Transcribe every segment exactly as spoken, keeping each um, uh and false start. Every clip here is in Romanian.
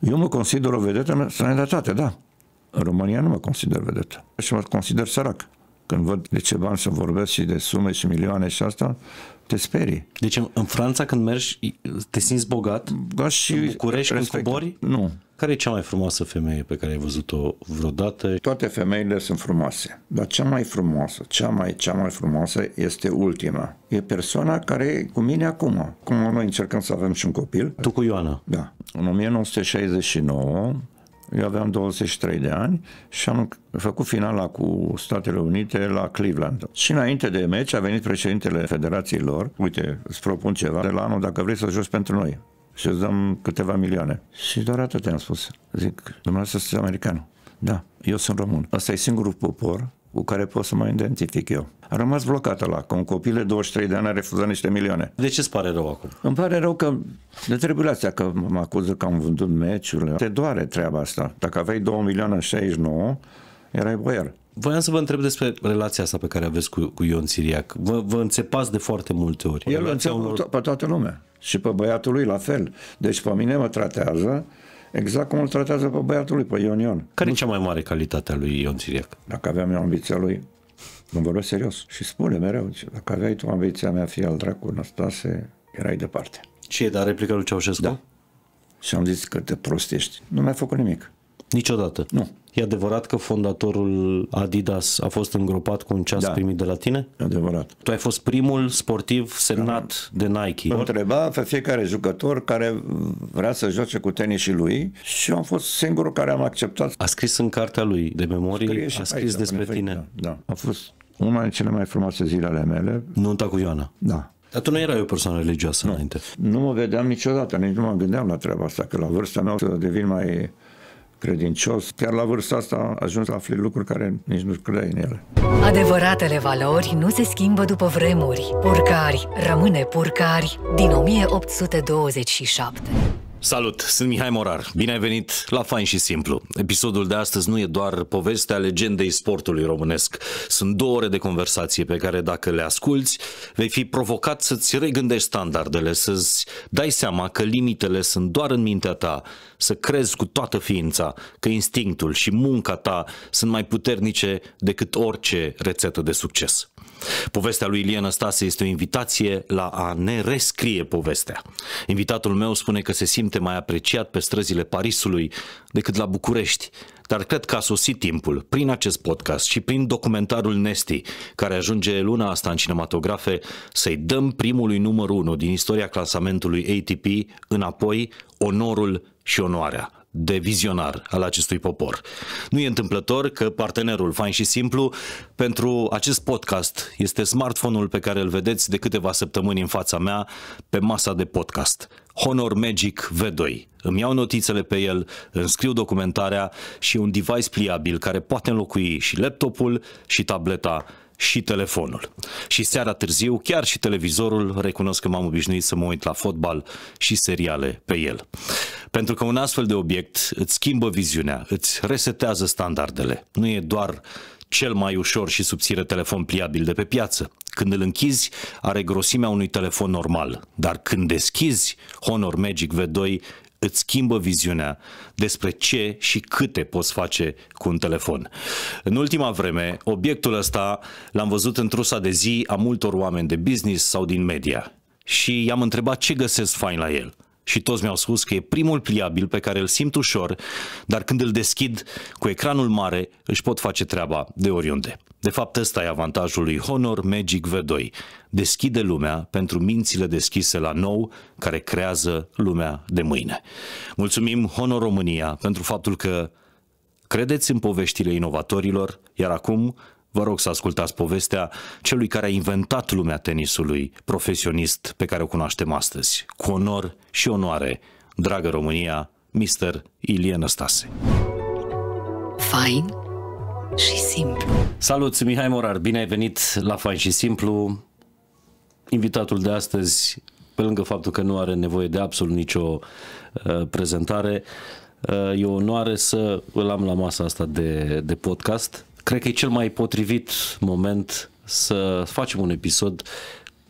Eu mă consider o vedetă în străinătate, da. În România nu mă consider vedetă. Și mă consider sărac. Când văd de ce bani să vorbesc și de sume și milioane și asta, te sperii. Deci în Franța când mergi, te simți bogat? Da, și în București când respect. cobori? Nu. Care e cea mai frumoasă femeie pe care ai văzut-o vreodată? Toate femeile sunt frumoase, dar cea mai frumoasă, cea mai, cea mai frumoasă este ultima. E persoana care e cu mine acum. Cum noi încercăm să avem și un copil. Tu cu Ioana? Da. În o mie nouă sute șaizeci și nouă, eu aveam douăzeci și trei de ani și am făcut finala cu Statele Unite la Cleveland. Și înainte de meci a venit președintele federației lor. Uite, îți propun ceva de la anul dacă vrei să joci pentru noi. Și îți dăm câteva milioane. Și doar atât am spus. Zic, dumneavoastră sunteți american. Da, eu sunt român. Asta e singurul popor cu care pot să mă identific eu. A rămas blocat ăla, că un copil de douăzeci și trei de ani a refuzat niște milioane. De ce îți pare rău acum? Îmi pare rău că de treburile că mă acuză că am vândut meciurile. Te doare treaba asta. Dacă aveai două milioane în șaizeci și nouă, erai boier. Voiam să vă întreb despre relația asta pe care aveți cu, cu Ion Țiriac. Vă, vă înțepați de foarte multe ori. El înțeapă unor... pe toată lumea. Și pe băiatul lui la fel. Deci pe mine mă tratează exact cum îl tratează pe băiatul lui, pe Ion Ion. Care e cea mai mare calitate a lui Ion Țiriac? Dacă aveam eu ambiția lui, mă vorbesc serios. Și spune mereu, dacă aveai tu ambiția mea, fie al dracu, Năstase, erai departe. Ce e, dar replica lui Ceaușescu? Da. Și am zis că te prostești. Nu mi-a făcut nimic. Niciodată? Nu. E adevărat că fondatorul Adidas a fost îngropat cu un ceas da. primit de la tine? E adevărat. Tu ai fost primul sportiv semnat da. de Nike. Mă întreba pe fiecare jucător care vrea să joace cu tenișii lui și eu am fost singurul care am acceptat. A scris în cartea lui de memorii, a scris aici, despre tine. Da, da. A fost una din cele mai frumoase zile ale mele. Nunta cu Ioana. Da. Dar tu nu erai o persoană religioasă nu. înainte. Nu mă vedeam niciodată, nici nu mă gândeam la treaba asta, că la vârsta mea o să devin mai credincios. Chiar la vârsta asta a ajuns la afli lucruri care nici nu credeai în ele. Adevăratele valori nu se schimbă după vremuri. Purcari rămâne Purcari din o mie opt sute douăzeci și șapte. Salut, sunt Mihai Morar. Bine ai venit la Fain și Simplu. Episodul de astăzi nu e doar povestea legendei sportului românesc. Sunt două ore de conversație pe care dacă le asculți, vei fi provocat să-ți regândești standardele, să-ți dai seama că limitele sunt doar în mintea ta, să crezi cu toată ființa că instinctul și munca ta sunt mai puternice decât orice rețetă de succes. Povestea lui Ilie Năstase este o invitație la a ne rescrie povestea. Invitatul meu spune că se simte mai apreciat pe străzile Parisului decât la București, dar cred că a sosit timpul, prin acest podcast și prin documentarul Nesty, care ajunge luna asta în cinematografe, să-i dăm primului număr unu din istoria clasamentului A T P înapoi onorul și onoarea de vizionar al acestui popor. Nu e întâmplător că partenerul Fain și Simplu pentru acest podcast este smartphone-ul pe care îl vedeți de câteva săptămâni în fața mea pe masa de podcast. Honor Magic V doi. Îmi iau notițele pe el, îmi scriu documentarea și un device pliabil care poate înlocui și laptopul și tableta și telefonul. Și seara târziu, chiar și televizorul, recunosc că m-am obișnuit să mă uit la fotbal și seriale pe el. Pentru că un astfel de obiect îți schimbă viziunea, îți resetează standardele. Nu e doar cel mai ușor și subțire telefon pliabil de pe piață. Când îl închizi, are grosimea unui telefon normal. Dar când deschizi Honor Magic V doi, îți schimbă viziunea despre ce și câte poți face cu un telefon. În ultima vreme, obiectul ăsta l-am văzut în trusa de zi a multor oameni de business sau din media. Și i-am întrebat ce găsesc fain la el. Și toți mi-au spus că e primul pliabil pe care îl simt ușor, dar când îl deschid cu ecranul mare își pot face treaba de oriunde. De fapt, ăsta e avantajul lui Honor Magic V doi. Deschide lumea pentru mințile deschise la nou, care creează lumea de mâine. Mulțumim Honor România pentru faptul că credeți în poveștile inovatorilor, iar acum vă rog să ascultați povestea celui care a inventat lumea tenisului profesionist pe care o cunoaștem astăzi. Cu onor și onoare, dragă România, mister Ilie Năstase. Fain și Simplu. Salut, sunt Mihai Morar, bine ai venit la Fain și Simplu. Invitatul de astăzi, pe lângă faptul că nu are nevoie de absolut nicio uh, prezentare, uh, e o onoare să îl am la masa asta de, de podcast. Cred că e cel mai potrivit moment să facem un episod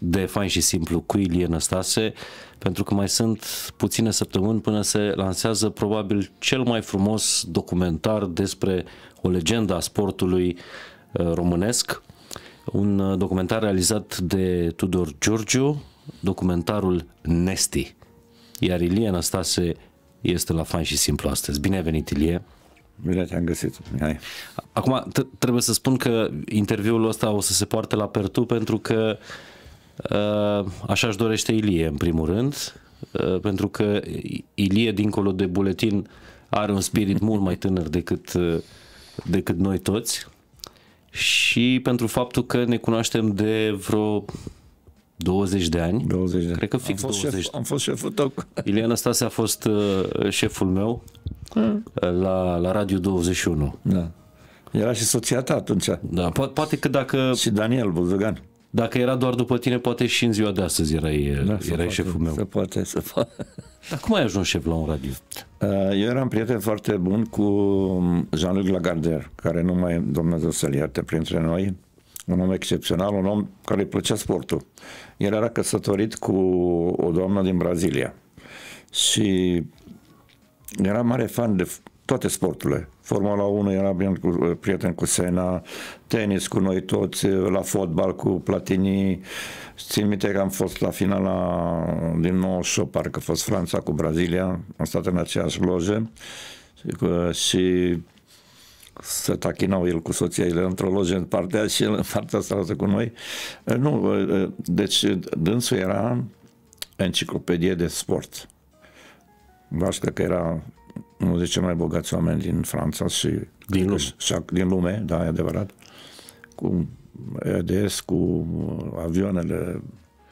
de Fain și Simplu cu Ilie Năstase, pentru că mai sunt puține săptămâni până se lansează probabil cel mai frumos documentar despre o legendă a sportului românesc, un documentar realizat de Tudor Giurgiu, documentarul Nesti. Iar Ilie Năstase este la Fain și Simplu astăzi. Bine ai venit, Ilie! Bine te-am găsit. Hai. Acum trebuie să spun că interviul ăsta o să se poarte la pertu pentru că așa își dorește Ilie în primul rând, pentru că Ilie, dincolo de buletin, are un spirit mult mai tânăr decât, decât noi toți și pentru faptul că ne cunoaștem de vreo douăzeci de ani. douăzeci de ani. Cred că fix am fost douăzeci. Șef, am fost șeful tău. Ilie Năstase a fost uh, șeful meu hmm. la, la Radio douăzeci și unu. Da. Era și soția ta atunci. Da, po- poate că dacă... Și Daniel Buzugan. Dacă era doar după tine, poate și în ziua de astăzi erai, da, erai șeful meu. Se poate, se poate. Dar cum ai ajuns șef la un radio? Eu eram prieten foarte bun cu Jean-Luc Lagardère, care nu mai e, Dumnezeu să-l ierte, printre noi. Un om excepțional, un om care îi plăcea sportul. El era căsătorit cu o doamnă din Brazilia și era mare fan de toate sporturile. Formula unu era bine cu, prieten cu Senna, tenis cu noi toți, la fotbal cu Platini. Țin minte că am fost la finala din nouăzeci și opt, parcă a fost Franța cu Brazilia, am stat în aceeași lojă și se tachinau el cu soția, el într-o lojă în partea și el în partea asta cu noi. Nu, deci dânsul era enciclopedie de sport. Vască că era unul dintre cei mai bogați oameni din Franța și din lume, și, din lume, da, e adevărat, cu E D S, cu avioanele,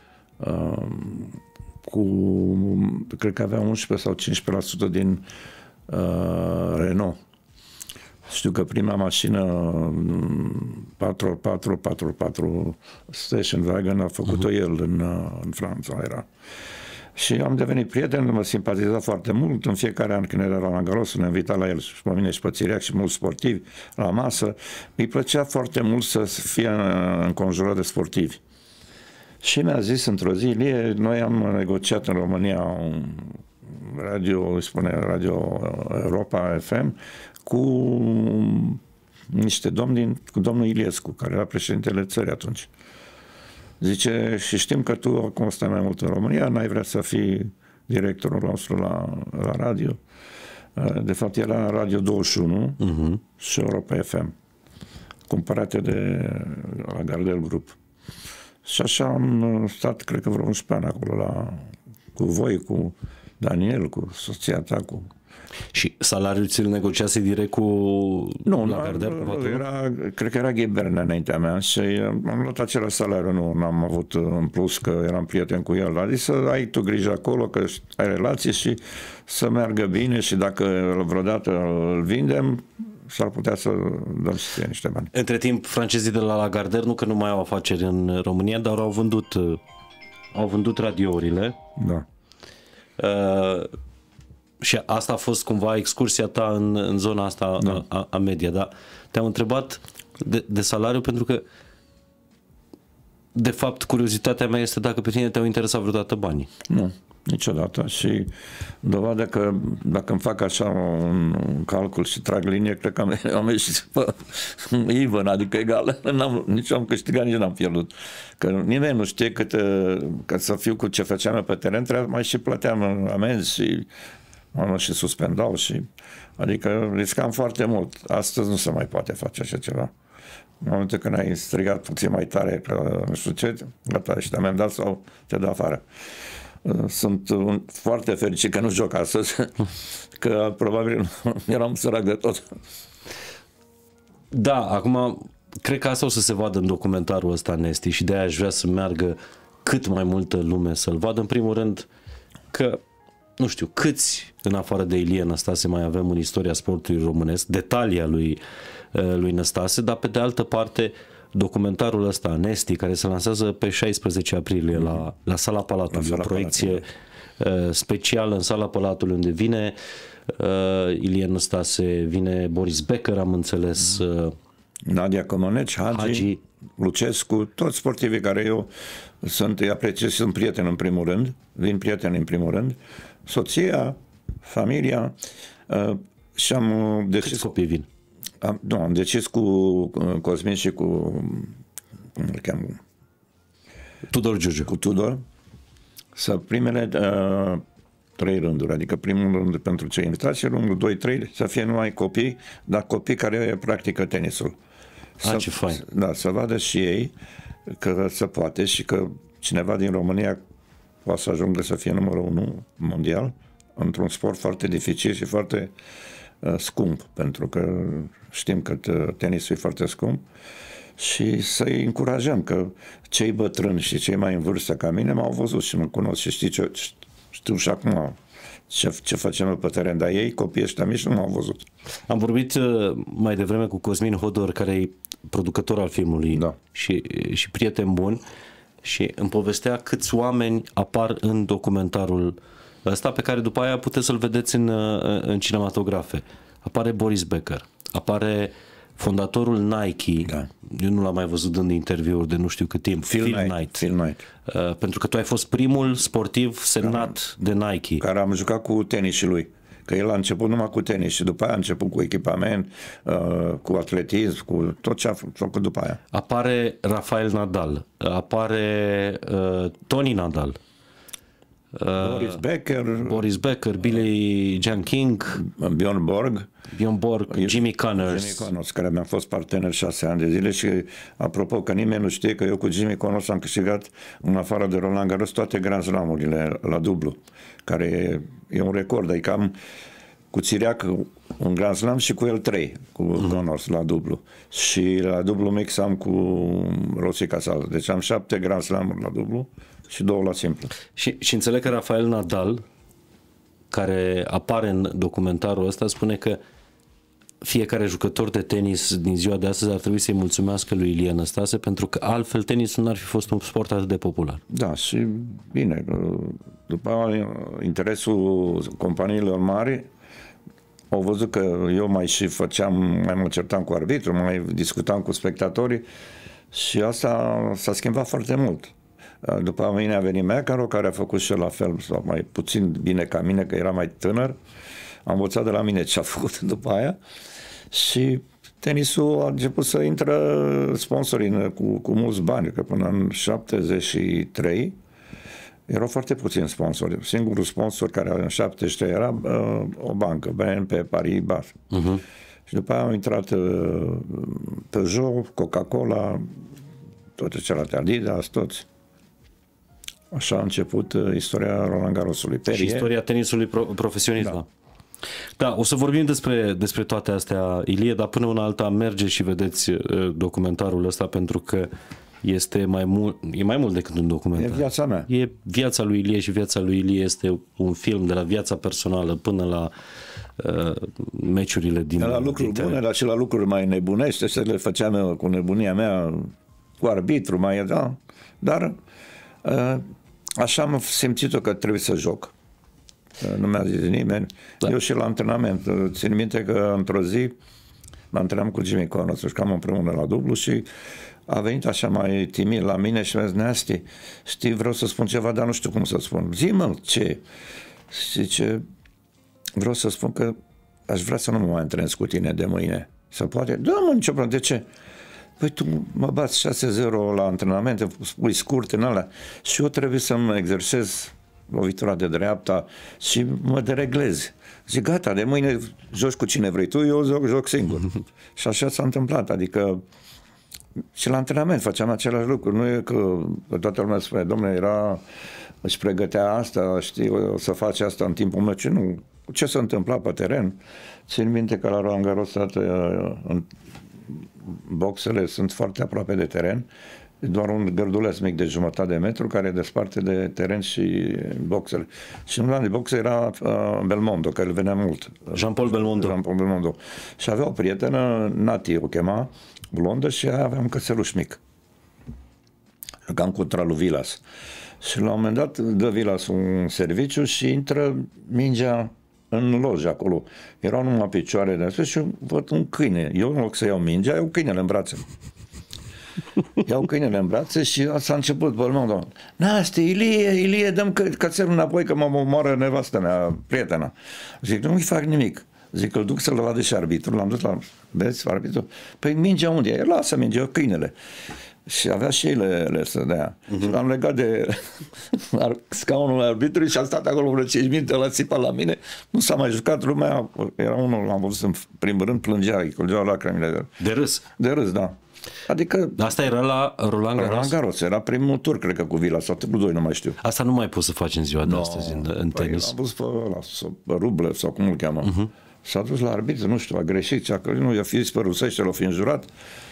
cu, cred că avea unsprezece sau cincisprezece la sută din uh, Renault. Știu că prima mașină patru patru patru patru station wagon a făcut-o uh-huh. el în, în Franța, era. Și am devenit prieten, mă simpatiza foarte mult. În fiecare an când era la Garros, ne invita la el și pe mine și pe Țiriac și mulți sportivi la masă. Îi plăcea foarte mult să fie înconjurat de sportivi. Și mi-a zis într-o zi, Ilie, noi am negociat în România un radio, îi spune Radio Europa F M, cu niște domni, din, cu domnul Iliescu, care era președintele țării atunci. Zice, și știm că tu acum stai mai mult în România, n-ai vrea să fii directorul nostru la, la radio. De fapt, era Radio douăzeci și unu uh-huh. și Europa F M, cumpărate de Lagardère Group. Și așa am stat, cred că vreo unsprezece ani acolo, la, cu voi, cu Daniel, cu soția ta, cu... Și salariul ți-l negociase direct cu nu, Lagardère? Era, cred că era Ghiberne înaintea mea și am luat același salariu, nu n-am avut în plus că eram prieten cu el, dar să ai tu grijă acolo, că ai relații și să meargă bine și dacă vreodată îl vindem, s-ar putea să dăm și niște bani. Între timp, francezii de la Lagardère nu că nu mai au afaceri în România, dar au vândut, au vândut radiourile. Da. Uh, Și asta a fost cumva excursia ta în, în zona asta da. a, a media, dar te-am întrebat de, de salariu pentru că de fapt curiozitatea mea este dacă pe tine te-au interesat vreodată banii. Nu, niciodată și dovadă că dacă îmi fac așa un, un calcul și trag linie, cred că am, am ieșit pe even, adică egal, n-am, nici am câștigat, nici n-am pierdut. Că nimeni nu știe cât, că să fiu cu ce făceam eu pe teren, trebuia mai și plăteam amenzi și mă și suspendau și adică riscam foarte mult. Astăzi nu se mai poate face așa ceva. În momentul când ai strigat puțin mai tare că nu știu ce, gata, și te-am amendat sau te dă afară. Sunt un, foarte fericit că nu joc astăzi, că probabil eram sărac de tot. Da, acum cred că asta o să se vadă în documentarul ăsta, Nesti, și de-aia aș vrea să meargă cât mai multă lume să-l vadă. În primul rând că nu știu, câți în afară de Ilie Năstase mai avem în istoria sportului românesc, detalia lui, lui Năstase, dar pe de altă parte documentarul ăsta, Nesti, care se lansează pe șaisprezece aprilie mm-hmm. la, la Sala Palatului, la o proiecție Palatului. specială în Sala Palatului, unde vine uh, Ilie Năstase, vine Boris Becker, am înțeles, mm-hmm. uh, Nadia Comăneci, Hagi, Hagi, Lucescu, toți sportivii care eu sunt, îi apreciez, sunt prieteni în primul rând, vin prieteni în primul rând, soția, familia uh, și am decis... Câți copii vin? Am, nu, am decis cu Cosmin și cu cum îl cheamă? Tudor Giugiu. Cu Tudor, să primele uh, trei rânduri, adică primul rând pentru cei invitați și rândul doi trei să fie numai copii, dar copii care practică tenisul. Să, ce fain. Da, să vadă și ei că se poate și că cineva din România poate să ajungă să fie numărul unu mondial într-un sport foarte dificil și foarte uh, scump, pentru că știm că tenisul e foarte scump, și să-i încurajăm, că cei bătrâni și cei mai în vârstă ca mine m-au văzut și mă cunosc și știi ce, știu și acum ce, ce facem pe teren, dar ei, copiii ăștia mici, nu m-au văzut. Am vorbit mai devreme cu Cosmin Hodor, care e producător al filmului, da, și, și prieten bun, și îmi povestea câți oameni apar în documentarul ăsta, pe care după aia puteți să-l vedeți în, în cinematografe. Apare Boris Becker, apare fondatorul Nike, da. Eu nu l-am mai văzut dând interviuri de nu știu cât timp, Phil, Phil Knight, Knight. Phil Knight. Uh, pentru că tu ai fost primul sportiv semnat care, de Nike. Care am jucat cu tenis și lui. Că el a început numai cu tenis și după aia a început cu echipament, uh, cu atletism, cu tot ce a făcut după aia. Apare Rafael Nadal, apare uh, Tony Nadal, uh, Boris Becker, Boris Becker, Billie Jean King, Bjorn Borg, Bjorn Borg, Jimmy Connors. Jimmy Connors, care mi-a fost partener șase ani de zile și apropo că nimeni nu știe că eu cu Jimmy Connors am câștigat în afară de Roland Garros toate Grand Slam-urile la dublu, care e, e un record, adică am cu Țiriac un Grand Slam și cu el trei, cu uh-huh. Connors la dublu. Și la dublu mix am cu Rossi Casal. Deci am șapte Grand Slam-uri la dublu și două la simplu. Și, și înțeleg că Rafael Nadal, care apare în documentarul ăsta, spune că fiecare jucător de tenis din ziua de astăzi ar trebui să-i mulțumească lui Ilie Năstase, pentru că altfel tenisul n-ar fi fost un sport atât de popular. Da, și bine, după interesul companiilor mari au văzut că eu mai și făceam, mai mă certam cu arbitru, mai discutam cu spectatorii și asta s-a schimbat foarte mult. După mine a venit Mecaro, care a făcut și el la fel, sau mai puțin bine ca mine, că era mai tânăr. Am învățat de la mine ce a făcut după aia și tenisul a început să intră sponsorii cu, cu mulți bani, că până în șaptezeci și trei erau foarte puțini sponsori. Singurul sponsor care în șaptezeci și trei era uh, o bancă, B N P Paribas. Uh-huh. Și după aia au intrat uh, Peugeot, Coca-Cola, toate celelalte, Adidas, toți. Așa a început uh, istoria Roland Garrosului. Și istoria tenisului pro- profesionist. Da. Da, o să vorbim despre, despre toate astea, Ilie, dar până una alta merge și vedeți uh, documentarul ăsta, pentru că este mai mult, e mai mult decât un documentar. E viața mea. E viața lui Ilie și viața lui Ilie este un film de la viața personală până la uh, meciurile din... De la lucruri din bune, dar și la lucruri mai nebunești, să le făceam eu cu nebunia mea, cu arbitru, mai da, dar uh, așa am simțit-o că trebuie să joc. Nu mi-a zis nimeni. Da. Eu și la antrenament. Țin minte că într-o zi mă antrenam cu Jimmy Connors, cam împreună la dublu și a venit așa mai timid la mine și mi-a zis: Neasti, știi, vreau să spun ceva, dar nu știu cum să spun. Zi-mă, ce? Zice, vreau să spun că aș vrea să nu mă mai antrenez cu tine de mâine. Se poate? Da, mă, nicio problemă. De ce? Păi tu mă bați șase zero la antrenamente, spui scurte în alea și eu trebuie să-mi exersez lovitura de dreapta și mă dereglezi. Zic, gata, de mâine joci cu cine vrei tu, eu joc, joc singur. Și așa s-a întâmplat, adică și la antrenament făceam același lucru. Nu e că toată lumea spune, domnule, era, își pregătea asta, știi, o să faci asta în timpul meciului. Nu. Ce s-a întâmplat pe teren? Țin minte că la Roland Garros în boxele sunt foarte aproape de teren, doar un gărduleț mic de jumătate de metru care desparte de teren și boxele. Și în plan de boxe era uh, Belmondo, care îl venea mult. Jean-Paul Belmondo. Jean-Paul Belmondo. Și avea o prietenă, Nati o chema, blondă, și avea un cățeluș mic. Jucam contra lui Vilas. Și la un moment dat dă Vilas un serviciu și intră mingea în lojă acolo. Erau numai picioare de astea și văd un câine. Eu, în loc să iau mingea, iau câinele în brațe. Iau câinele în brațe și s-a început bălmău, doamne. Naste, Ilie, Ilie, dăm că, cățelul înapoi că mă omoară nevastă mea, prietena. Zic, nu-i fac nimic. Zic că îl duc să-l vadă și arbitru. L-am dus la, vezi, arbitru? Păi mingea unde e? Lasă mingea, câinele. Și avea și ele le să dea. Uh-huh. Și l-am legat de scaunul arbitrului și a stat acolo vreo cinci minute, l-a țipat la mine. Nu s-a mai jucat lumea. Era unul, l-am văzut în primul rând, plângea, îi curgeau lacrimile. De, de râs? De râs, da. Adică... Asta era la Roland Garros? Roland Garros, era primul tur, cred că, cu Vila, sau turul doi, nu mai știu. Asta nu mai poți să faci în ziua de no, astăzi, în, în păi tenis? L-am văzut pe ăla, pe Rublev, sau cum îl cheamă. Uh-huh. S-a dus la arbitru, nu știu, a greșit, cea că nu i-a fi pe rusește, l-a fi înjurat.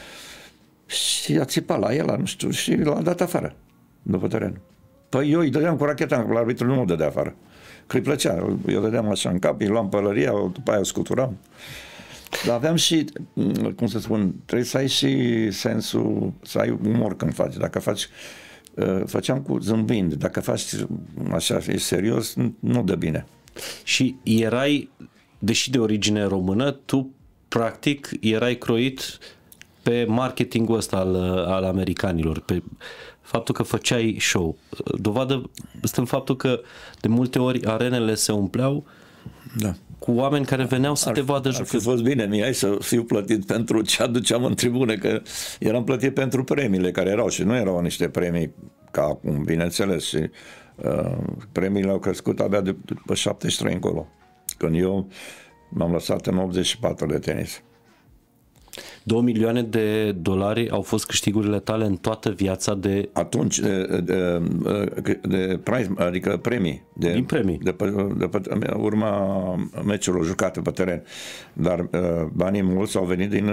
Și a țipat la el, nu știu, și l-a dat afară, după teren. Păi eu îi dădeam cu racheta, la arbitru nu mă dădea afară. Că îi plăcea, eu dădeam așa în cap, îi luam pălăria, după aia o scuturam. Dar aveam și, cum să spun, trebuie să ai și sensul, să ai umor când faci. Dacă faci, făceam cu zâmbind, dacă faci așa, ești serios, nu dă bine. Și erai, deși de origine română, tu practic erai croit pe marketingul ăsta al, al americanilor, pe faptul că făceai show. Dovadă este în faptul că de multe ori arenele se umpleau, da, cu oameni care veneau să ar, te vadă jucând. Ar fi fost bine mie să fiu plătit pentru ce aduceam în tribune, că eram plătit pentru premiile care erau și nu erau niște premii ca acum, bineînțeles, și uh, premiile au crescut abia de după șaptezeci și trei încolo, când eu m-am lăsat în optzeci și patru de tenis. Două milioane de dolari au fost câștigurile tale în toată viața de... Atunci, de, de, de, de prize, adică premii. De, Din premii. De, de, de, de urma meciurilor jucate pe teren. Dar banii mulți au venit din,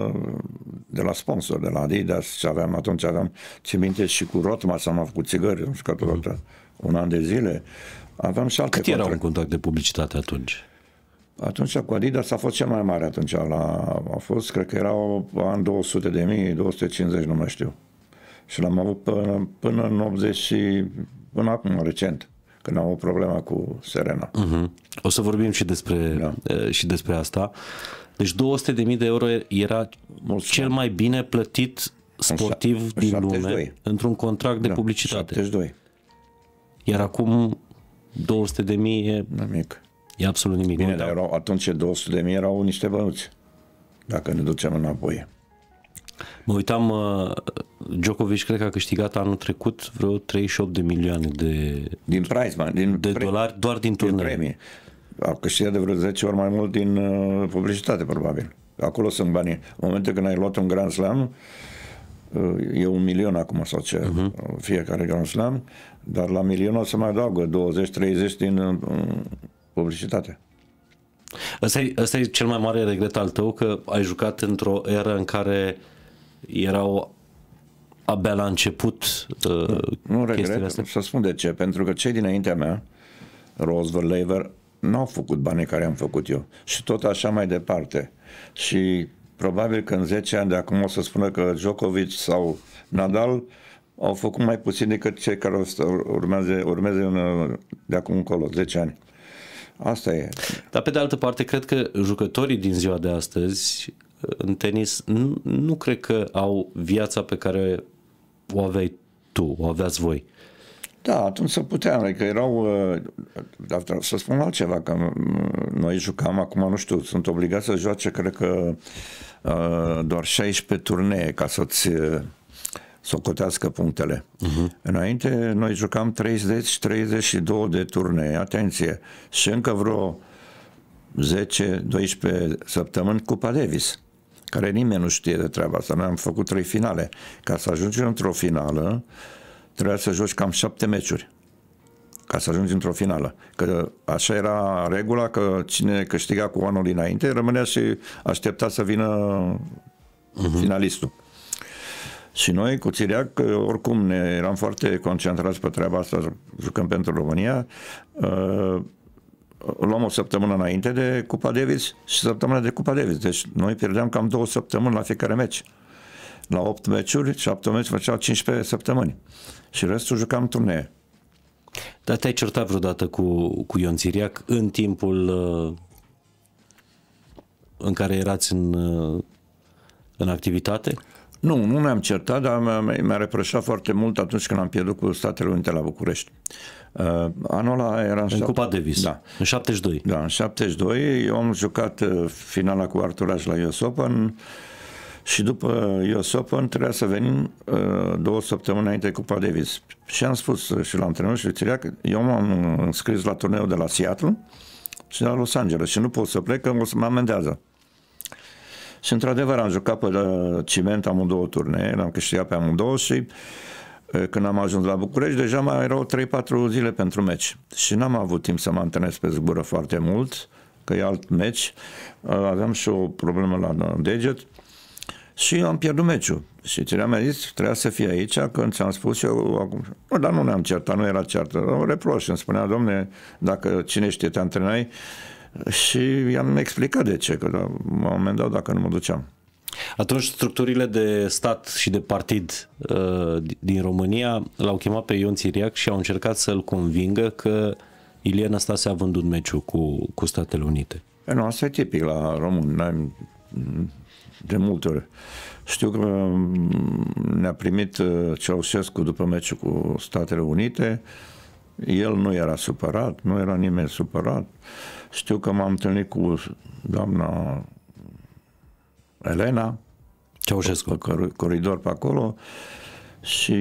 de la sponsor, de la Adidas, ce aveam atunci, aveam, țin minte, și cu Rotmas am făcut țigări, am jucat mm. un an de zile. Aveam și alte Cât era un contract de publicitate atunci? Atunci cu Adidas a fost cel mai mare atunci. La, a fost, cred că erau an două sute de mii, două sute cincizeci, nu mai știu. Și l-am avut până, până în optzeci și până acum, recent, când am avut problema cu Serena. Uh-huh. O să vorbim și despre, da. și despre asta. Deci două sute de mii de euro era mulți cel mai bine plătit sportiv în din șaptezeci și doi lume într-un contract de da, publicitate. șaptezeci și doi. Iar acum două sute de mii e... Nimic. E absolut nimic. Bine, dar erau, atunci două sute de mii erau niște bănuți, dacă ne ducem înapoi. Mă uitam, uh, Djokovic cred că a câștigat anul trecut vreo treizeci și opt de milioane de, din prize, man, din de pre- dolari doar din turnee. Din premii. A câștigat de vreo zece ori mai mult din uh, publicitate, probabil. Acolo sunt banii. În momentul când ai luat un Grand Slam, uh, e un milion acum sau ce, uh-huh. fiecare Grand Slam, dar la milion o să mai adaugă douăzeci treizeci din... Uh, publicitate. Ăsta e, ăsta e cel mai mare regret al tău, că ai jucat într-o eră în care erau abia la început uh, nu, nu regret, astea? Să spun de ce. Pentru că cei dinaintea mea, Roosevelt, Lever, n-au făcut banii care am făcut eu. Și tot așa mai departe. Și probabil că în zece ani de acum o să spună că Djokovic sau Nadal au făcut mai puțin decât cei care o să urmeze, urmeze în, de acum încolo, zece ani. Asta e. Dar pe de altă parte, cred că jucătorii din ziua de astăzi în tenis nu, nu cred că au viața pe care o aveai tu, o aveați voi. Da, atunci se putea, adică erau, dar să spun altceva, că noi jucam, acum nu știu, sunt obligați să joace, cred că doar șaisprezece turnee ca să-ți socotească punctele. Uh-huh. Înainte noi jucam treizeci treizeci și doi de turnee, atenție, și încă vreo zece doisprezece săptămâni Cupa Davis, care nimeni nu știe de treaba asta. Noi am făcut trei finale. Ca să ajungi într-o finală, trebuia să joci cam șapte meciuri ca să ajungi într-o finală. Că așa era regula, că cine câștiga cu anul dinainte rămânea și aștepta să vină uh-huh. finalistul. Și noi cu Țiriac, oricum ne eram foarte concentrați pe treaba asta, jucăm pentru România, uh, luam o săptămână înainte de Cupa Davis și săptămâna de Cupa Davis. Deci noi pierdeam cam două săptămâni la fiecare meci. La opt meciuri, șapte meci făceau cincisprezece săptămâni. Și restul jucam turnee. Dar te-ai certat vreodată cu, cu Ion Țiriac în timpul uh, în care erați în, uh, în activitate? Nu, nu ne-am certat, dar mi-a, mi-a reproșat foarte mult atunci când am pierdut cu Statele Unite la București. Uh, anul ăla era în, în șapte... Cupa Davis, da. în șaptezeci și doi. Da, în șaptezeci și doi. Eu am jucat uh, finala cu Arturaș la U S Open și după U S Open trebuia să venim uh, două săptămâni înainte de Cupa Davis. Și am spus și la antrenor și Țiriac, eu m-am înscris la turneul de la Seattle și de la Los Angeles și nu pot să plec, că o să mă amendează. Și într-adevăr am jucat pe ciment amândouă turnee, l-am câștigat pe amândouă și când am ajuns la București, deja mai erau trei patru zile pentru meci. Și n-am avut timp să mă antrenez pe zgură foarte mult, că e alt meci. Aveam și o problemă la deget și am pierdut meciul. Și Țiriac mi-a zis, trebuia să fie aici, când ți-am spus eu acum. Nu, dar nu ne-am certat, nu era ceartă. Un reproș, îmi spunea, domne, dacă cine știe te antrenai. Și i-am explicat de ce, că la un moment dat dacă nu mă duceam. Atunci structurile de stat și de partid uh, din România l-au chemat pe Ion Țiriac și au încercat să-l convingă că Ilie Năstase a vândut meciul cu, cu Statele Unite. E, nu, asta e tipic la români, de multe ori. Știu că ne-a primit Ceaușescu după meciul cu Statele Unite, el nu era supărat, nu era nimeni supărat. Știu că m-am întâlnit cu doamna Elena Ceaușescu, pe coridor pe acolo și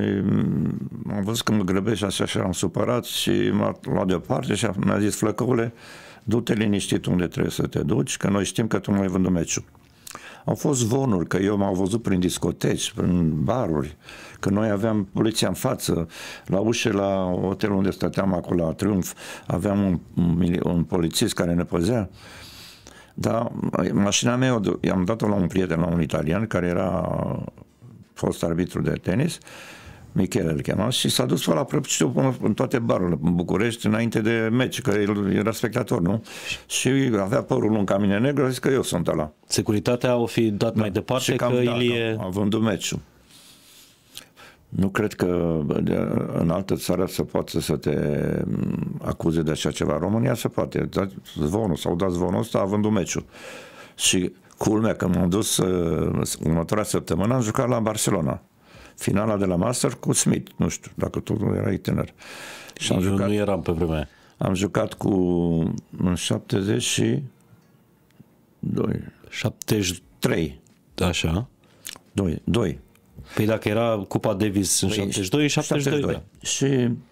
am văzut că mă grăbește așa și am supărat și m-a luat deoparte și mi-a zis, Flăcăule, du-te liniștit unde trebuie să te duci, că noi știm că tu nu ai vândut meciul. Au fost zvonuri, că eu m-au văzut prin discoteci, prin baruri, că noi aveam poliția în față, la ușă, la hotelul unde stăteam acolo, la Triumf, aveam un, un, un polițist care ne păzea. Dar mașina mea, i-am dat-o la un prieten, la un italian, care era fost arbitru de tenis, Michele îl chema, și s-a dus la prăpăciu până în toate barurile în București înainte de meci, că el era spectator, nu? Și avea părul lung ca mine negru, a zis că eu sunt ăla. Securitatea o fi dat da, mai departe că Ilie... A vândut meciul. Nu cred că în altă țară se poate să te acuze de așa ceva. România se poate. Zvonul, s-au dat zvonul ăsta, a vândut meciul. Și culmea, când m-am dus următoarea săptămână, am jucat la Barcelona. Finala de la Master cu Smith, nu știu, dacă tu erai tânăr. Și am Eu jucat, nu eram pe vremea. Am jucat cu în șaptezeci și doi. șaptezeci și trei. Așa. doi. doi. Păi dacă era Cupa Davis în păi, șaptezeci și doi, șaptezeci și doi, șaptezeci și doi. Da. Și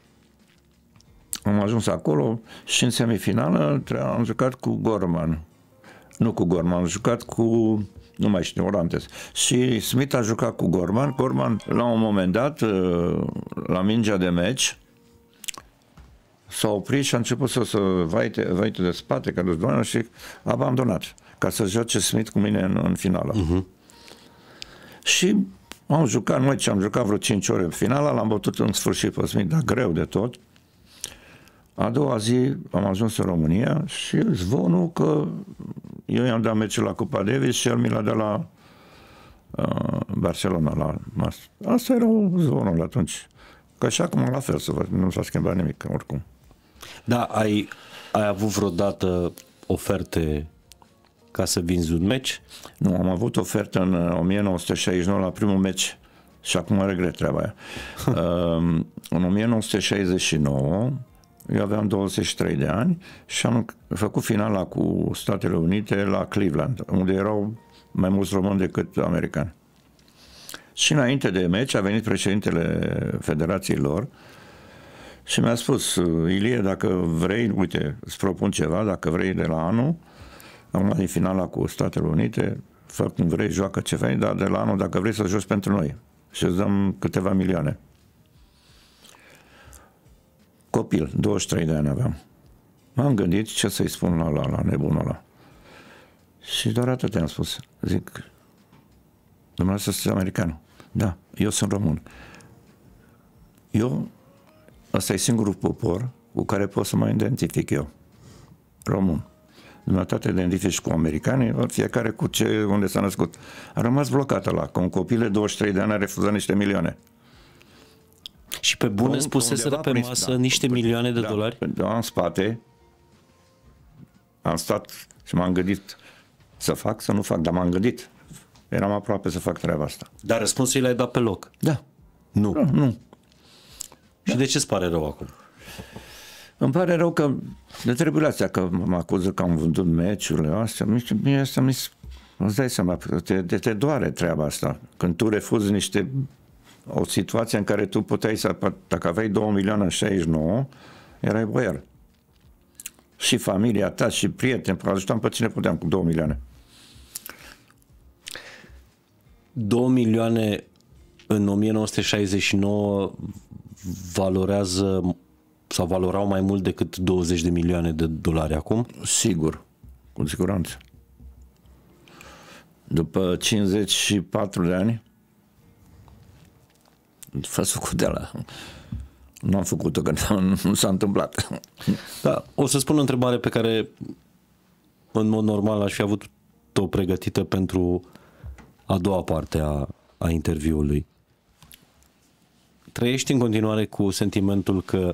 am ajuns acolo și în semifinală am jucat cu Gorman. Nu cu Gorman, am jucat cu... nu mai știu, Orantes. Și Smith a jucat cu Gorman. Gorman, la un moment dat, la mingea de meci, s-a oprit și a început să se vaite, vaite de spate, ca de și a abandonat, ca să joace Smith cu mine în, în finală. Uh-huh. Și am jucat, noi ce am jucat vreo cinci ore în finala, l-am bătut în sfârșit pe Smith, dar greu de tot. A doua zi am ajuns în România și zvonul că eu i-am dat meciul la Cupa Davis și el mi l-a dat la uh, Barcelona. La Asta era zvonul atunci. Că și acum la fel, să văd, nu s-a schimbat nimic, oricum. Da, ai, ai avut vreodată oferte ca să vinzi un meci? Nu, am avut ofertă în o mie nouă sute șaizeci și nouă la primul meci și acum regret treaba aia. uh, în o mie nouă sute șaizeci și nouă eu aveam douăzeci și trei de ani și am făcut finala cu Statele Unite la Cleveland, unde erau mai mulți români decât americani. Și înainte de meci a venit președintele federației lor și mi-a spus, Ilie, dacă vrei, uite, îți propun ceva, dacă vrei de la anul, acum din finala cu Statele Unite, fă cum vrei, joacă ce vrei, dar de la anul, dacă vrei să joci pentru noi și îți dăm câteva milioane. Copil, douăzeci și trei de ani aveam. M-am gândit ce să-i spun la, la, la nebunul ăla. Și doar atât am spus. Zic, dumneavoastră sunteți american? Da, eu sunt român. Eu, ăsta e singurul popor cu care pot să mă identific eu. Român. Dumneavoastră te identifici cu americanii, fiecare cu ce, unde s-a născut. A rămas blocat ăla, că un copil de douăzeci și trei de ani a refuzat niște milioane. Și pe bune Un- spuseseră undeva pe prin- masă da, niște da, milioane de da, dolari? Da, în spate. Am stat și m-am gândit să fac, să nu fac, dar m-am gândit. Eram aproape să fac treaba asta. Dar răspunsul l-ai dat pe loc. Da. Nu. Nu, nu. Și de ce îți pare rău acum? Îmi pare rău că de treburile astea, că mă acuză că am vândut meciurile astea. Mie asta mi îți dai seama, te, te, te doare treaba asta. Când tu refuzi niște, o situație în care tu puteai să, dacă aveai două milioane în șaizeci și nouă, erai boier. Și familia ta, și prieteni, ajutam pe cine puteam cu două milioane. două milioane în o mie nouă sute șaizeci și nouă valorează sau valorau mai mult decât douăzeci de milioane de dolari acum? Sigur, cu siguranță. După cincizeci și patru de ani, fă socoteala. Nu am făcut-o, că nu, nu s-a întâmplat. Da, o să spun o întrebare pe care în mod normal aș fi avut-o pregătită pentru a doua parte a, a interviului. Trăiești în continuare cu sentimentul că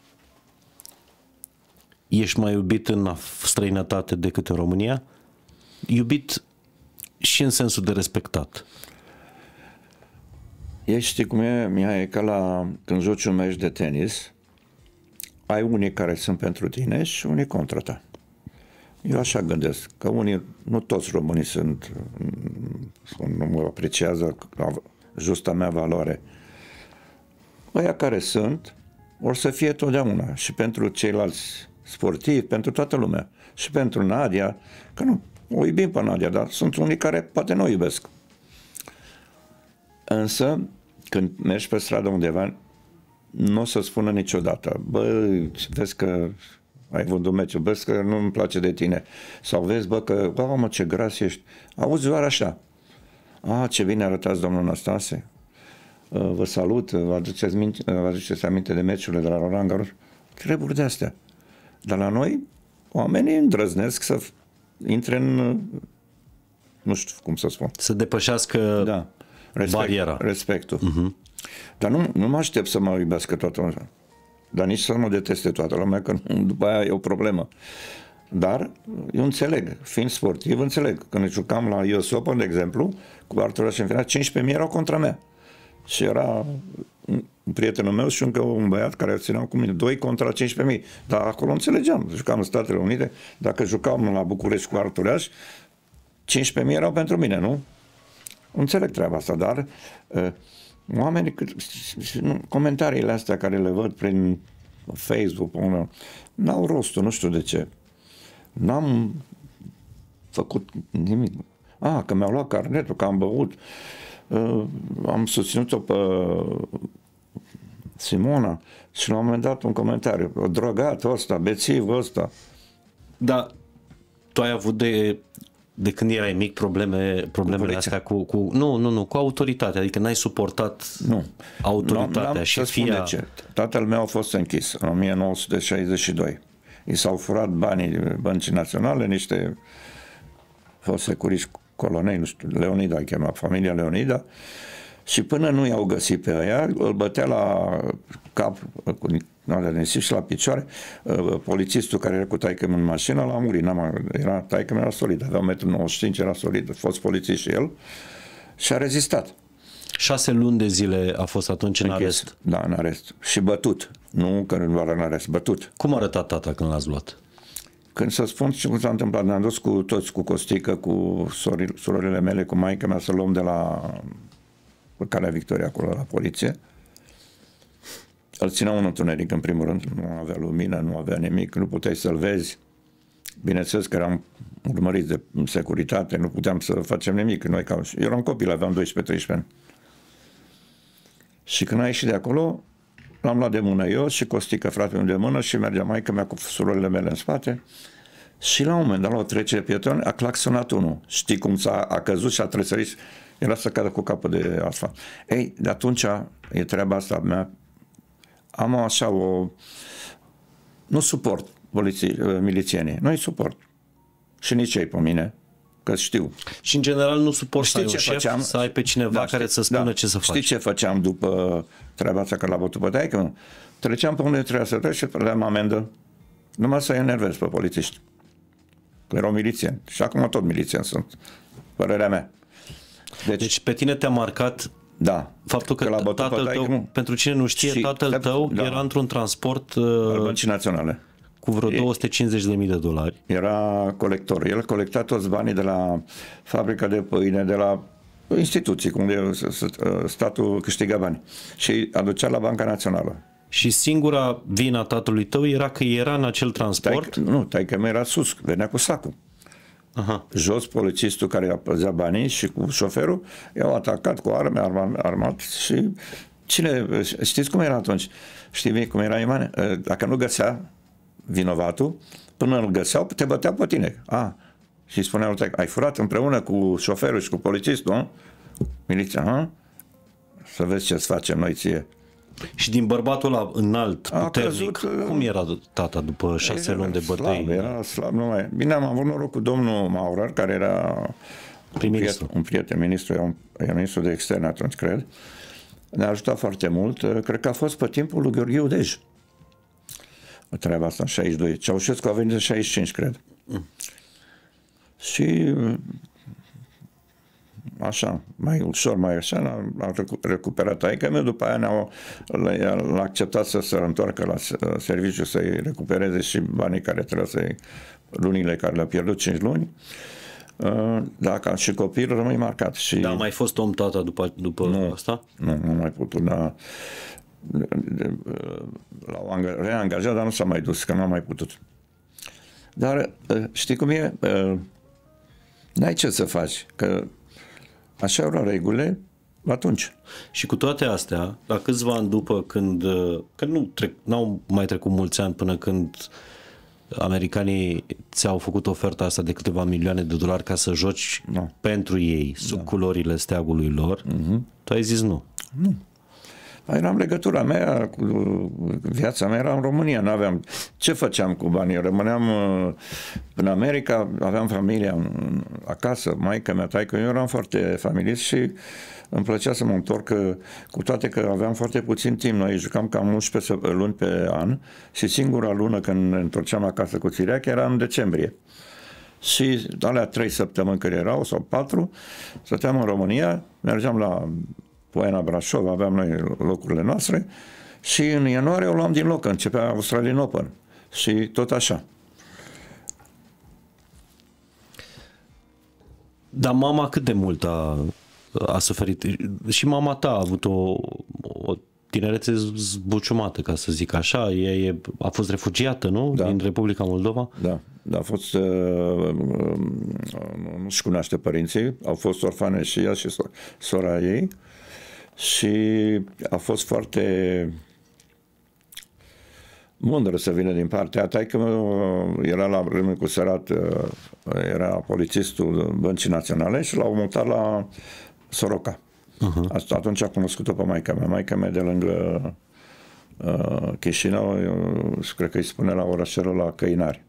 ești mai iubit în străinătate decât în România? Iubit și în sensul de respectat. Ești, știi cum e, Mihai, e ca la când joci un meci de tenis, ai unii care sunt pentru tine și unii contra ta. Eu așa gândesc, că unii, nu toți românii sunt, nu mă apreciază la justa mea valoare. Ăia care sunt, or să fie totdeauna și pentru ceilalți sportivi, pentru toată lumea. Și pentru Nadia, că nu, o iubim pe Nadia, dar sunt unii care poate nu o iubesc. Însă, când mergi pe stradă undeva, nu o să spună niciodată, bă, vezi că ai vândut meciul, vezi că nu îmi place de tine. Sau vezi, bă, că, bă, mă, ce gras ești. Auzi doar așa. A, ce bine arătați, domnul Năstase. Vă salut, vă aduceți, minte, vă aduceți aminte de meciurile de la Roland Garros. Treburi de astea. Dar la noi, oamenii îndrăznesc să intre în, nu știu cum să spun. Să depășească da. Respect, bariera. Respectul. Uh-huh. Dar nu, nu mă aștept să mă iubească toată lumea. Dar nici să mă deteste toată lumea, că după aia e o problemă. Dar eu înțeleg, fiind sportiv, înțeleg. Când jucam la U S Open, de exemplu, cu Artur și în final, cincisprezece mii erau contra mea. Și era un prietenul meu și încă un băiat care țineau cu mine, doi contra cincisprezece mii. Dar acolo înțelegeam. Jucam în Statele Unite. Dacă jucam la București cu Artureaș, cincisprezece mii erau pentru mine, nu? Înțeleg treaba asta, dar uh, oamenii, comentariile astea care le văd prin Facebook, n-au rostul, nu știu de ce. N-am făcut nimic. Ah, că mi-au luat carnetul, că am băut. Uh, am susținut-o pe Simona și la un moment dat un comentariu. Drogatul ăsta, bețivul ăsta. Da, tu ai avut de... de când erai mic probleme, problemele cu astea cu, cu... Nu, nu, nu, cu autoritatea. Adică n-ai suportat nu. autoritatea N-am, și să fia... spun de ce. Tatăl meu a fost închis în o mie nouă sute șaizeci și doi. I s-au furat banii Băncii Naționale, niște fost securiști colonei, nu știu, Leonida îi chema, familia Leonida, și până nu i-au găsit pe ăia, îl bătea la cap cu alea de nisip și la picioare. Polițistul care era cu taică în mașină l-a murit. Era, taică era solid, avea un metru nouăzeci și cinci, era solid, a fost polițist și el și a rezistat. Șase luni de zile a fost atunci în Închis. arest. Da, în arest. Și bătut. Nu că nu doar în arest, bătut. Cum arăta tata când l-ați luat? Când să spun ce cum s-a întâmplat, ne-am dus cu toți, cu Costică, cu sori, surorile mele, cu maica mea, să luăm de la Calea Victoriei acolo la poliție. Îl țineau în întuneric, în primul rând, nu avea lumină, nu avea nimic, nu puteai să-l vezi. Bineînțeles că eram urmăriți de securitate, nu puteam să facem nimic. Noi, ca... Eu eram copil, aveam doisprezece treisprezece ani. Și când a ieșit de acolo, l-am luat de mână eu și Costică, fratele meu, de mână și mergea maica mea cu surorile mele în spate. Și la un moment dat, la o trecere pietoni, a claxonat unul. Știi cum s-a a căzut și a tresărit? Era să cadă cu capul de asfalt. Ei, de atunci e treaba asta mea. Am așa o... Nu suport poliții, milițienii. Nu-i suport. Și nici ei pe mine. că știu. Și în general nu suport să ai un ce șef, făceam? să ai pe cineva Da, care știi, să spună da. ce să faci. Știi ce făceam după treaba asta, că l-a bătut pe taică? Treceam pe unde trebuia să trec și le-am amendă. Numai să-i enervez pe polițiști. Că erau milițieni. Și acum tot milițieni sunt. Părerea mea. Deci, deci pe tine te-a marcat da, faptul că, că tatăl tău, nu. pentru cine nu știe, și tatăl tău da. era într-un transport al Băncii Naționale. Cu vreo două sute cincizeci de mii de dolari. Era colector. El colecta toți banii de la fabrica de pâine, de la instituții, cum de statul câștiga bani. Și aducea la Banca Națională. Și singura vina tatălui tău era că era în acel transport? Taică, nu, taică mi era sus, venea cu sacul. Aha. Jos, polițistul care a păzea banii și cu șoferul i-au atacat cu arme, armat, armat și cine, știți cum era atunci? Știi cum era, Imane? Dacă nu găsea vinovatul, până îl găseau, te băteau pe tine. A, și spuneau, ai furat împreună cu șoferul și cu polițistul, nu? Miliția, ha? Să vezi ce-ți facem noi ție. Și din bărbatul ăla înalt, a puternic, căzut, cum era tata după șase luni de bătăi? Slab, era slab, nu mai... Bine, am avut noroc cu domnul Maurer, care era un prieten, un prieten ministru, era, un, era ministru de externe atunci, cred. Ne-a ajutat foarte mult. Cred că a fost pe timpul lui Gheorghe Udej. Treaba asta în șaizeci și doi. Ceaușescu a venit în șaizeci și cinci, cred. Mm. Și așa, mai ușor, mai așa, l-a recuperat taică-miu, după aia ne-au, l-a acceptat să se întoarcă la serviciu, să-i recupereze și banii care trebuia să-i, lunile care le-a pierdut, cinci luni. Dacă și copilul rămâi marcat. Și... Da, a mai fost om tata după, după nu, asta? Nu, nu mai putut, dar l-au reangajat, dar nu s-a mai dus, că nu a mai putut. Dar știi cum e? N-ai ce să faci, că așa erau regulile atunci. Și cu toate astea, la câțiva ani după când, că nu trec, n-au mai trecut mulți ani până când americanii ți-au făcut oferta asta de câteva milioane de dolari ca să joci no. pentru ei, sub no. culorile steagului lor, uh-huh. tu ai zis nu. Nu. Eram legătura mea, cu viața mea era în România, nu aveam ce făceam cu banii, rămâneam în America, aveam familia acasă, maică mea, taică, eu eram foarte familist și îmi plăcea să mă întorc, cu toate că aveam foarte puțin timp, noi jucam cam unsprezece luni pe an și singura lună când ne întorceam acasă cu Țiriac era în decembrie. Și alea trei săptămâni care erau, sau patru, stăteam în România, mergeam la Poiana Brașov, aveam noi locurile noastre și în ianuarie o luam din loc, începea Australian Open și tot așa. Dar mama cât de mult a, a suferit? Și mama ta a avut o, o tinerețe zbuciumată, ca să zic așa. Ea e, a fost refugiată, nu? Da. Din Republica Moldova? Da, da, a fost, uh, nu-și cunoaște părinții, au fost orfane și ea și sora ei. Și a fost foarte mândră să vină din partea a taică era la Râmnicu Sărat, era polițistul Băncii Naționale și l-au mutat la Soroca. Uh-huh. Asta, atunci a cunoscut-o pe maica mea. Maica mea de lângă uh, Chișinău, cred că îi spune la orașelul la Căinari.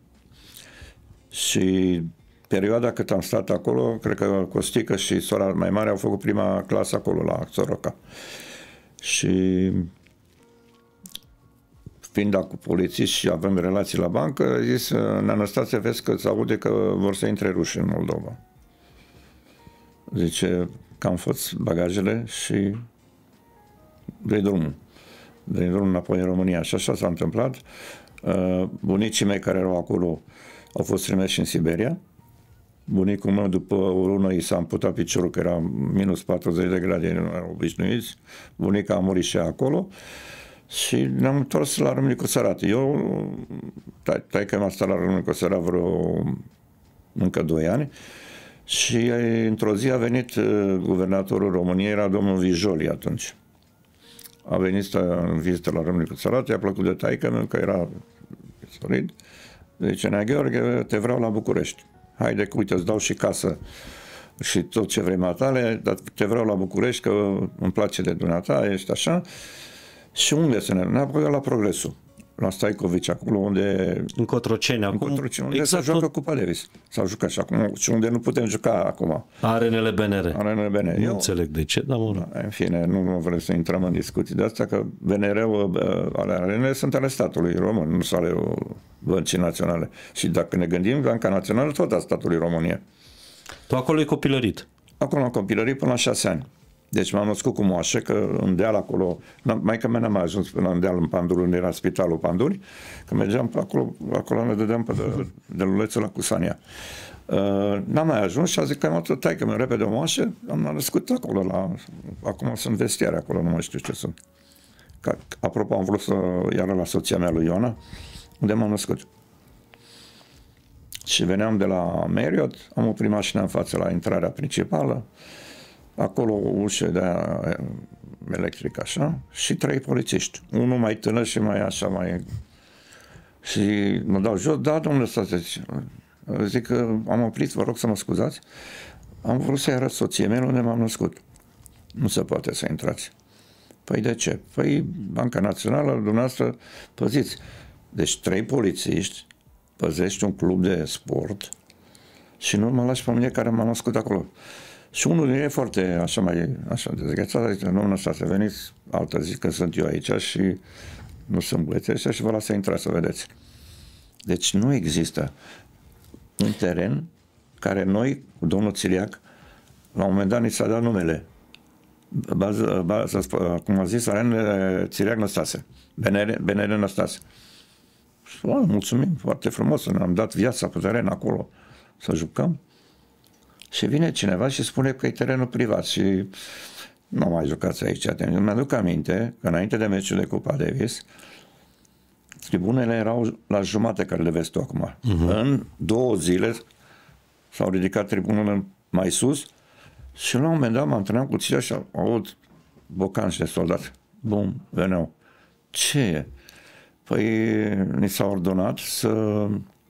Și perioada cât am stat acolo, cred că Costică și sora mai mare au făcut prima clasă acolo la Soroca. Și fiind cu polițiști și avem relații la bancă, a zis, Năstase, vezi că se aude că vor să intre ruși în Moldova. Zice că am fost bagajele și dă-i drumul. Dă-i drumul înapoi în România. Și așa s-a întâmplat. Bunicii mei care erau acolo au fost trimeși în Siberia. Bunicul meu, după o lună, i s-a amputat piciorul, că era minus patruzeci de grade, nu erau obișnuiți. Bunica a murit și acolo și ne-am întors la Râmnicu Sărat. Eu, taică m-a stat la Râmnicu Sărat vreo încă doi ani și într-o zi a venit guvernatorul României, era domnul Vijoli atunci. A venit în vizită la Râmnicu Sărat, i-a plăcut de taică meu, că era solid. Zice, Nea Gheorghe, te vreau la București. Haide, că uite, îți dau și casă și tot ce vrei matale, dar te vreau la București, că îmi place de dumneata, ești așa. Și unde să ne... Ne-a băgat la Progresul. la Stajković, acolo unde... În Cotroceni, acum. În Cotroceni, unde exact se joacă Cupa Davis. S-au jucat și acum, și unde nu putem juca acum. Arenele B N R. Arenele B N R. Nu Eu, înțeleg de ce, dar mă rog. În fine, nu, nu vrem să intrăm în discuții de asta, că B N R-ul, ale arenele sunt ale statului român, nu sunt ale băncii naționale. Și dacă ne gândim, Banca Națională tot a statului România. Tu acolo ai copilărit? Acolo am copilărit până la șase ani. Deci m-am născut cu moașă, că în deal acolo, maica mea n-a mai ajuns până în deal în Panduri, unde era spitalul Panduri, că mergeam pe acolo, acolo ne dădeam pe de, de lulețul la Cusania. Uh, n-am mai ajuns și a zis că am tot taică-mi repede o moașă, am născut acolo, la, acum sunt vestiare acolo, nu mai știu ce sunt. Ca, apropo, am vrut să iară la soția mea lui Ioana, unde m-am născut. Și veneam de la Marriott, am oprit mașina în față la intrarea principală, acolo o ușă de electrică, așa, și trei polițiști. Unul mai tânăr și mai așa, mai... Și mă dau jos, da, domnule, stați, zic că am oprit, vă rog să mă scuzați, am vrut să-i arăt soției mele unde m-am născut. Nu se poate să intrați. Păi de ce? Păi Banca Națională, dumneavoastră, păziți. Deci trei polițiști, păzești un club de sport și nu mă lași pe mine care m-am născut acolo. Și unul din ei e foarte așa mai așa dezghețat, zice, nu, ăsta să veniți altă zi că sunt eu aici și nu sunt băieți ăștia și vă las să intrați să vedeți. Deci nu există un teren care noi, cu domnul Țiriac, la un moment dat ni s-a dat numele. Bază, bază, cum a zis, arenele Țiriac Năstase. B N R Năstase. Și, o, mulțumim, foarte frumos, ne-am dat viața pe teren acolo să jucăm. Și vine cineva și spune că e terenul privat și nu mai jucați aici. Mi-aduc aminte că înainte de meciul de Cupa Davis, tribunele erau la jumate care le vezi tu acum. Uh-huh. În două zile s-au ridicat tribunele mai sus și la un moment dat mă antrenam cu ția și aud bocanci de soldați. Bum, veneau. Ce e? Păi ni s-a ordonat să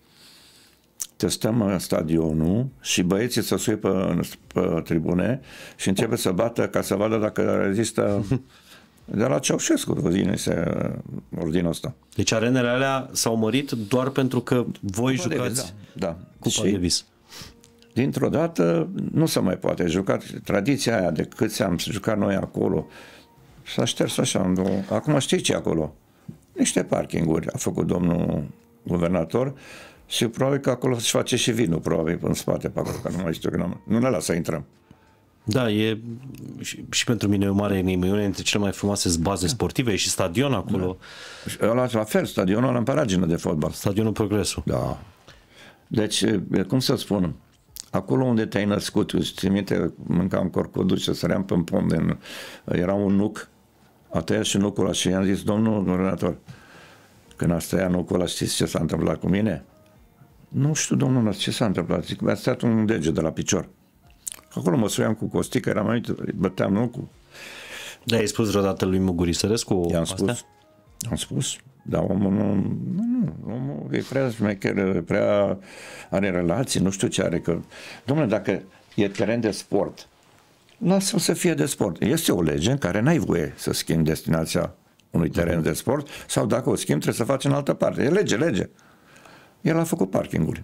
testăm stadionul și băieții să suie pe, pe tribune și începe să bată ca să vadă dacă rezistă. De la Ceaușescu vine se ordinul ăsta. Deci arenele alea s-au mărit doar pentru că voi Cupa jucați Davis, da, da. Cupa Davis. Dintr-o dată nu se mai poate juca. Tradiția aia de câți am jucat noi acolo s-a șters așa. Acum știi ce acolo? Niște parkinguri a făcut domnul guvernator și probabil că acolo se face și vinul, probabil, în spate, pe acolo, că nu mai știu, că nu ne lasă să intrăm. Da, e și, și pentru mine e o mare enigmă, dintre cele mai frumoase baze sportive, e și stadion acolo. Da. La, la fel, stadionul ăla în paragină de fotbal. Stadionul Progresul. Da. Deci, cum să spun, acolo unde te-ai născut, ți minte, mâncam corcodul și săream pe pom, de, era un nuc, a tăiat și nucul ăla și i-am zis, domnul guvernator, când a tăiat nucul ăla, știți ce s-a întâmplat cu mine? Nu știu, domnul, ce s-a întâmplat? Zic, mi-a stat un deget de la picior. Acolo mă suiam cu costică, eram aici, băteam nucul. Da, ai spus vreodată lui Muguri Sărescu I-am astea? spus, am spus, dar omul nu, nu, nu, omul e prea șmecher, prea are relații, nu știu ce are, că, domnule, dacă e teren de sport, lasă-l să fie de sport. Este o lege în care n-ai voie să schimbi destinația unui teren de sport sau dacă o schimbi trebuie să faci în altă parte. E lege, lege. El a făcut parkingul.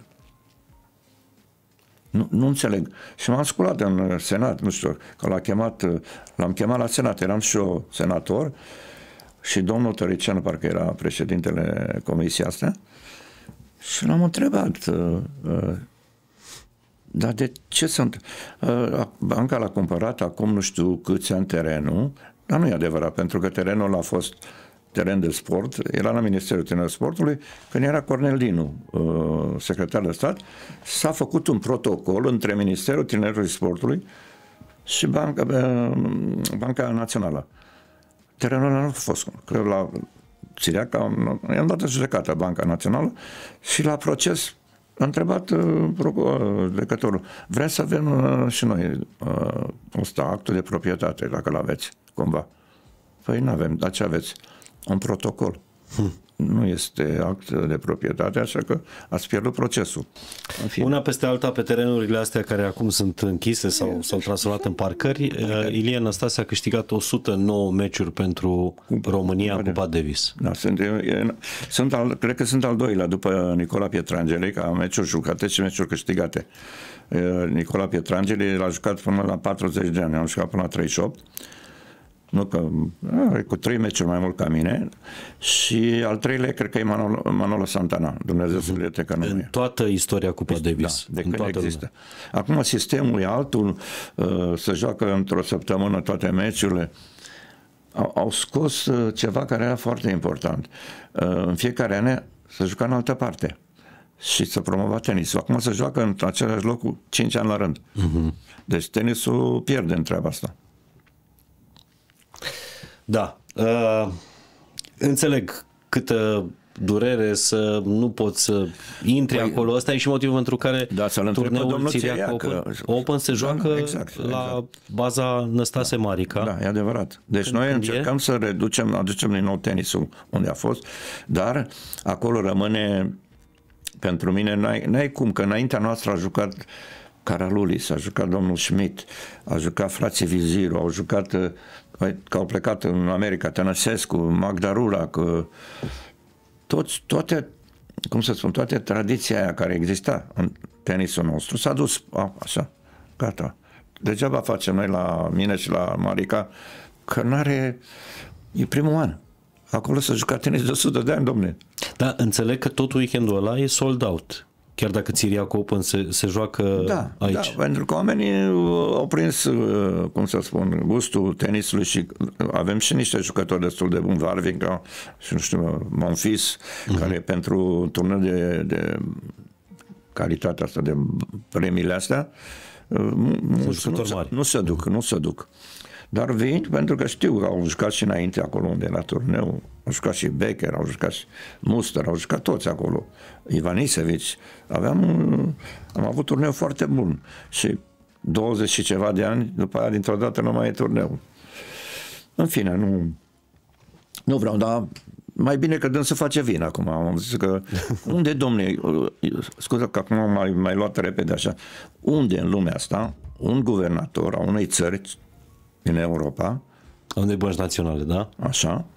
Nu, nu înțeleg. Și m-am sculat în Senat, nu știu, că l-a chemat, l-am chemat la Senat, eram și eu senator și domnul Tăricianu, parcă era președintele comisiei astea, și l-am întrebat, uh, uh, dar de ce sunt... Uh, banca l-a cumpărat acum nu știu câți ani terenul, dar nu e adevărat, pentru că terenul a fost teren de sport, era la Ministerul Tineretului Sportului, când era Cornel Dinu, uh, secretar de stat, s-a făcut un protocol între Ministerul Tineretului Sportului și Banca, uh, Banca Națională. Terenul nu a fost, cred, la Țiriac, i-am dat în judecată Banca Națională și la proces a întrebat uh, judecătorul, vrem să avem uh, și noi uh, ăsta, actul de proprietate, dacă l-aveți, cumva. Păi nu avem, dar ce aveți? Un protocol. Hmm. nu este act de proprietate, așa că ați pierdut procesul. Una peste alta, pe terenurile astea care acum sunt închise sau s-au transformat în parcări, Ilie Năstase a câștigat o sută nouă meciuri pentru România în Cupa Davis. Da, sunt, sunt al, cred că sunt al doilea după Nicola Pietrangeli, ca meciuri jucate și meciuri câștigate. Nicola Pietrangeli l-a jucat până la patruzeci de ani, am jucat până la treizeci și opt. Nu că, are cu trei meciuri mai mult ca mine. Și al treilea cred că e Manolo, Manolo Santana, Dumnezeu să le că nu în e. toată istoria Cupa Davis. Da, de când există. Lumea. Acum sistemul e altul, se joacă într-o săptămână toate meciurile. Au, au scos ceva care era foarte important. În fiecare an se juca în altă parte și se promova tenisul. Acum se joacă în același loc cu cinci ani la rând. Uh-huh. Deci tenisul pierde în treaba asta. Da. Uh, înțeleg câtă durere să nu poți să intri păi, acolo. Ăsta e și motivul pentru care da, turneul Țiriac Open, Open se joacă da, exact, la exact. baza Năstase Marica. Da, e adevărat. Deci noi încercăm e? să reducem, aducem din nou tenisul unde a fost, dar acolo rămâne, pentru mine, n-ai, n-ai cum, că înaintea noastră a jucat Caralulis, a jucat domnul Schmidt, a jucat frații Viziru, au jucat, că au plecat în America, Tănăsescu, Magda Rulac, toți, toate, cum să spun, toate tradiția aia care exista în tenisul nostru s-a dus, a, așa, gata. Degeaba facem noi la mine și la Marica, că n-are, e primul an. Acolo s-a jucat tenis de o sută de ani, domne. Da, înțeleg că tot weekendul ăla e sold out. Chiar dacă Țiriac Open se, se joacă da, aici. Da, pentru că oamenii au prins, cum să spun, gustul tenisului și avem și niște jucători destul de buni, Varvinca și nu știu, Monfils, uh-huh. care pentru turneu de, de calitatea asta, de premiile astea, nu, nu, nu, nu se duc, nu se duc. Dar vin pentru că știu că au jucat și înainte acolo unde era turneu, au jucat și Becker, au jucat și Muster, au jucat toți acolo, Ivan Isevici. Aveam, am avut turneu foarte bun și douăzeci și ceva de ani, după aia dintr-o dată nu mai e turneu. În fine, nu, nu vreau, dar mai bine că dăm să face vin acum. Am zis că, unde, domne, scuze că acum am mai, mai luat repede așa, unde în lumea asta un guvernator a unei țări din Europa, unde bănci naționale, da? Așa.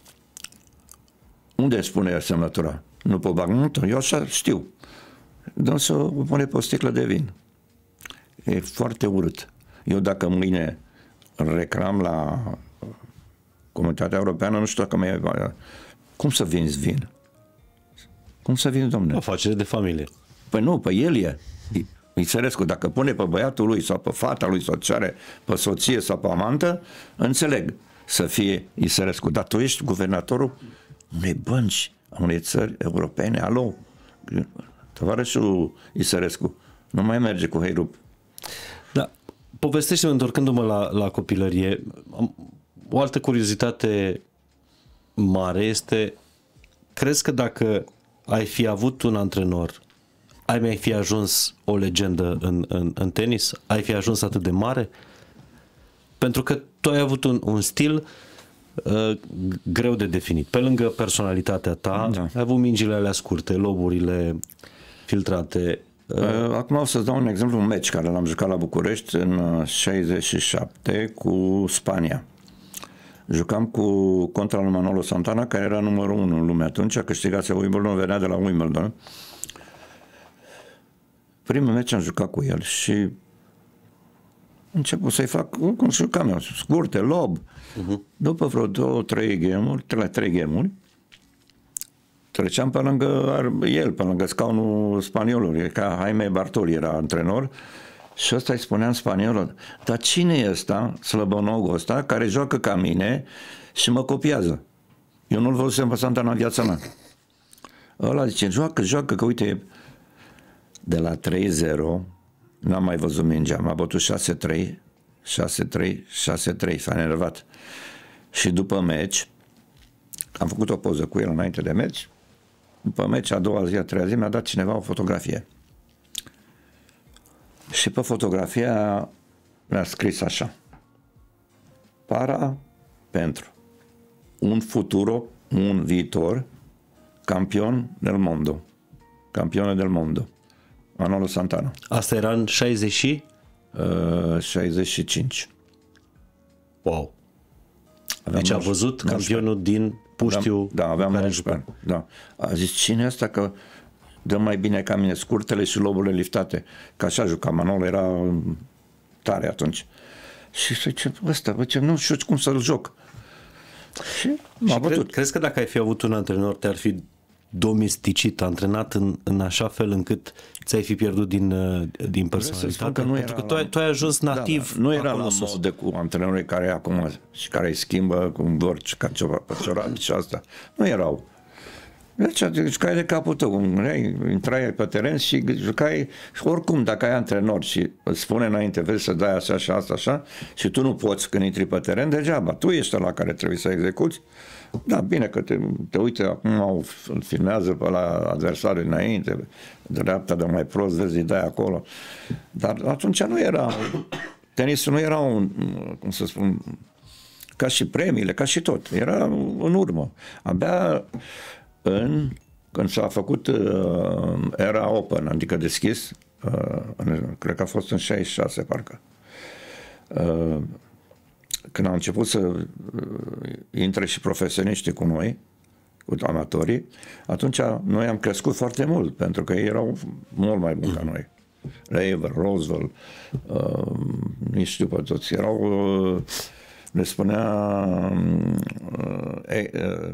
Unde spune semnătura? Nu pe bagnotă? Eu așa știu. Dăm să o pune pe o sticlă de vin. E foarte urât. Eu dacă mâine reclam la Comunitatea Europeană, nu știu dacă mai e... Cum să vinzi vin? Cum să vinzi, domnule? O afacere de familie. Păi nu, pe el e. Isărescu, dacă pune pe băiatul lui sau pe fata lui sau ce are pe soție sau pe amantă, înțeleg să fie Isărescu. Dar tu ești guvernatorul unei bănci, a unei țări europene. Alo, tovarășul Isărescu, nu mai merge cu heirup. Da, povestește-mă, întorcându-mă la, la copilărie, o altă curiozitate mare este, crezi că dacă ai fi avut un antrenor, ai mai fi ajuns o legendă în, în, în tenis? Ai fi ajuns atât de mare? Pentru că tu ai avut un, un stil uh, greu de definit. Pe lângă personalitatea ta, da. Ai avut mingile alea scurte, loburile filtrate. Uh... Acum o să-ți dau un exemplu, un meci care l-am jucat la București în șaizeci și șapte cu Spania. Jucam cu contra lui Manolo Santana, care era numărul unu în lume atunci, a câștigat Wimbledon, venea de la Wimbledon. Primul meci am jucat cu el și început să-i fac, cum jucam eu, scurte, lob. Uh-huh. După vreo două, trei game-uri, trei, trei game-uri, treceam pe lângă el, pe lângă scaunul spaniolului, ca Jaime Bartoli era antrenor, și ăsta îi spunea în spaniolă, dar cine e ăsta, slăbănogul ăsta, care joacă ca mine și mă copiază? Eu nu-l văzusem pe Santana în viața mea. Ăla zice, joacă, joacă, că uite, de la trei zero, n-am mai văzut mingea, m-a bătut șase trei, șase trei, șase trei, s-a enervat. Și după meci, am făcut o poză cu el înainte de meci, după meci, a doua zi, a treia zi, mi-a dat cineva o fotografie. Și pe fotografia mi-a scris așa: para pentru un futuro, un viitor campion del mondo. Campione del mondo. Manolo Santana. Asta era în șaizeci și? Uh, șaizeci și cinci. Wow. Aveam deci a văzut campionul din Puștiu. Da, aveam nouăsprezece ani. Da. A zis, cine asta că dă mai bine ca mine scurtele și loburile liftate? Că așa juca Manolo, era tare atunci. Și zice, ăsta, bă, ce, nu știu cum să-l joc. Și m-a bătut. Cred, crezi că dacă ai fi avut un antrenor, te-ar fi domesticit, antrenat în, în așa fel încât ți-ai fi pierdut din, din personalitate? Nu Pentru că tu ai, tu ai ajuns nativ. Da, da. Nu era la modă cu antrenorii care e acum și care îi schimbă cu vorci, ca ciorapi și asta. Nu erau. Deci jucai de capul tău, intrai pe teren și jucai, și oricum dacă ai antrenor și îți spune înainte, vezi să dai așa și asta așa și tu nu poți când intri pe teren, degeaba, tu ești ăla care trebuie să execuți. Da, bine că te, te uite, acum îl filmează pe la adversarul înainte, dreapta de mai prost, vezi, îi dai acolo. Dar atunci nu era, tenisul nu era un, cum să spun, ca și premiile, ca și tot, era în urmă. Abia în, când s-a făcut uh, era Open, adică deschis, uh, în, cred că a fost în șaizeci și șase, parcă. Uh, când au început să uh, intre și profesioniștii cu noi, cu amatorii, atunci noi am crescut foarte mult, pentru că ei erau mult mai buni ca noi. Lever, Roosevelt, uh, nici știu pe toți, erau, uh, le spunea uh, uh,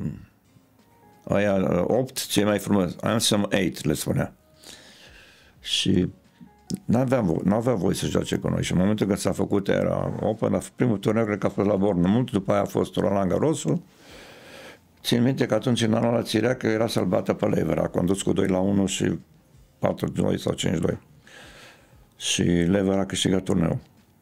aia opt, cei mai frumos, Ansem opt, le spunea. Și n-avea, vo- n-avea voie să joace cu noi. Și în momentul când s-a făcut era Open, primul turneu cred că a fost la Bournemouth, după aia a fost Roland Garrosul. Țin minte că atunci în anul la Țirea că era să-l bată pe Lever, a condus cu doi la unu și patru doi sau cinci doi. Și Lever a câștigat turneul.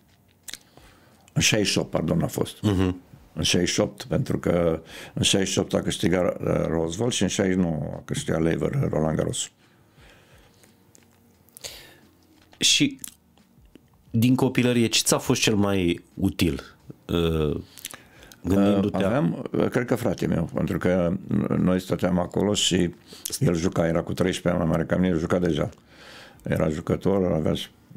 În șaizeci și opt, pardon, a fost. Uh-huh. În șaizeci și opt, pentru că în șaizeci și opt a câștigat Roosevelt și în șaizeci și nouă a câștigat Lever, Roland Garros. Și din copilărie, ce ți-a fost cel mai util? Gândindu-te... Aveam, cred că fratele meu, pentru că noi stăteam acolo și el juca, era cu treisprezece ani mai mare ca mine, el juca deja. Era jucător, avea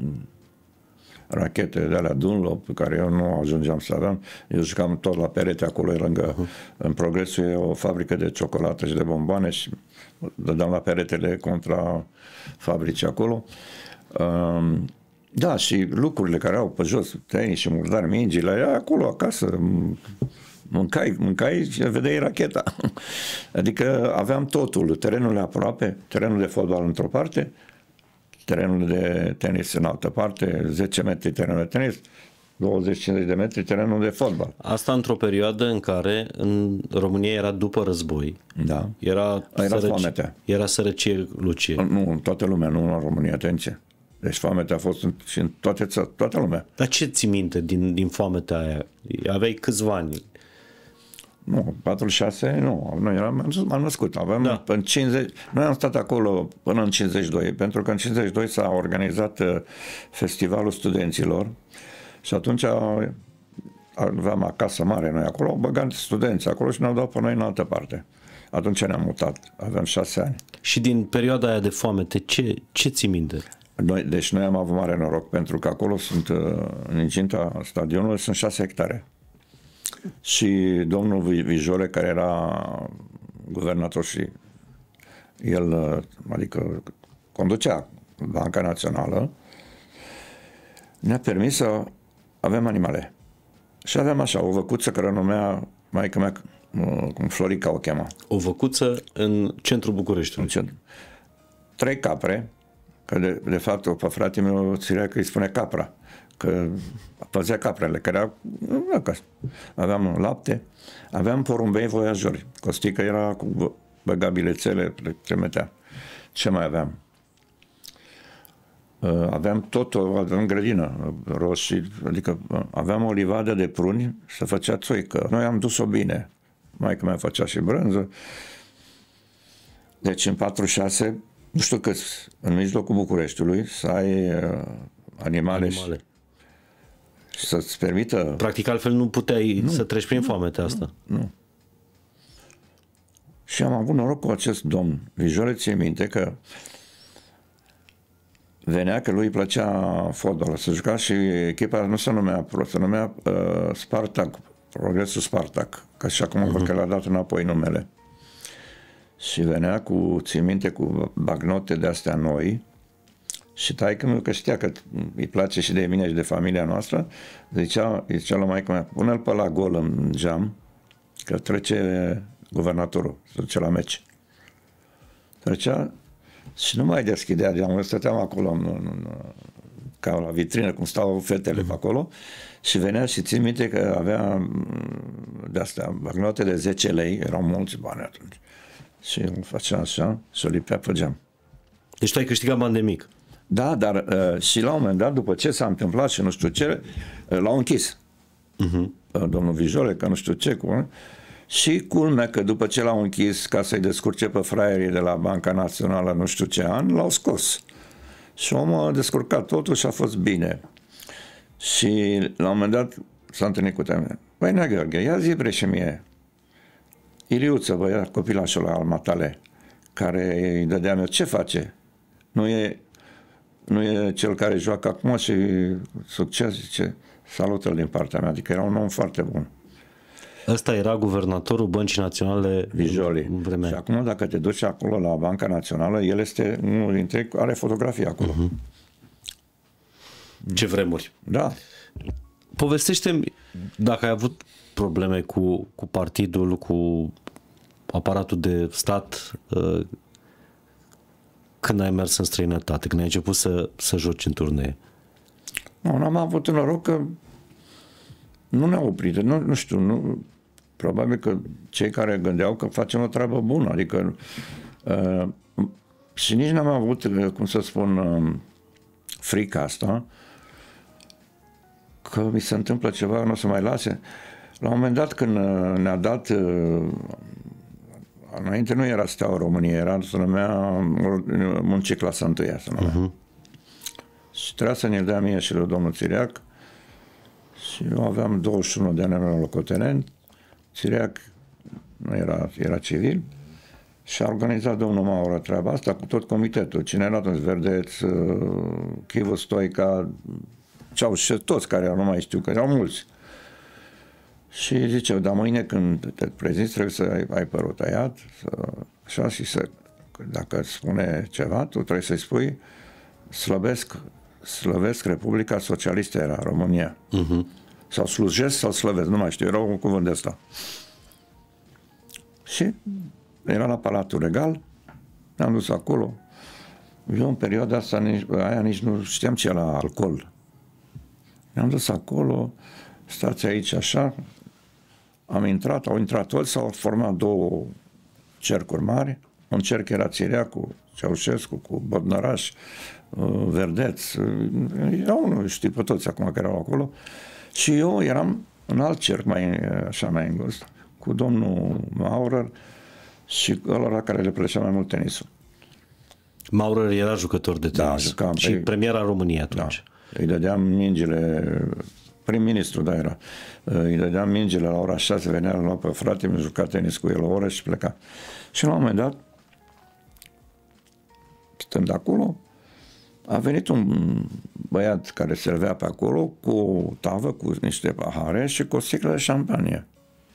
rachete de alea Dunlop, pe care eu nu ajungeam să aveam. Eu jucam tot la perete acolo, lângă, uh-huh. În Progresul e o fabrică de ciocolată și de bomboane și dădeam la peretele contra fabricii acolo. Um, da, și lucrurile care au pe jos, tenis și murdari, mingile, era acolo acasă. Mâncai, mâncai și vedeai racheta. Adică aveam totul, terenul aproape, terenul de fotbal într-o parte, terenul de tenis în altă parte, zece metri terenul de tenis, douăzeci cincizeci de metri terenul de fotbal. Asta într-o perioadă în care în România era după război. Da. Era, era sărăci, foametea. Era sărăcie lucie. Nu, în toată lumea, nu în România, atenție. Deci foametea a fost în, și în toate, toată lumea. Dar ce ți minte din, din foametea aia? Aveai câțiva ani? Nu, patruzeci și șase, nu, noi eram, m-am născut, aveam da. În cincizeci, noi am stat acolo până în cincizeci și doi, pentru că în cincizeci și doi s-a organizat festivalul studenților și atunci aveam acasă mare noi acolo, au băgat studenți acolo și ne-au dat pe noi în altă parte. Atunci ne-am mutat, aveam șase ani. Și din perioada aia de foamete, ce, ce ți minte? Noi, deci noi am avut mare noroc, pentru că acolo sunt, în incinta stadionului, sunt șase hectare. Și domnul Vijore, care era guvernator și el, adică conducea Banca Națională, ne-a permis să avem animale. Și aveam așa, o văcuță care numea maică mea, cum Florica o chema. O văcuță în centrul Bucureștiului. În centru. Trei capre, că de, de fapt pe fratele meu țirea că îi spune capra, că păzea caprele, că era acasă. Aveam lapte, aveam porumbei voiajori. Costică era cu băga bilețele, le trimitea. Ce mai aveam? Aveam tot, aveam grădină, roșii, adică aveam o livadă de pruni, se făcea țoică. Noi am dus-o bine. Maica mea făcea și brânză. Deci în patruzeci și șase, nu știu câți, în mijlocul Bucureștiului, să ai animale, animale. Și să-ți permită... Practic altfel nu puteai nu, să treci prin foamea asta. Nu. Și am avut noroc cu acest domn Vijole, ție minte că venea, că lui îi plăcea fotbalul, să juca și echipa nu se numea Pro, se numea uh, Spartak, Progresul Spartak, că și acum uh-huh. că l-a dat înapoi numele. Și venea cu, ții minte, cu bagnote de astea noi și taică-miu, că știa că îi place și de mine și de familia noastră, zicea, zicea la maică mea, pune-l pe la gol în geam, că trece guvernatorul, se duce la meci. Trecea și nu mai deschidea geamul, stăteam acolo în, în, ca la vitrină, cum stau fetele mm. pe acolo, și venea și țin minte că avea de-astea bagnote de zece lei, erau mulți bani atunci. Și îl făcea așa și o lipea pe geam. Deci tu ai câștigat bani de mic. Da, dar uh, și la un moment dat, după ce s-a întâmplat și nu știu ce, uh, l-au închis. Uh-huh. Uh, domnul Vijole, că nu știu ce, cu, și culmea că după ce l-au închis, ca să-i descurce pe fraierii de la Banca Națională nu știu ce an, l-au scos. Și omul a descurcat totul și a fost bine. Și la un moment dat s-a întâlnit cu tine. Păi, Nea Gheorghe, ia zi bre și mie. Iliuță, băia, copilașul al matale, care îi dădeam eu, ce face? Nu e, nu e cel care joacă acum și succes, zice, salută-l din partea mea, adică era un om foarte bun. Ăsta era guvernatorul Băncii Naționale Vijoli. Și acum dacă te duci acolo la Banca Națională, el este unul dintre, are fotografii acolo. Uh-huh. Ce vremuri. Da. Povestește-mi dacă ai avut probleme cu, cu partidul, cu aparatul de stat când ai mers în străinătate, când ai început să, să joci în turnee. Nu, n-am avut noroc că nu ne-au oprit. Nu, nu știu, nu, probabil că cei care gândeau că facem o treabă bună, adică uh, și nici n-am avut, cum să spun, uh, frica asta că mi se întâmplă ceva, nu o să mai lase. La un moment dat când ne-a dat, înainte nu era Steaua României, era, se numea Muncii clasa întâia, se numea. Uh-huh. Și trebuia să ne-l dea mie și lui domnul Țiriac și eu aveam douăzeci și unu de ani în locotenent, Țiriac nu era, era civil și a organizat domnul Maură treaba asta cu tot comitetul, cine era atunci, Verdeț, Chivu Stoica, Ceaușescu, toți care nu mai știu, că erau mulți. Și zice, dar mâine când te prezinți trebuie să ai, ai părul tăiat, să, așa, și să, dacă spune ceva, tu trebuie să-i spui slăvesc, slăvesc Republica Socialistă era România. Uh-huh. Sau slujesc sau slăvesc, nu mai știu, era un cuvânt de ăsta. Și era la Palatul Regal, ne-am dus acolo. Eu în perioada asta, nici, aia nici nu știam ce era alcool. Ne-am dus acolo, stați aici așa, am intrat, au intrat toți, s-au format două cercuri mari, un cerc era Țiriacu, Ceaușescu, cu Bodnăraș, Verdeț, erau, nu știu pe toți acum care erau acolo, și eu eram în alt cerc, mai, așa mai îngust, cu domnul Maurer și ăla care le plăcea mai mult tenisul. Maurer era jucător de tenis, da, jucam, și pe, premiera României atunci. Da, îi dădeam mingile, prim-ministru, da, era. Îi dădeam mingile la ora șase, venea, îl lua pe frate, mi-a jucat tenis cu el o oră și pleca. Și la un moment dat, stând acolo, a venit un băiat care servea pe acolo cu o tavă, cu niște pahare și cu o sticlă de șampanie.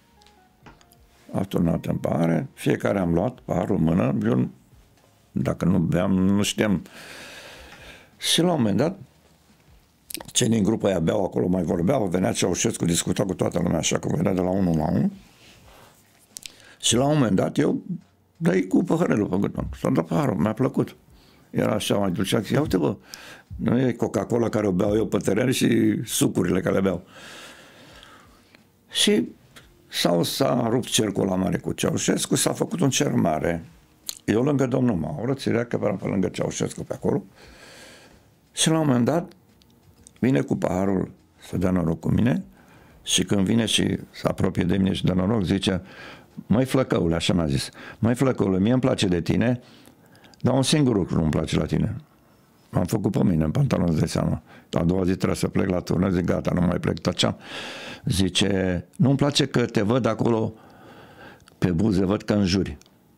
A turnat în pahare, fiecare am luat paharul în mână, eu, dacă nu beam, nu știam. Și la un moment dat, cei din grupă aia beau acolo, mai vorbeau, venea Ceaușescu, discuta cu toată lumea așa, că venea de la unul la unul. Și la un moment dat, eu dai cu păhărelul pe gât. S-a dat paharul, mi-a plăcut. Era așa, mai dulceac. Ia uite, bă, nu e Coca-Cola care o beau eu pe teren și sucurile care le beau. Și sau s-a rupt cercul la mare cu Ceaușescu, s-a făcut un cer mare. Eu lângă domnul Maură, Țiriac, că eram pe lângă Ceaușescu pe acolo. Și la un moment dat, vine cu paharul să dea noroc cu mine și când vine și se apropie de mine și dă noroc, zice, măi flăcăule, așa mi-a zis, măi flăcăule, mie îmi place de tine, dar un singur lucru nu-mi place la tine. M-am făcut pe mine în pantalon, îți dai seama. A doua zi trebuie să plec la turneu, zic, gata, nu mai plec, taceam. Zice, nu-mi place că te văd acolo pe buze, văd că înjuri.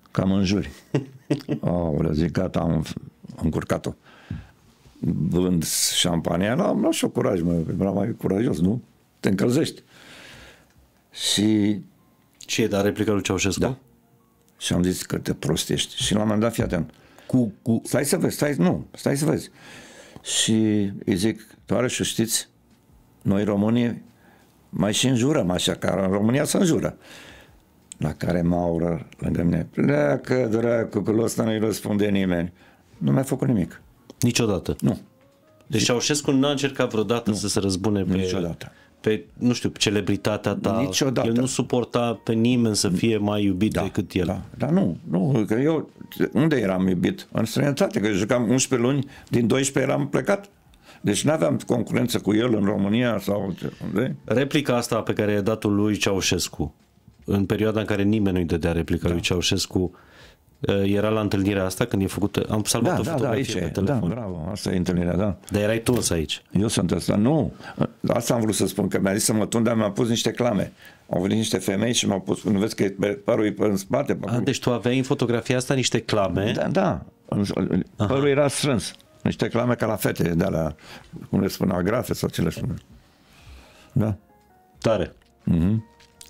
Cam în juri. Aoleu, zic, gata, am încurcat-o. Vând șampania, am luat și-o curaj, mă, era mai curajos, nu? Te încălzești. Și... Ce e, dar replica lui Ceaușescu? Da. Și am zis că te prostești. Și la un moment dat, fii atent. Cu, cu... Stai să vezi, stai, nu, stai să vezi. Și îi zic, toarăși, știți, noi românii mai și înjurăm așa, că în România se înjură. La care Maură, lângă mine, pleacă, dracu, că ăsta nu-i răspunde nimeni. Nu mi-a făcut nimic. Niciodată? Nu. Deci Ceaușescu n-a încercat vreodată nu. să se răzbune pe, Niciodată. pe, nu știu, celebritatea ta. Niciodată. El nu suporta pe nimeni să fie mai iubit da, decât el. Da, dar nu, nu, că eu, unde eram iubit? În străinătate, că jucam unsprezece luni, din doisprezece eram plecat. Deci nu aveam concurență cu el în România sau unde. Replica asta pe care i-a dat-o lui Ceaușescu, în perioada în care nimeni nu-i dădea replica da. lui Ceaușescu, era la întâlnirea asta când e făcută. Am salvat da, o da, fotografie da, pe telefon. Da, bravo, asta e întâlnirea, da. Dar erai tu aici. Eu sunt ăsta, nu. Asta am vrut să spun, că mi-a zis să mă tund, dar mi-a pus niște clame. Au venit niște femei și m-au pus, nu vezi că părul e în spate. A, deci tu aveai în fotografia asta niște clame? Da, da. Părul era strâns. Niște clame ca la fete, de alea, cum le spune, agrafe sau ce le spune. Da. Tare. Mhm.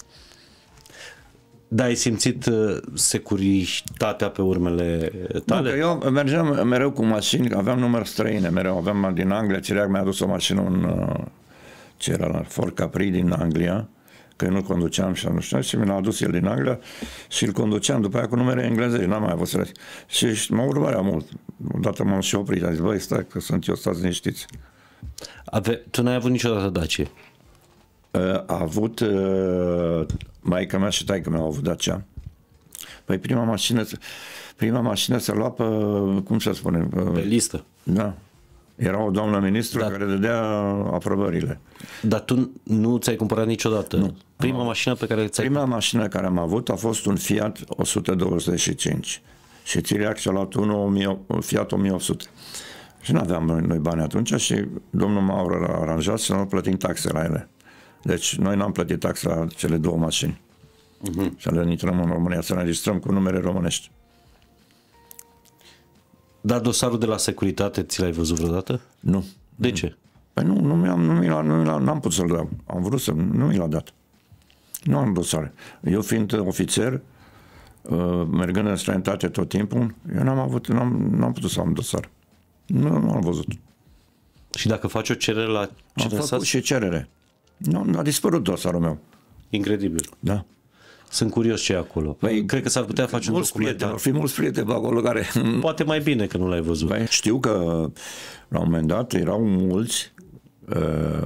Da, ai simțit uh, securitatea pe urmele tale? Da, eu mergeam mereu cu mașini, aveam număr străine, mereu aveam din Anglia, Cireac mi-a adus o mașină, un, uh, ce era la Ford Capri din Anglia, că eu nu conduceam și nu știu, și mi l-a adus el din Anglia și îl conduceam după aia cu numere englezești, n-am mai avut să le... Și mă urmărea mult. Odată m-am și oprit, am zis, băi, stai că sunt eu, stați liniștiți. Ave... Tu n-ai avut niciodată Dacia? A avut uh, maica mea și taică mea au avut Dacia. Păi prima mașină prima mașină se lua pe, cum să spune? Pe, pe listă. Da. Era o doamnă ministru da. care dădea aprobările. Dar tu nu ți-ai cumpărat niciodată? Nu. Prima nu. mașină pe care ți-ai... Prima mașină care am avut a fost un Fiat o sută douăzeci și cinci. Și Țiriac și-a luat unul Fiat o mie opt sute. Și nu aveam noi bani atunci și domnul Maur l-a aranjat și nu plătim taxe la ele. Deci noi n-am plătit taxe la cele două mașini. Uh-huh. Și le intrăm în România, să ne înregistrăm cu numere românești. Dar dosarul de la securitate ți l-ai văzut vreodată? Nu. De nu. ce? Păi nu, nu, mi-am, nu, mi-l, nu mi-l, n-am putut să-l dau. Am vrut să, nu mi l-a dat. Nu am dosare. Eu fiind ofițer, mergând în străinătate tot timpul, eu n-am avut, n-am, n-am putut să am dosar. Nu, nu am văzut. Și dacă faci o cerere la Am făcut și cerere. Nu, a dispărut dosarul meu. Incredibil. Da. Sunt curios ce e acolo. Păi, cred că s-ar putea face un documentar. Ar fi mulți prieteni pe acolo care... Poate mai bine că nu l-ai văzut. Păi, știu că la un moment dat erau mulți uh,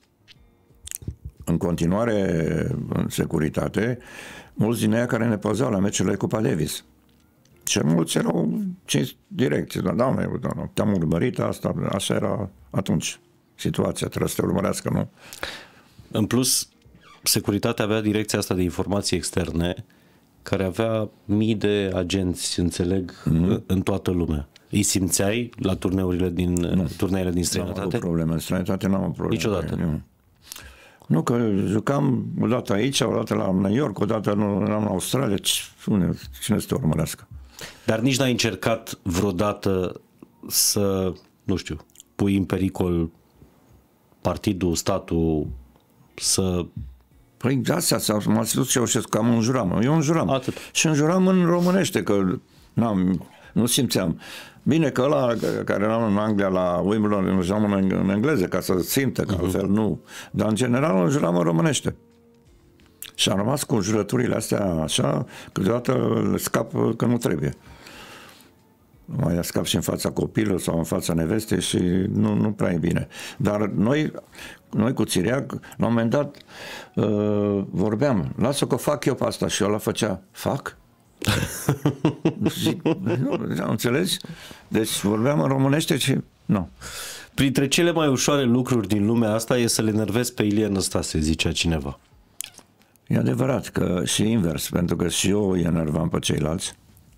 în continuare în securitate, mulți din aia care ne păzeau la meciurile Cupa Davis. Și mulți erau cinci direcții. Da, da, te-am urmărit, asta, așa era atunci situația, trebuie să te urmărească, nu? În plus, securitatea avea direcția asta de informații externe, care avea mii de agenți, înțeleg, mm-hmm. în toată lumea. Îi simțeai la turneurile din, nu. turneile din străinătate? Nu am avut probleme, în străinătate n-am avut probleme. Niciodată? Nu. Nu, că jucam o dată aici, o dată la New York, o dată eram la Australia, cine, cine să te urmărească? Dar nici n-ai încercat vreodată să, nu știu, pui în pericol partidul, statul, să... Păi de asta m-a ținut Ceaușescu, că am înjuram. Eu înjuram. Atât. Și înjuram în românește, că n-am, nu simțeam. Bine că ăla care era în Anglia la Wimbledon înjuram în, în engleză, ca să simtă, că uh-huh. altfel nu. Dar în general înjuram în românește. Și am rămas cu înjurăturile astea așa, câteodată le scap că nu trebuie. Mai scap și în fața copilului sau în fața nevestei și nu, nu prea e bine. Dar noi, noi cu Țiriac, la un moment dat uh, vorbeam, lasă că fac eu pe asta și ăla făcea, fac? Zic, nu, înțelegi? Deci vorbeam în românește și nu. Printre cele mai ușoare lucruri din lumea asta e să le enervezi pe Ilie Năstase, zicea cineva. E adevărat că și invers, pentru că și eu îi enervam pe ceilalți.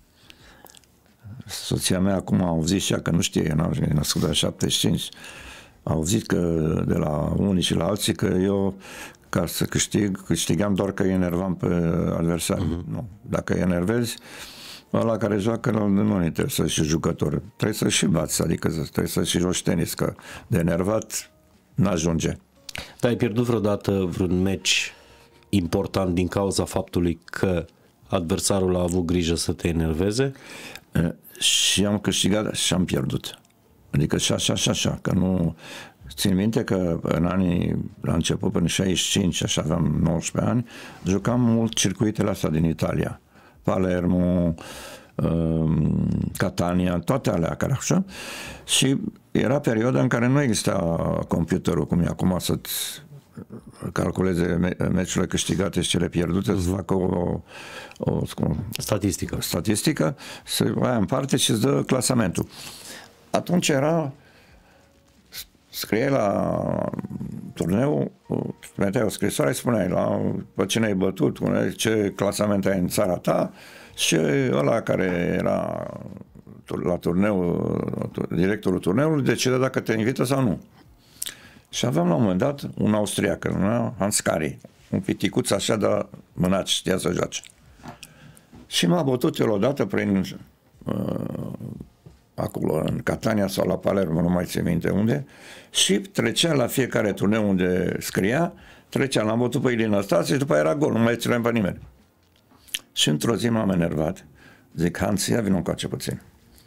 Soția mea acum a auzit și ea, că nu știe, e născută în șaptezeci și cinci, a auzit că de la unii și la alții că eu, ca să câștig, câștigam doar că îi enervam pe adversari. Uh-huh. Nu. Dacă îi enervezi, Ăla care joacă nu trebuie să și jucător, trebuie să și bați, adică trebuie să și joci tenis, că de enervat n-ajunge. Dar ai pierdut vreodată vreun meci important din cauza faptului că adversarul a avut grijă să te enerveze? Și am câștigat și am pierdut. Adică și așa, și așa, că nu... Țin minte că în anii, la început, până șaizeci și cinci, așa aveam nouăsprezece ani, jucam mult circuitele astea din Italia. Palermo, Catania, toate alea care așa. Și era perioada în care nu exista computerul, cum e acum, să-ți calculeze meciurile câștigate și cele pierdute, să facă o, o, o statistică. statistică, să ai în parte și îți dă clasamentul. Atunci era, scriei la turneu, trimiteai o scrisoare, spuneai la, pe cine ai bătut, ce clasament ai în țara ta, și ăla care era la turneu, directorul turneului, decide dacă te invită sau nu. Și aveam la un moment dat un austriac, Hans Kari, un piticuț așa de mânaci, știa să joace. Și m-a bătut el odată prin uh, acolo, în Catania sau la Palermo, nu mai țin minte unde, și trecea la fiecare turneu unde scria, trecea, l-am bătut pe Ilina Stase și după aia era gol, nu mai țineam pe nimeni. Și într-o zi m-am enervat. Zic, Hans, ia vină încoace puțin.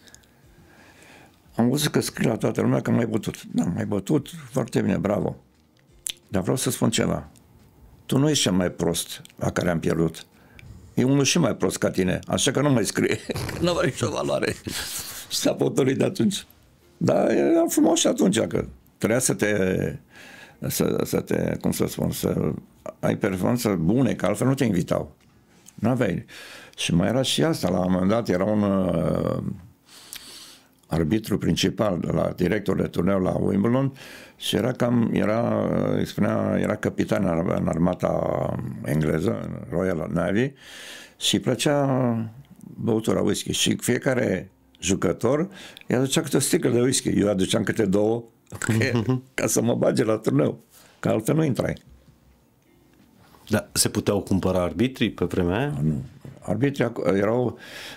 Am văzut că scrie la toată lumea că m-ai bătut. Da, m-ai bătut, foarte bine, bravo. Dar vreau să spun ceva. Tu nu ești cel mai prost la care am pierdut. E unul și mai prost ca tine, așa că nu mai scrie. Nu are nicio valoare. Și s-a potolit de atunci. Dar era frumos și atunci, că trebuia să te, să, să te, cum să spun, să ai performanță bune, că altfel nu te invitau. N-aveai. Și mai era și asta, la un moment dat era un uh, arbitru principal, la director de turneu la Wimbledon, și era cam, era, îi spunea, era capitan în armata engleză, în Royal Navy, și îi plăcea băutura whisky. Și fiecare jucător îi aducea câte o sticlă de whisky. Eu aduceam câte două ca să mă bage la turneu, că altfel nu intrai. Da, se puteau cumpăra arbitrii pe vremea aia? Nu. Arbitrii erau...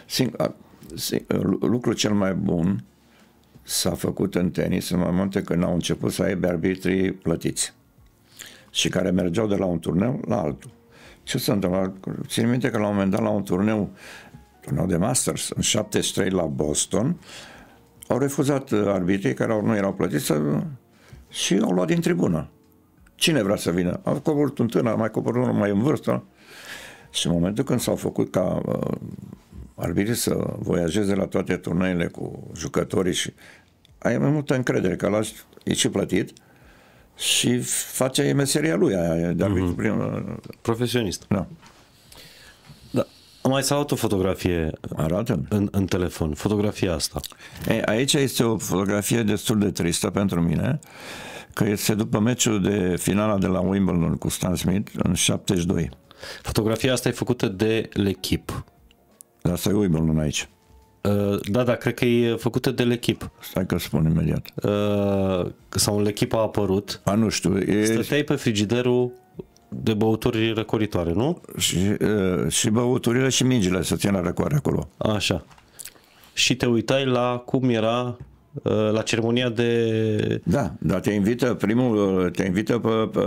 Lucrul cel mai bun s-a făcut în tenis în momentul când au început să aibă arbitrii plătiți și care mergeau de la un turneu la altul. Ce s-a întâmplat? Țin minte că la un moment dat la un turneu, turneu de Masters, în șaptezeci și trei la Boston, au refuzat arbitrii care nu erau plătiți să... și au luat din tribună. Cine vrea să vină? A coborât un tânăr, mai coborât unul mai în vârstă. Și în momentul când s-au făcut ca uh, arbitrii să voiajeze la toate turneile cu jucătorii și ai mai multă încredere că ăla e și plătit și face meseria lui aia de arbitru. Mm-hmm. Prin, profesionist. Da. Da. Am mai salut o fotografie. Arată? În, în telefon. Fotografia asta. Ei, aici este o fotografie destul de tristă pentru mine, că este după meciul de finala de la Wimbledon cu Stan Smith în șaptezeci și doi. Fotografia asta e făcută de L'Equipe. Dar asta e Wimbledon aici. Uh, da, da, cred că e făcută de L'Equipe. Stai că spun imediat. Uh, sau L'Equipe a apărut. A, nu știu. E... Stăteai pe frigiderul de băuturi răcoritoare, nu? Și, uh, și băuturile și mingile să țin la răcoare acolo. Așa. Și te uitai la cum era uh, la ceremonia de... Da, dar te invită primul, te invită pe... pe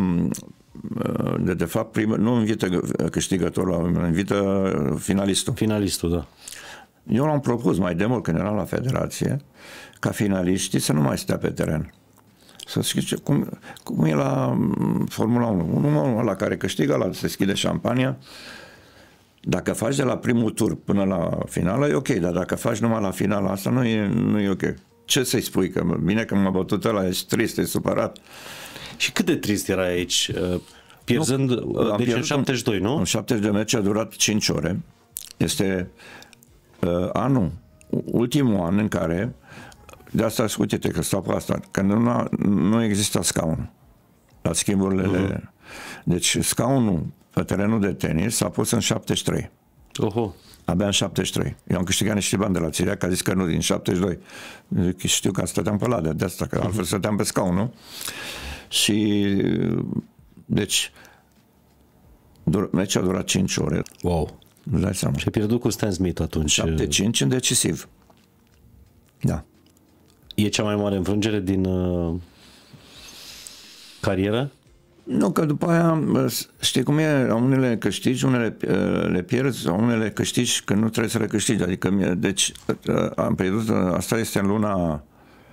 de, de fapt, primul, nu invită câștigătorul, invită finalistul. Finalistul, da. Eu l-am propus mai de mult când eram la federație, ca finaliștii să nu mai stea pe teren. Să știți cum, cum e la Formula unu. Unul ăla care câștigă, ăla se deschide șampania. Dacă faci de la primul tur până la finală, e ok, dar dacă faci numai la finala asta, nu e, nu e ok. Ce să-i spui? Că bine că m-a bătut ăla, ești trist, ești supărat. Și cât de trist era aici, pierzând, nu, deci în șaptezeci și doi, nu? În șaptezeci de meci a durat cinci ore. Este uh, anul, ultimul an în care, de asta, uite-te că stau pe asta, că nu, nu exista scaun la schimburile. Uh-huh. Deci scaunul pe terenul de tenis s-a pus în șaptezeci și trei. Oho. Abia în șaptezeci și trei. Eu am câștigat niște bani de la Țiriac, că a zis că nu, din șaptezeci și doi. Zic, știu că stăteam pe ladă de asta, că uh-huh. altfel stăteam pe scaun, nu? Și deci meciul a durat cinci ore. Wow. îți dai seama. Și ai pierdut cu Stan Smith atunci. șapte cinci în decisiv. Da. E cea mai mare înfrângere din uh, carieră? Nu, că după aia, știi cum e, unele câștigi, unele le pierzi, unele câștigi că nu trebuie să le câștigi. Adică, deci, am pierdut, asta este în luna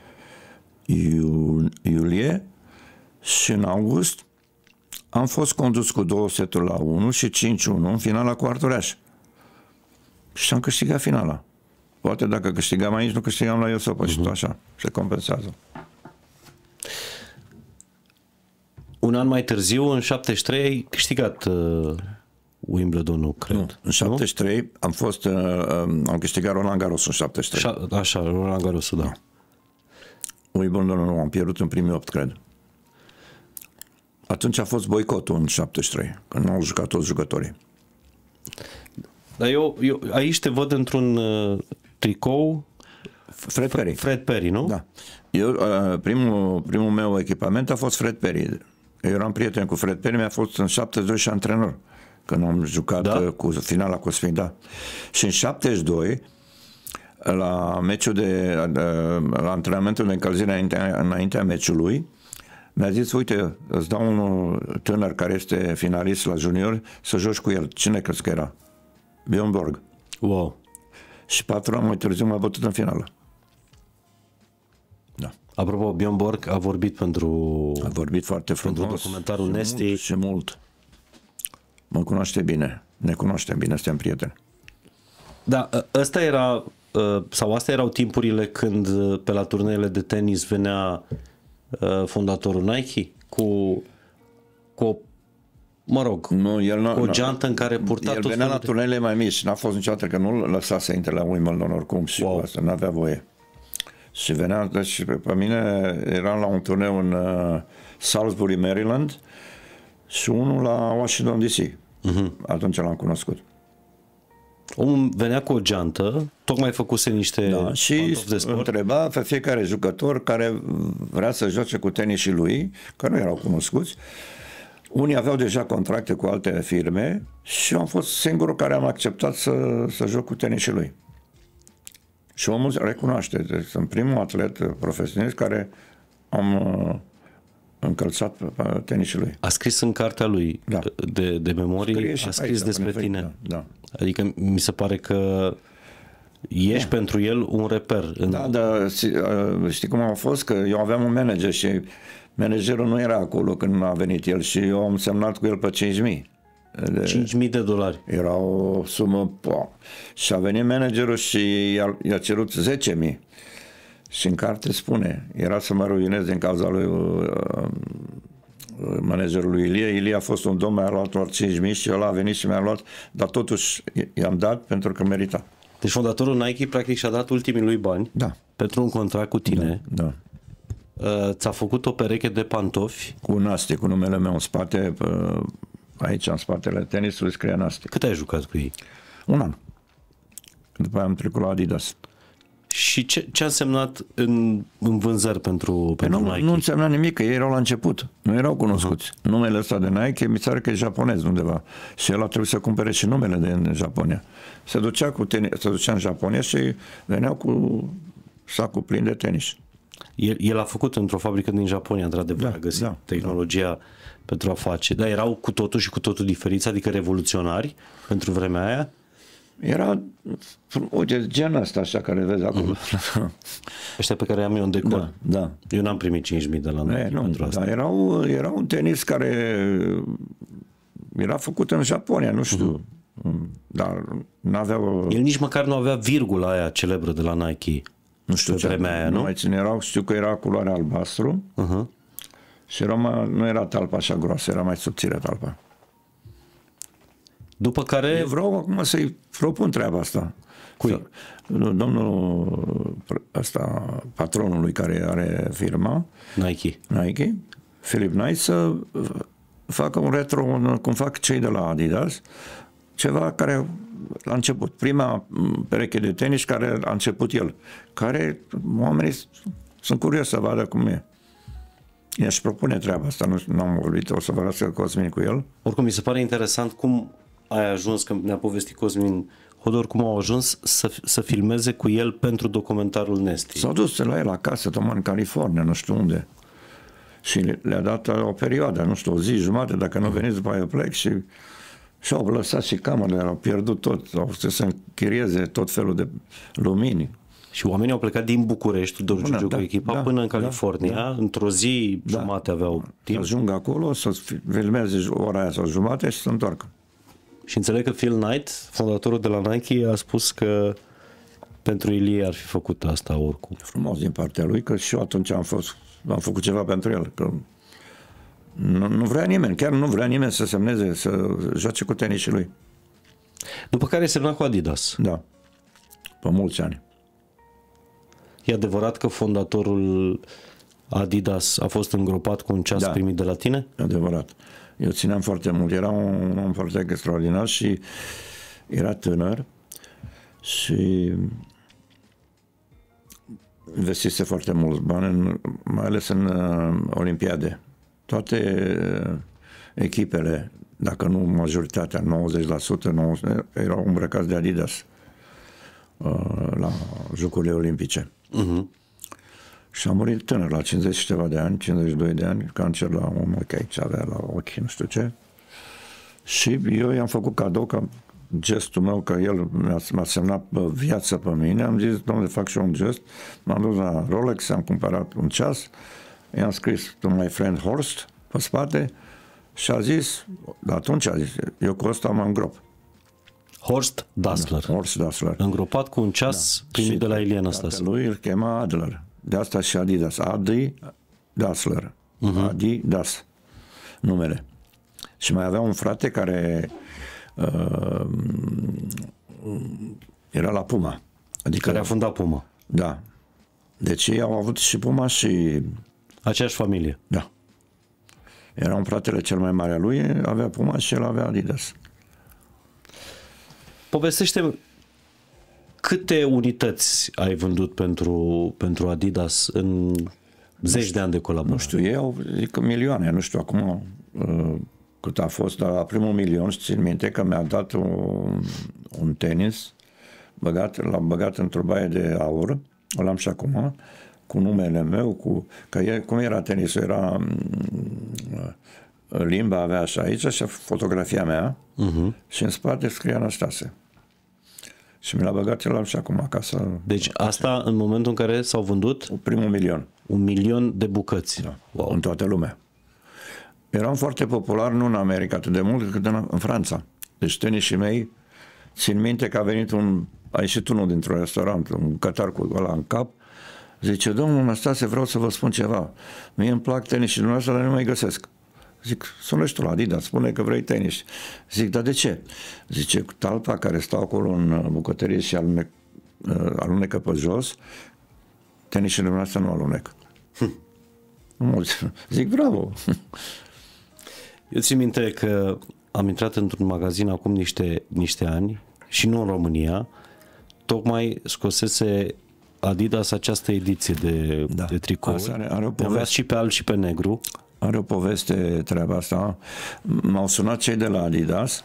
iulie și în august am fost condus cu două seturi la unu și cinci unu în finala cu Artureaș. Și am câștigat finala. Poate dacă câștigam aici, nu câștigam la Iosopă uh-huh. și tot așa. Se compensează. Un an mai târziu, în șaptezeci și trei, ai câștigat uh, Wimbledon-ul, cred. Nu, în șaptezeci și trei nu? am fost, uh, am câștigat Roland Garros în șaptezeci și trei. Șa- așa, Roland Garros, da. Wimbledon nu, am pierdut în primii opt, cred. Atunci a fost boicotul în șaptezeci și trei, când nu au jucat toți jucătorii. Dar eu, eu aici te văd într-un uh, tricou Fred Perry. Fred Perry, nu? Da. Eu, uh, primul, primul meu echipament a fost Fred Perry. Eu eram prieten cu Fred Perry, mi-a fost în șaptezeci și doi și antrenor, când am jucat da? cu finala cu Sfânt, da. Și în șaptezeci și doi, la meciul de, la antrenamentul de încălzire înaintea, înaintea meciului, mi-a zis, uite, îți dau unul tânăr care este finalist la junior să joci cu el. Cine crezi că era? Bjorn Borg. Wow. Și patru ani mai târziu m-a bătut în finală. Da. Apropo, Bjorn Borg a vorbit pentru... A vorbit foarte frumos. Pentru documentarul Nesty. Mult și mult. Mă cunoaște bine. Ne cunoaștem bine, suntem prieteni. Da, ăsta era, sau astea erau timpurile când pe la turneele de tenis venea fondatorul Nike cu, cu o, mă rog, nu, el cu o geantă în care purta el tot venea la de... turneele mai mici. N-a fost niciodată că nu lăsa să intre la Wimbledon oricum și wow. asta, n-avea voie. Și venea, deci pe mine eram la un turneu în uh, Salisbury, Maryland și unul la Washington D C. Uh-huh. Atunci l-am cunoscut. Omul venea cu o geantă, tocmai făcuse niște da, și de sport. Întreba pe fiecare jucător care vrea să joace cu tenisii lui, că nu erau cunoscuți. Unii aveau deja contracte cu alte firme și eu am fost singurul care am acceptat să, să joc cu tenisii lui. Și omul recunoaște. Deci sunt primul atlet profesionist care am uh, încălțat pe tenisii lui. A scris în cartea lui da. de, de memorii, a scris aici, despre tine. Da, da. Adică mi se pare că ești da. pentru el un reper. În... Da, dar știi cum a fost? Că eu aveam un manager și managerul nu era acolo când a venit el și eu am semnat cu el pe cinci mii. De, cinci mii de dolari. Era o sumă, po. Și a venit managerul și i-a, i-a cerut zece mii. Și în carte spune, era să mă ruinez din cauza lui uh, managerului Ilie. Ilie a fost un domn, mi-a luat doar cinci mii și ăla a venit și mi-a luat, dar totuși i-am dat pentru că merita. Deci fondatorul Nike practic și-a dat ultimii lui bani da. pentru un contract cu tine. Da, da. Uh, ți-a făcut o pereche de pantofi. Cu Nasty, cu numele meu în spate, uh, aici în spatele tenisului scrie Nasty. Cât ai jucat cu ei? Un an. După aia am trecut la Adidas. Și ce, ce a însemnat în, în vânzări pentru, pentru nu, Nike? Nu însemna nimic, că ei erau la început. Nu erau cunoscuți. Uh-huh. Numele ăsta de Nike, mi se pare că e japonez undeva. Și el a trebuit să cumpere și numele de în Japonia. Se ducea, cu tenis, se ducea în Japonia și veneau cu sacul plin de tenis. El, el a făcut într-o fabrică din Japonia, într-adevăr, da, a găsit da, tehnologia da. pentru a face. Dar erau cu totul și cu totul diferiți, adică revoluționari pentru vremea aia? Era, uite, genul ăsta așa care vezi acolo. Mm-hmm. Ăștia pe care am eu în decor. Da, da. Eu n-am primit cinci mii de la noi nu, pentru asta. Dar erau, era un tenis care era făcut în Japonia, nu știu. Mm-hmm. Dar n-aveau... El nici măcar nu avea virgula aia celebră de la Nike. Nu știu ce vremea aia, nu? Nu mai ține, erau, știu că era culoare albastru uh-huh. și era mai, nu era talpa așa groasă, era mai subțire talpa. După care... Eu vreau acum să-i propun treaba asta. Cui? Să, domnul ăsta, patronului care are firma Nike, Nike, Philip Knight, să facă un retro, un, cum fac cei de la Adidas, ceva care la început, prima pereche de tenis care a început el, care oamenii sunt curioși să vadă cum e. I-aș propune treaba asta, nu am vorbit, o să vorbească Cosmin cu el. Oricum, mi se pare interesant cum ai ajuns, că ne-a povestit Cosmin Hodor, cum au ajuns să, să filmeze cu el pentru documentarul Nesti? S-au dus la el acasă, tocmai în California, nu știu unde. Și le-a dat o perioadă, nu știu, o zi, jumate, dacă nu veniți după aia plec și și-au lăsat și camerele, au pierdut tot, au să se închirieze tot felul de lumini. Și oamenii au plecat din București, Tudor Giurgiu, da, cu echipa, da, până în California, da, într-o zi da, jumate aveau timp. Să ajung acolo, să filmeze ora aia sau jumate și să întoarcă. Și înțeleg că Phil Knight, fondatorul de la Nike, a spus că pentru Ilie ar fi făcut asta oricum. Frumos din partea lui, că și eu atunci am, fost, am făcut ceva pentru el. Că nu, nu vrea nimeni, chiar nu vrea nimeni să semneze, să joace cu tenișii lui. După care ai semnat cu Adidas. Da, pe mulți ani. E adevărat că fondatorul Adidas a fost îngropat cu un ceas Da. primit de la tine? E adevărat. Eu țineam foarte mult, era un om foarte extraordinar și era tânăr și investise foarte mulți bani, în, mai ales în uh, Olimpiade. Toate uh, echipele, dacă nu majoritatea, nouăzeci la sută, nouăzeci la sută erau îmbrăcați de Adidas uh, la Jocurile Olimpice. Uh-huh. Și a murit tânăr, la cincizeci și ceva de ani, cincizeci și doi de ani, cancer la un ochi aici, avea la ochi, nu știu ce. Și eu i-am făcut cadou, ca gestul meu, că el m-a, m-a semnat pe viață pe mine, am zis, domnule, fac și eu un gest, m-am dus la Rolex, am cumpărat un ceas, i-am scris to my friend Horst pe spate și a zis, atunci a zis, eu cu ăsta mă îngrop. Horst Dassler. Horst Dassler. Îngropat cu un ceas da. primit Și de la Ilie Năstase. lui îl chema Adler. De asta și Adidas. Adi Dassler. Uh-huh. Adidas. Numele. Și mai avea un frate care uh, era la Puma. Adică, Care a fundat Puma. Da. Deci ei au avut și Puma și... Aceeași familie. Da. Era un fratele cel mai mare al lui, avea Puma și el avea Adidas. Povestește câte unități ai vândut pentru, pentru Adidas în zeci de ani de colaborare? Nu știu, ei au zic, milioane, nu știu acum uh, cât a fost, dar la primul milion și țin minte că mi-a dat un, un tenis băgat, l-am băgat într-o baie de aur, o l-am și acum, cu numele meu, cu, că e, cum era tenisul, era uh, limba avea așa aici și fotografia mea uh-huh. și în spate scria Anastase. Și mi l-a băgat, l-am și acum acasă. Deci asta în momentul în care s-au vândut? Primul milion. Un milion de bucăți. Da, wow. În toată lumea. Eram foarte popular, nu în America atât de mult, cât în, în Franța. Deci tenișii mei, țin minte că a venit un, a ieșit unul dintr-un restaurant, un bucătar cu ăla în cap, zice, domnul Năstase, vreau să vă spun ceva. Mie îmi plac tenișii dumneavoastră, dar nu mai găsesc. Zic, sună-și tu la Adidas, spune că vrei tenis. Zic, dar de ce? Zice, talpa care stau acolo în bucătărie și alune, alunecă pe jos, tenisele noastre nu alunec. Hm. Zic, bravo! Eu țin minte că am intrat într-un magazin acum niște, niște ani și nu în România, tocmai scosese Adidas această ediție de, da. de tricouri. Are, are avea și pe alb și pe negru. Are o poveste treaba asta. M-au sunat cei de la Adidas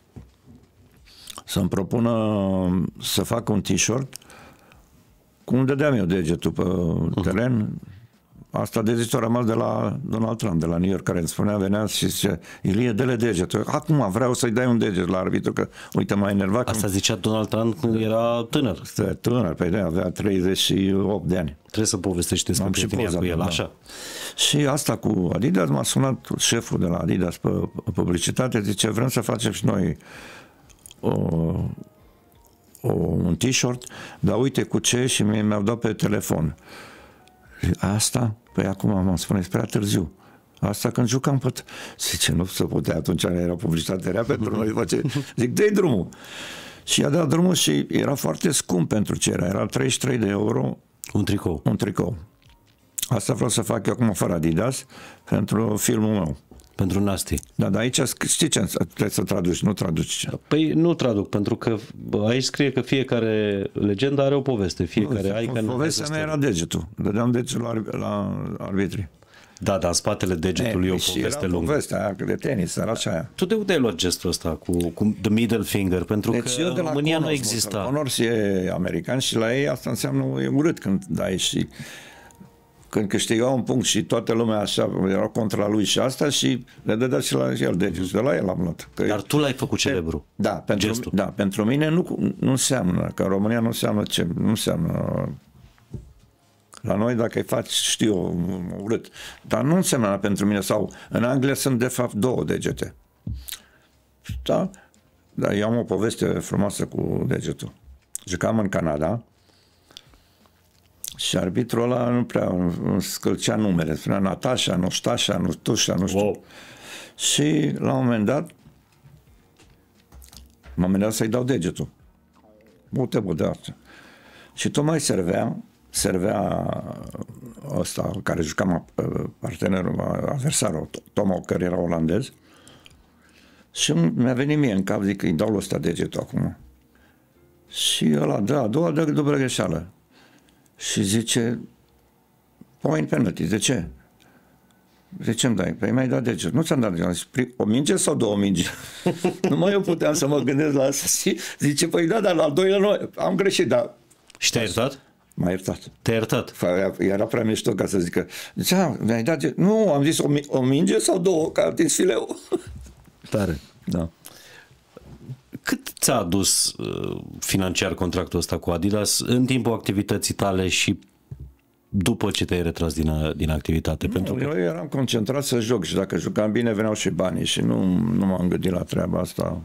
să-mi propună să fac un t-shirt cum dădeam eu degetul pe teren. Asta de zice a rămas de la Donald Trump, de la New York, care îmi spunea, venea și zice, Ilie, dă-le degetul. Acum vreau să-i dai un deget la arbitru, că uite, m-a enervat. Asta zicea Donald Trump când era tânăr. Era tânăr, pe de avea treizeci și opt de ani. Trebuie să povestești despre prietenia cu el, da. Așa. Și asta cu Adidas, m-a sunat șeful de la Adidas pe publicitate, zice, vrem să facem și noi o, o, un t-shirt, dar uite cu ce, și mi-au dat pe telefon. Asta? Păi acum m-am spune, e prea târziu. Asta când jucam pe... Zice, nu se putea, atunci era publicitate rea pentru noi. Face... Zic, dă-i drumul. Și i-a dat drumul și era foarte scump pentru ce era. Era treizeci și trei de euro. Un tricou. Un tricou. Asta vreau să fac eu acum fără Adidas pentru filmul meu. Pentru Nasty. Da, dar aici știi ce trebuie să traduci, nu traduci. Păi nu traduc, pentru că aici scrie că fiecare legendă are o poveste. Fiecare nu, Icon. Povestea mea era degetul. Dădeam degetul la, la arbitrii. Da, dar în spatele degetului e o și poveste era lungă. povestea aia de tenis, era așa aia. Tu de unde ai luat gestul ăsta cu, cu the middle finger? Pentru Deci că eu de în la România Connors, nu exista. Connors e american și la ei asta înseamnă e urât când dai și când câștiga un punct și toată lumea așa era contra lui și asta și le dădea și la el degetul. De la el am luat. Că Dar tu l-ai făcut celebru. Da, pentru, gestul. da, pentru mine nu, nu înseamnă, că în România nu înseamnă ce, nu înseamnă. La noi, dacă îi faci, știu, urât. Dar nu înseamnă pentru mine. Sau în Anglia sunt, de fapt, două degete. Da? Dar eu am o poveste frumoasă cu degetul. Jucam în Canada și arbitrul ăla nu prea îmi scălcea numele. Spunea Natasha, nu Stașa, nu Tușa, nu știu. Wow. Și la un moment dat m-am gândit să-i dau degetul. Bute, bute, asta. Și tocmai servea servea ăsta care jucam partenerul, adversarul, Tomo, care era olandez, și mi-a venit mie în cap, zic că îi dau lui ăsta degetul acum. Și ăla, da, a doua dă dublă greșeală. Și zice, point penalty, de ce? De ce îmi dai? Păi mi-ai dat deget. Nu ți-am dat deget. Zice, o minge sau două mingi? Nu mai eu puteam să mă gândesc la asta. Și zice, păi da, dar la al doilea nu, am greșit, dar... Și te-ai iertat? M-a iertat. Te-ai iertat? Era prea mișto ca să zică, zice, a, mi-ai dat de... Nu, am zis o, o minge sau două, că am atins fileu. Tare. Da. Cât ți-a adus uh, financiar contractul ăsta cu Adidas în timpul activității tale și după ce te-ai retras din, din activitate? Nu, Pentru că... Eu eram concentrat să joc și dacă jucam bine veneau și banii și nu, nu m-am gândit la treaba asta.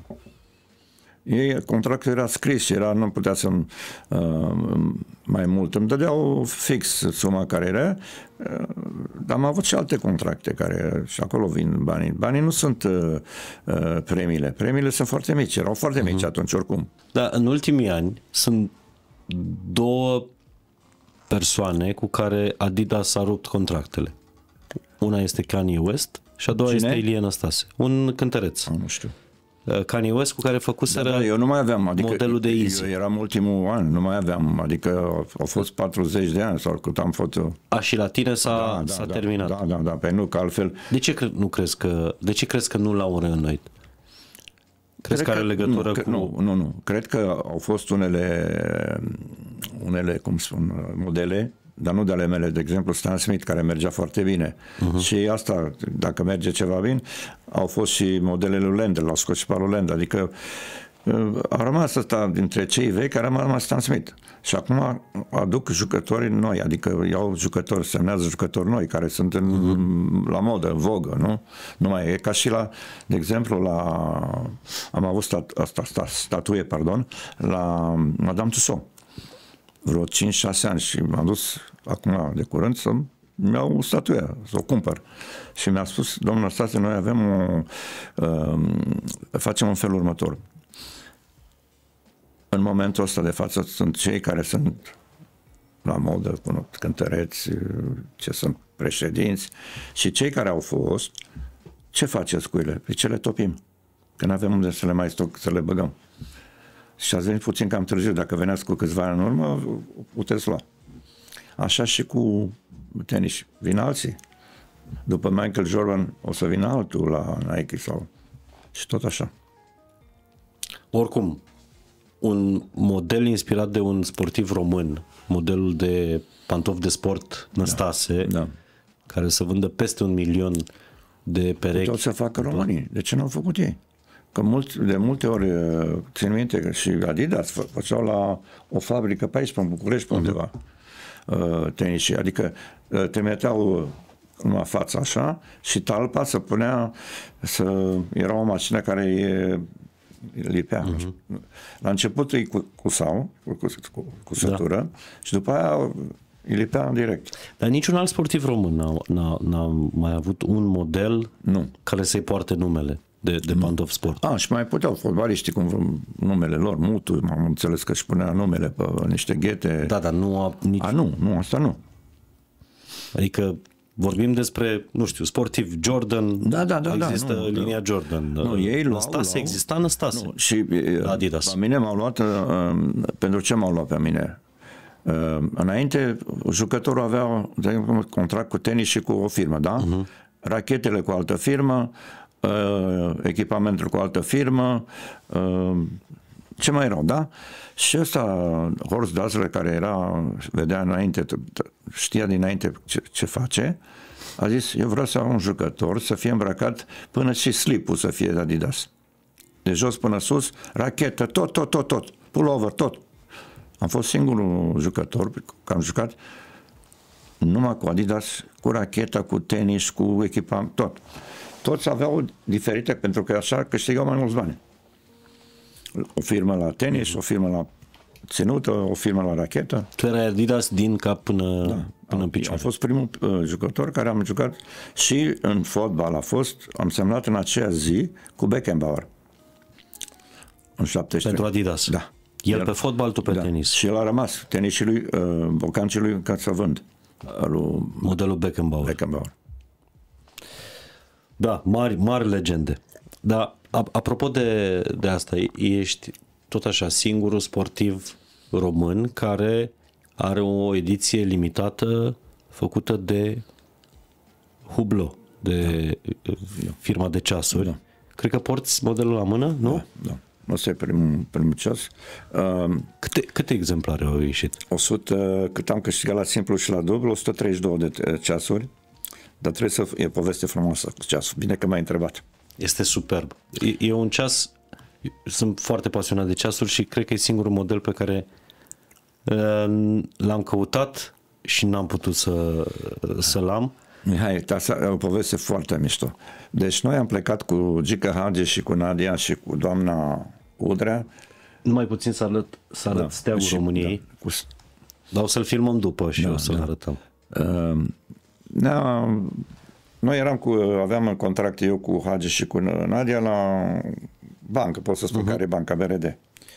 Ei, contractul era scris și era, nu putea să uh, mai mult. Îmi dădeau fix suma care era, uh, dar am avut și alte contracte care și acolo vin banii. Banii nu sunt uh, uh, premiile. Premiile sunt foarte mici. Erau foarte mici uh-huh. atunci oricum. Dar în ultimii ani sunt două persoane cu care Adidas a rupt contractele. Una este Kanye West și a doua Cine? este Ilie Năstase. Un cântăreț. Nu știu. Kanye West cu care făcuseră Da, da, eu nu mai aveam, adică modelul de Easy. Eu eram ultimul an, nu mai aveam, adică au fost patruzeci de ani sau cât am fost eu. A, și la tine s-a, Da, da, s-a da, terminat. Da, da, da, pe nu, că altfel... De ce cre- nu crezi că, de ce crezi că nu l-au reînnoit? Crezi că are legătură nu, cu... Că, nu, nu, nu. Cred că au fost unele, unele, cum spun, modele, dar nu de ale mele, de exemplu Stan Smith, care mergea foarte bine. Uh-huh. Și asta, dacă merge ceva bine, au fost și modelele lui Lendl, l-au scos și pe lui Lendl. Adică a rămas asta dintre cei vechi, care a rămas Stan Smith. Și acum aduc jucători noi, adică iau jucători, semnează jucători noi, care sunt în, uh-huh. la modă, în vogă, nu? Nu mai e ca și la, de exemplu, la am avut stat, asta, stat, statuie, pardon, la Madame Tussauds. Vreo cinci șase ani și m-am dus acum de curând să-mi iau o statuie, să o cumpăr. Și mi-a spus, domnul Năstase, noi avem o... Uh, facem un fel următor. În momentul ăsta de față sunt cei care sunt la modă, cântăreți, ce sunt președinți și cei care au fost, ce faceți cu ele? Pe ce le topim? Că nu avem unde să le mai stoc, să le băgăm. Și ați venit puțin cam târziu, dacă veneați cu câțiva ani în urmă, puteți lua. Așa și cu tenis. Vin alții. După Michael Jordan o să vină altul la Nike sau... și tot așa. Oricum, un model inspirat de un sportiv român, modelul de pantofi de sport Năstase, Da, da. care să vândă peste un milion de perechi. Tot să facă românii. De ce n-au făcut ei? Că mult, de multe ori, țin minte că și Adidas făceau la o fabrică pe aici, pe București, pe undeva, uh-huh. tenisii. Adică te meteau numai fața așa și talpa se punea, să, era o mașină care e lipea. Uh-huh. La început îi cusau, cu, cu, cu, cu sătură, da. Și după aia îi lipea în direct. Dar niciun alt sportiv român n-a, n-a, n-a mai avut un model nu. care să-i poarte numele de, de pantof sport. A, și mai puteau fotbaliștii cum numele lor, Mutu, m-am înțeles că își punea numele pe niște ghete. Da, dar nu a... Nici... A, nu, nu, asta nu. Adică vorbim despre, nu știu, sportiv Jordan, da, da, da, există da, nu, linia nu. Jordan. Nu, ei luau, Năstase, luau. exista Năstase. Nu, și Adidas. Pe mine m-au luat, uh, pentru ce m-au luat pe mine? Înainte, jucătorul avea un contract cu tenis și cu o firmă, da? Uh-huh. Rachetele cu altă firmă, echipamentul cu altă firmă, ce mai erau, da? Și ăsta, Horst Dassler, care era, vedea înainte, știa dinainte ce, ce face, a zis, eu vreau să am un jucător să fie îmbrăcat până și slipul să fie de Adidas. De jos până sus, rachetă, tot, tot, tot, tot, pullover, tot. Am fost singurul jucător, că am jucat numai cu Adidas, cu racheta, cu tenis, cu echipament, tot. Toți aveau diferite, pentru că așa câștigau mai mulți bani. O firmă la tenis, o firmă la ținută, o firmă la rachetă. Tu erai Adidas din cap până, da, până în picioare. Am fost primul uh, jucător care am jucat și în fotbal. A fost, am semnat în aceea zi cu Beckenbauer. În șaptezeci și trei. Pentru Adidas. Da. El, el pe fotbal, tu pe da. tenis. Și el a rămas. Tenisul lui, uh, bocancii lui, ca să vând. Lui Modelul Beckenbauer. Beckenbauer. Da, mari, mari legende. Dar apropo de, de asta, ești tot așa singurul sportiv român care are o ediție limitată făcută de Hublot, de da. firma de ceasuri. Da. Cred că porți modelul la mână, nu? Da, da. Asta e primul, primul ceas. Uh, câte, câte exemplare au ieșit? o sută, cât am câștigat la simplu și la dublu, o sută treizeci și două de ceasuri. Dar trebuie să e poveste frumoasă cu ceasul. Bine că m-ai întrebat. Este superb. E, e un ceas, sunt foarte pasionat de ceasuri și cred că e singurul model pe care uh, l-am căutat și n-am putut să, să-l am. Mihai, asta e o poveste foarte mișto. Deci noi am plecat cu Gica Hagi și cu Nadia și cu doamna Udrea. Numai puțin să arăt, să arăt da, steagul și, României. Da, cu... Dar o să-l filmăm după și da, o să-l da. arătăm. Uh, da, noi eram cu, aveam în contract eu cu Hagi și cu Nadia la bancă, pot să spun uh-huh. care e banca B R D.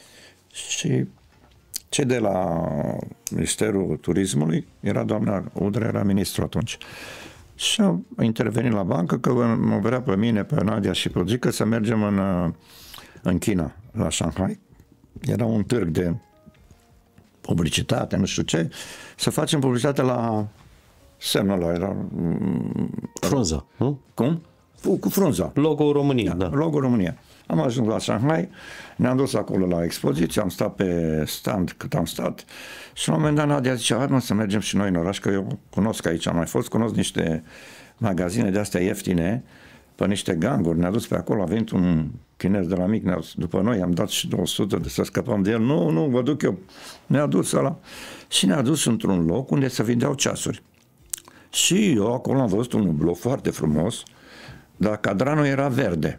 Și cei de la Ministerul Turismului, era doamna Udrea, era ministru atunci. Și a intervenit la bancă că mă vrea pe mine, pe Nadia și pe Gică să mergem în, în China, la Shanghai. Era un târg de publicitate, nu știu ce, să facem publicitate la semnul ăla, era... Frunza, nu? Cum? Cu, cu frunza. Logo România, da. da. Logo România. Am ajuns la Shanghai, ne-am dus acolo la expoziție, am stat pe stand cât am stat și la un moment dat Nadia zice, hai mă să mergem și noi în oraș, că eu cunosc aici, am mai fost, cunosc niște magazine de astea ieftine, pe niște ganguri, ne-a dus pe acolo, a venit un chinez de la mic, ne-a dus, după noi am dat și două sute de să scăpăm de el, nu, nu, vă duc eu, ne-a dus ăla și ne-a dus într-un loc unde se vindeau ceasuri. Și eu acolo am văzut un bloc foarte frumos, dar cadranul era verde.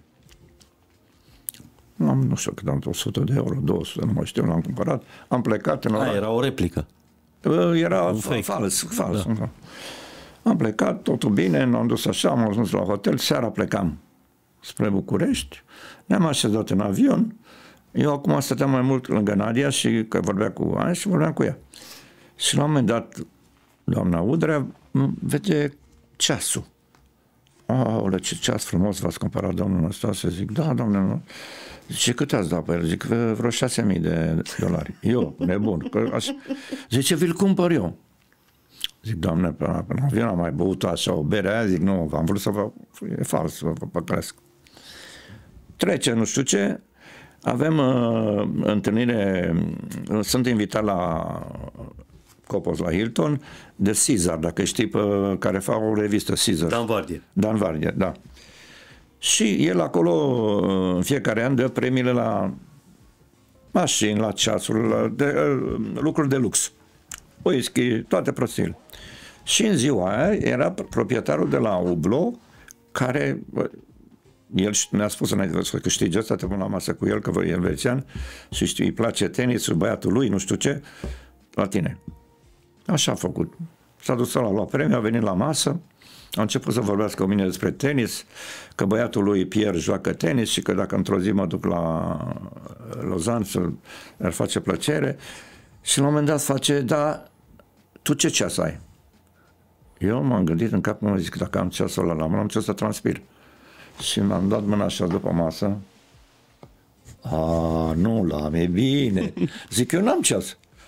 Am, nu știu cât am, o sută de euro, două sute, nu mai știu, l-am cumpărat. Am plecat în oraș. A, era o replică. Era fals, fals. Da. Am plecat, totul bine, ne-am dus așa, am ajuns la hotel, seara plecam spre București, ne-am așezat în avion, eu acum stăteam mai mult lângă Nadia și că vorbea cu Ani și vorbeam cu ea. Și la un moment dat, doamna Udrea vede ceasul. Aole, ce ceas frumos v-ați cumpărat, domnul ăsta? Să zic, da, domnule. Zice, cât ați dat pe el? Zic, vreo șase mii de dolari. Eu, nebun. Că aș... Zice, vi-l cumpăr eu. Zic, doamne, până în avion am mai băut așa o bere aia, zic, nu, am vrut să vă... E fals, să vă păcălesc. Trece, nu știu ce, avem uh, întâlnire, uh, sunt invitat la Copos la Hilton, de Caesar, dacă știi, pe care fac o revistă Caesar. Dan Vardier. Dan Vardier, da. Și el acolo, în fiecare an, dă premiile la mașini, la ceasuri, la de, lucruri de lux. Whisky, toate prostiile. Și în ziua aia era proprietarul de la Hublot, care, el mi-a spus înainte să câștige ăsta, te pun la masă cu el, că e elvețian, și știi, îi place tenisul, băiatul lui, nu știu ce, la tine. Așa a făcut. S-a dus la lua premiu, a venit la masă, a început să vorbească cu mine despre tenis, că băiatul lui Pierre joacă tenis și că dacă într-o zi mă duc la Lausanne să ar face plăcere. Și la un moment dat face, da, tu ce ceas ai? Eu m-am gândit în cap, mă zic, dacă am ceasul ăla la mână, am ce să transpir. Și mi-am dat mâna așa după masă. A, nu l-am, e bine. Zic, eu n-am ceas.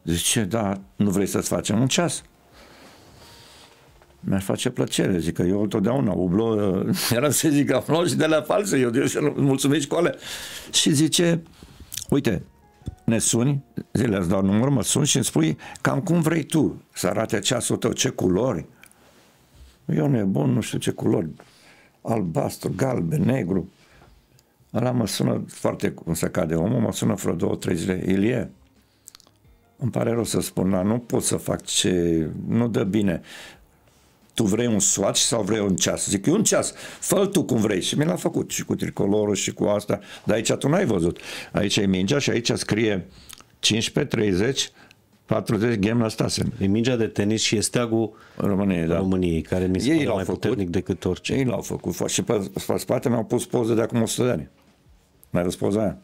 Zice, da, nu vrei să-ți facem un ceas? Mi-ar face plăcere, zic că eu totdeauna ublo, eram să zic că am și de la false, eu, eu să nu mulțumesc cu alea. Și zice, uite, ne suni, zile îți dau număr, mă suni și îmi spui cam cum vrei tu să arate ceasul tău, ce culori. Eu nebun, nu știu ce culori, albastru, galben, negru. Ăla mă sună foarte cum se cade omul, mă sună vreo două, trei zile, Ilie, îmi pare rău să spun, dar nu pot să fac ce, nu dă bine. Tu vrei un swatch sau vrei un ceas? Zic, un ceas, fă-l tu cum vrei. Și mi l-a făcut și cu tricolorul și cu asta. Dar aici tu n-ai văzut. Aici e mingea și aici scrie cincisprezece, treizeci, patruzeci, Ghem Stase. E mingea de tenis și e steagul României, da. României, care mi se Ei pare l-au mai făcut. puternic decât orice. Ei l-au făcut. Și pe, pe spate mi-au pus poze de acum o sută de ani. Mai răs poza aia?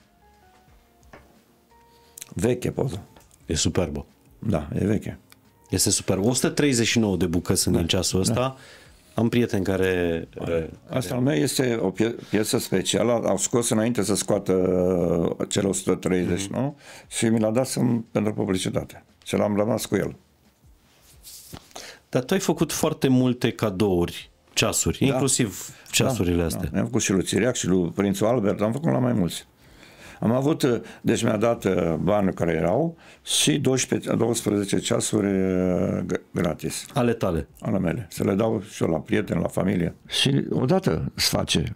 Veche poză. E superbă. Da, e veche. Este superb. o sută treizeci și nouă de bucăți sunt da. în ceasul ăsta. Da. Am prieteni care... care Asta al meu este o pie- piesă specială. Au scos înainte să scoată cele o sută treizeci și nouă mm-hmm. și mi l-a dat să, pentru publicitate. Și l-am rămas cu el. Dar tu ai făcut foarte multe cadouri, ceasuri, da. inclusiv ceasurile da, astea. Da. Am făcut și lui Țiriac și lui Prințul Albert, am făcut la mai mulți. Am avut, deci mi-a dat bani care erau și doisprezece, douăsprezece ceasuri gratis. Ale tale? Ale mele. Să le dau și eu la prieteni, la familie. Și odată îți face.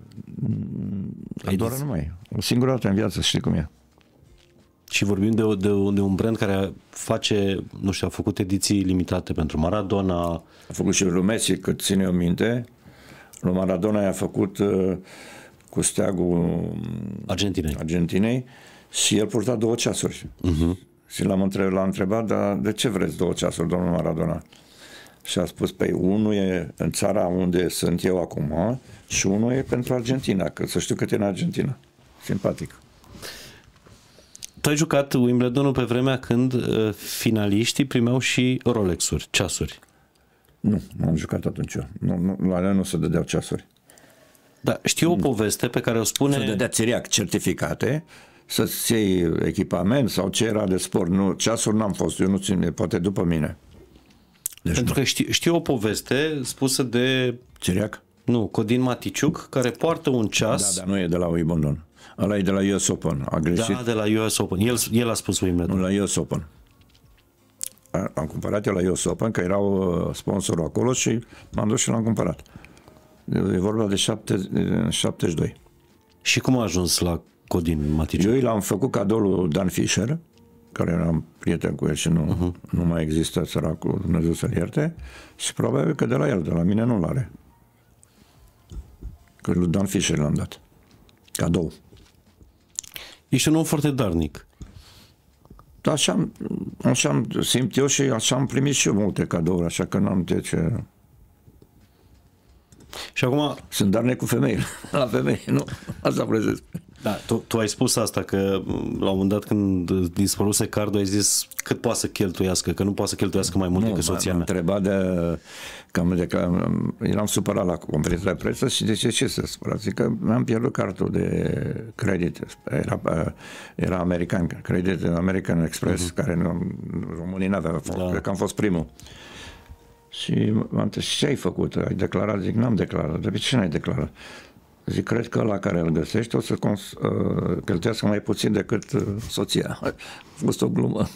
Doar numai. O singură dată în viață, știi cum e. Și vorbim de, de, de un brand care face, nu știu, a făcut ediții limitate pentru Maradona. A făcut și lui Messi, cât ține eu minte. Lui Maradona i-a făcut uh, cu steagul Argentinei. Argentinei și el purta două ceasuri. Uh-huh. Și l-am întrebat, l-am întrebat, dar de ce vreți două ceasuri, domnul Maradona? Și a spus, păi unul e în țara unde sunt eu acum și unul e pentru Argentina, că să știu cât e în Argentina. Simpatic. Tu ai jucat Wimbledonul pe vremea când uh, finaliștii primeau și Rolex-uri, ceasuri. Nu, nu am jucat atunci eu. Nu, nu, la alea nu se dădeau ceasuri. Da, știu o poveste pe care o spune... Se dădea Țiriac certificate să-ți iei echipament sau ce era de sport. Nu, ceasuri n-am fost, eu nu țin, poate după mine. Deci Pentru nu. că știu, știu o poveste spusă de... Țiriac? Nu, Codin Maticiuc, care poartă un ceas... Da, dar nu e de la Wimbledon. Ăla e de la U S Open. A greșit. Da, de la U S Open. El, el a spus Wimbledon. Nu, la U S Open. Am cumpărat eu la U S Open, că erau sponsorul acolo și m-am dus și l-am cumpărat. E vorba de șaptezeci și doi. Și cum a ajuns la Codin Maticiuc? Eu l-am făcut cadou lui Dan Fischer, care eram prieten cu el și nu, uh-huh. nu mai există, săracul, Dumnezeu să-l ierte, și probabil că de la el, de la mine nu l-are. Că lui Dan Fischer l-am dat. Cadou. Ești un om foarte darnic. Așa, așa am simt eu și așa am primit și eu multe cadouri, așa că n-am de ce... Și acum... Sunt darnic cu femeile. La femei, nu? Asta plăzesc. Da, tu, tu ai spus asta, că la un moment dat când dispăruse cardul ai zis cât poate să cheltuiască, că nu poate să cheltuiască mai mult nu, decât soția mea. Întreba de... Cam de că eram supărat la conferința de presă și de ce, ce să supărat? Zic că mi-am pierdut cardul de credit. Era, era american, credit American Express, uh-huh. care în România n-avea fost. Da. Cred că am fost primul. Și m-am întrebat, ce ai făcut? Ai declarat? Zic, n-am declarat. De ce n-ai declarat? Zic, cred că ăla care îl găsești o să cons- uh, cheltuiască mai puțin decât uh, soția. A fost o glumă.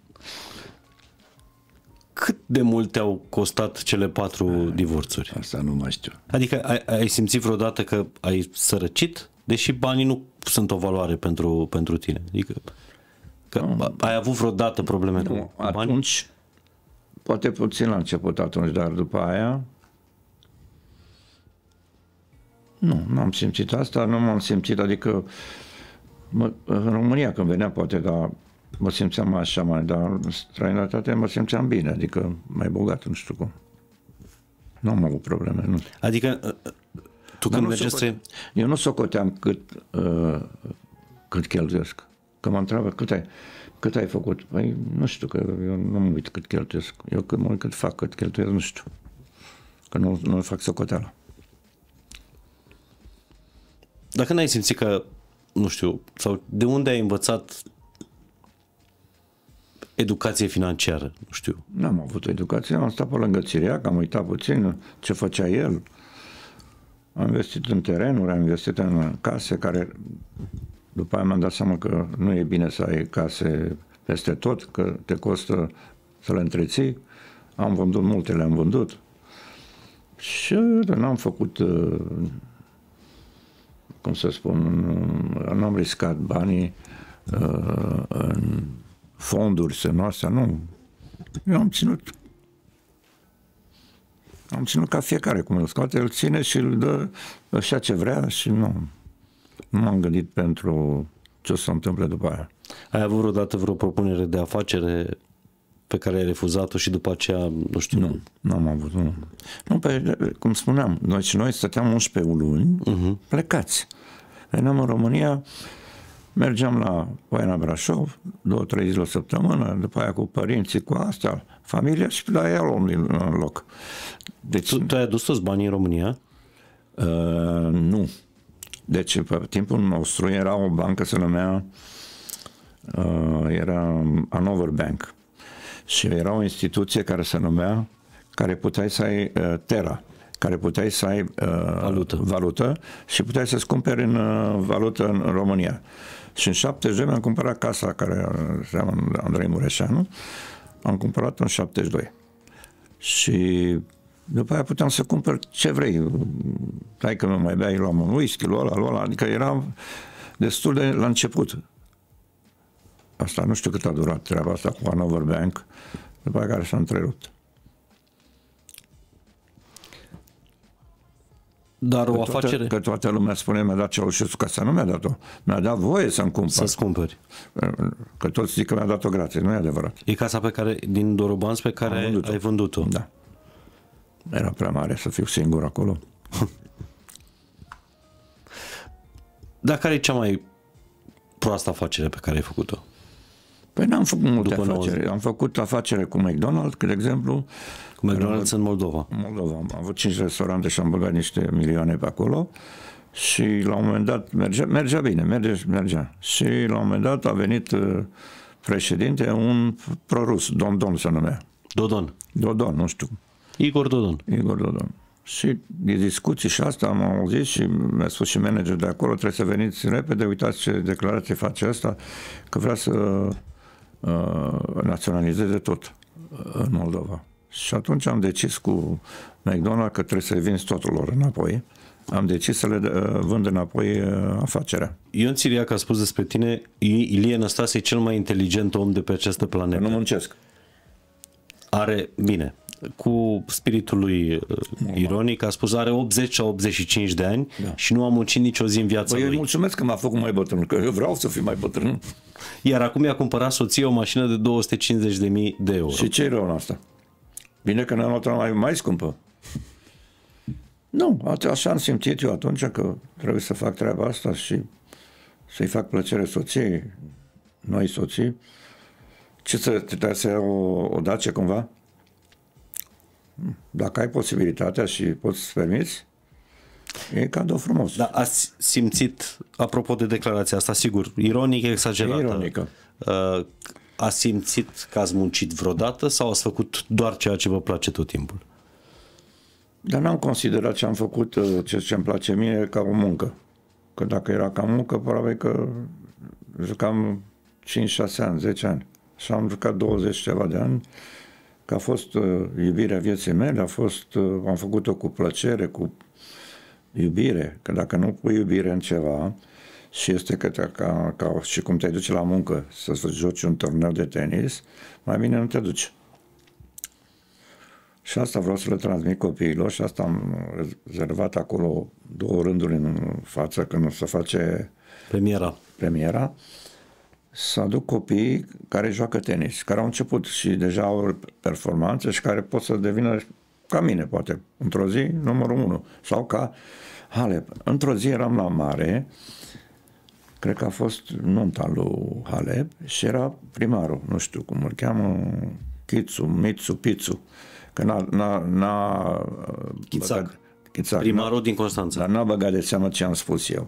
Cât de mult te-au costat cele patru divorțuri? Asta nu mai știu. Adică ai, ai simțit vreodată că ai sărăcit? Deși banii nu sunt o valoare pentru, pentru tine. Adică că nu. Ai avut vreodată probleme nu, cu bani? Atunci, poate puțin la început atunci, dar după aia nu, nu am simțit asta, nu m-am simțit, adică mă, în România când veneam poate, dar mă simțeam mai așa mai, dar în străinătate mă simțeam bine, adică mai bogat, nu știu cum. Nu am avut probleme, nu. Adică tu când mergi să... Eu nu socoteam cât, uh, cât cheltuiesc. Că mă întreabă cât ai, cât ai făcut. Păi nu știu, că eu nu mă uit cât cheltuiesc. Eu cât mă uit cât fac, cât cheltuiesc, nu știu. Că nu, nu fac socoteala. Dacă n-ai simțit că, nu știu, sau de unde ai învățat educație financiară, nu știu. N-am avut educație, am stat pe lângă țiriac, am uitat puțin ce făcea el. Am investit în terenuri, am investit în case care, după aia mi-am dat seama că nu e bine să ai case peste tot, că te costă să le întreții. Am vândut multe, le-am vândut. Și n-am făcut, cum să spun, n-am riscat banii în fonduri noastre, nu. Eu am ținut am ținut ca fiecare cum îl scoate, îl ține și îl dă așa ce vrea și nu, nu m-am gândit pentru ce o să se întâmple după aia. Ai avut vreodată vreo propunere de afacere pe care ai refuzat-o și după aceea, nu știu... Nu, nu am avut, nu. Nu, pe, cum spuneam, noi și noi stăteam unsprezece luni uh-huh. plecați. Veneam în România, mergeam la Poiana Brașov, două, trei zile o săptămână, după aia cu părinții, cu asta, familia și la ea luăm în loc. Deci, tu, tu ai adus toți banii în România? Uh, nu. Deci, pe timpul nostru era o bancă, se numea uh, era Hanover Bank. Și era o instituție care se numea, care puteai să ai uh, Terra, care puteai să ai uh, valută. valută și puteai să-ți cumperi în uh, valută în România. Și în șaptezeci de doi am cumpărat casa care se cheamă Andrei Mureșanu, am cumpărat în șaptezeci și doi. Și după aia puteam să cumpăr ce vrei. Hai că nu mai beai, luam un whisky, luam ăla, luam ăla, adică era destul de la început. Asta, nu știu cât a durat treaba asta cu Hanover Bank, după aia care s-a întrerupt. Dar o că afacere... Toată, că toată lumea spune, mi-a dat Ceaușescu casa, nu mi-a dat-o. Mi-a dat voie să-mi cumpăr. Să-ți cumpări. Că toți zic că mi-a dat-o gratis, nu e adevărat. E casa pe care, din Dorobanți pe care vândut-o. ai vândut-o. Da. Era prea mare să fiu singur acolo. Dar care e cea mai proastă afacere pe care ai făcut-o? Păi n-am făcut multe După afaceri. nouăzeci. Am făcut afacere cu McDonald's, de exemplu. Cu McDonald's în Moldova. În Moldova. Am avut cinci restaurante și am băgat niște milioane pe acolo. Și la un moment dat mergea, mergea bine, mergea, mergea. Și la un moment dat a venit uh, președinte, un prorus, Dondon se numea. Dodon. Dodon, nu știu. Igor Dodon. Igor Dodon. Și de discuții și asta am auzit și mi-a spus și managerul de acolo, trebuie să veniți repede, uitați ce declarație face asta, că vrea să uh, naționalizeze tot în Moldova. Și atunci am decis cu McDonald's că trebuie să-i vinzi totul lor înapoi. Am decis să le uh, vând înapoi uh, afacerea. Ion Țiriac a spus despre tine, Ilie Năstase e cel mai inteligent om de pe această planetă. Că nu muncesc. Are, bine, cu spiritul lui uh, ironic, a spus are optzeci sau optzeci și cinci de ani da. Și nu a muncit nicio zi în viața Bă, lui. Eu îi mulțumesc că m-a făcut mai bătrân, că eu vreau să fiu mai bătrân. Iar acum i-a cumpărat soția o mașină de două sute cincizeci de mii de euro. Și ce e rău în asta? Bine că ne-am luat mai, mai scumpă. Nu, așa am simțit eu atunci că trebuie să fac treaba asta și să-i fac plăcere soției, noi soții. Ce să te să iau o, o Dacia cumva? Dacă ai posibilitatea și poți să-ți permiți, e cadou frumos. Dar ați simțit, apropo de declarația asta, sigur, ironic, exagerată. Ironică. Uh, ați simțit că ați muncit vreodată sau ați făcut doar ceea ce vă place tot timpul? Dar n-am considerat ce am făcut, ce ce-mi place mie, ca o muncă. Că dacă era ca muncă, probabil că jucam cinci șase ani, zece ani. Și am jucat douăzeci ceva de ani, că a fost uh, iubirea vieții mele, a fost, uh, am făcut-o cu plăcere, cu iubire. Că dacă nu pui iubire în ceva, și este că te, ca, ca, și cum te duci la muncă să, să joci un turneu de tenis, mai bine nu te duci. Și asta vreau să le transmit copiilor și asta am rezervat acolo două rânduri în față când o să face premiera. premiera, să aduc copiii care joacă tenis, care au început și deja au performanțe și care pot să devină ca mine, poate, într-o zi, numărul unu. Sau ca Halep. Într-o zi eram la mare, cred că a fost nunta lui Halep și era primarul, nu știu cum îl cheamă, Chițu, Mitsu, Pițu, că n-a... n-a, n-a Chițac. Chițac. Primarul din Constanța. Dar n-a băgat de seamă ce am spus eu.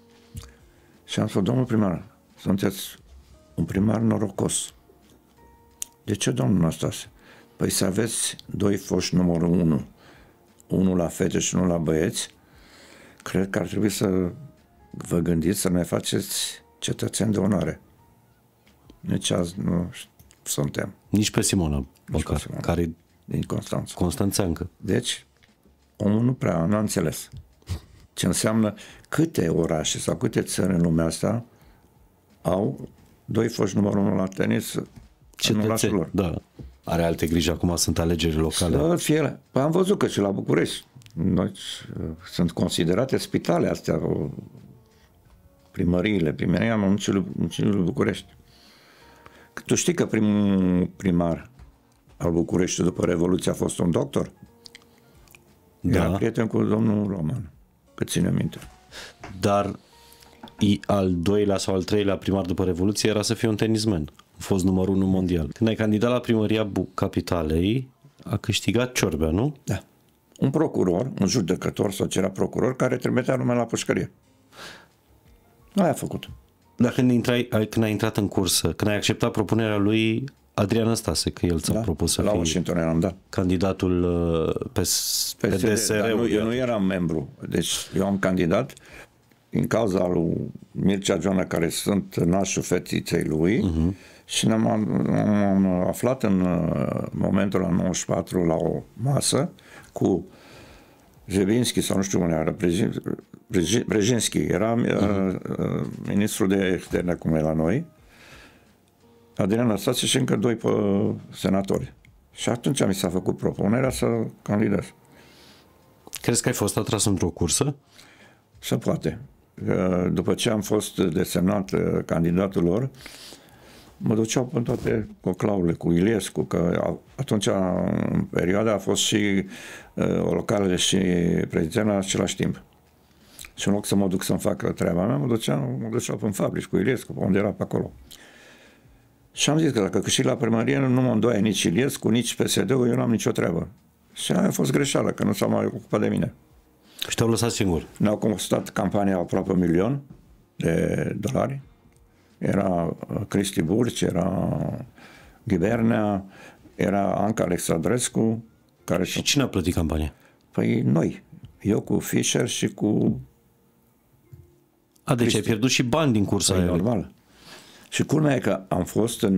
Și am spus, domnul primar, sunteți un primar norocos. De ce, domnul Năstase? Păi să aveți doi foști numărul unu, unul la fete și unul la băieți, cred că ar trebui să vă gândiți să ne faceți cetățeni de onoare. Nici azi nu suntem. Nici pe Simona, Nici Băcar, pe Simona. care Din Constanța. Constanțeancă. Deci, omul nu prea n-a înțeles ce înseamnă câte orașe sau câte țări în lumea asta au doi foști numărul unu la tenis în orașul lor. Da. Are alte griji, acum sunt alegeri locale. Să fie, păi am văzut că și la București noi, sunt considerate spitale astea, primăriile, primăria municipiului București. Tu știi că primul primar al București după Revoluție a fost un doctor? Da. Era prieten cu domnul Roman, cât ține minte. Dar al doilea sau al treilea primar după Revoluție era să fie un tenismen. A fost numărul unu mondial. Când ai candidat la primăria Capitalei, a câștigat Ciorbea, nu? Da. Un procuror, un judecător sau ce era procuror, care trimitea lumea la pușcărie. Nu aia a făcut. Dar când, intrai, când ai intrat în cursă, când ai acceptat propunerea lui Adrian Năstase, că el ți-a Da? propus să La fii Washington eram, da. candidatul pe, pe, pe D S R. Dar nu, eu nu eram membru. Deci eu am candidat din cauza lui Mircea Joana, care sunt nașul fetiței lui, uh-huh. și ne-am am aflat în momentul la nouăzeci și patru la o masă cu Jebinski sau nu știu unde era, Brzezinski, era uh-huh. uh, ministrul de externe acum e la noi, Adrian Năstase și încă doi senatori. Și atunci mi s-a făcut propunerea să candidez. Crezi că ai fost atras într-o cursă? Se poate. După ce am fost desemnat candidatul lor, mă duceau pe toate conclavurile cu Iliescu, că atunci, în perioada, a fost și localele și prezident la același timp. Și în loc să mă duc să-mi fac treaba mea, mă duceau, mă duceau pe fabrici cu Iliescu, pe unde era pe acolo. Și am zis că dacă câștig la primărie, nu mă îndoaie nici Iliescu, nici P S D-ul, eu n-am nicio treabă. Și aia a fost greșeală, că nu s-a mai ocupat de mine. Și te-au lăsat singur. Ne-au costat campania aproape un milion de dolari. Era Cristi Burci, era Ghibernea, era Anca Alexandrescu. Care și cine a plătit campania? Păi noi. Eu cu Fischer și cu... A, deci Cristi. Ai pierdut și bani din cursa păi aia. Normal. Și culmea e că am fost în...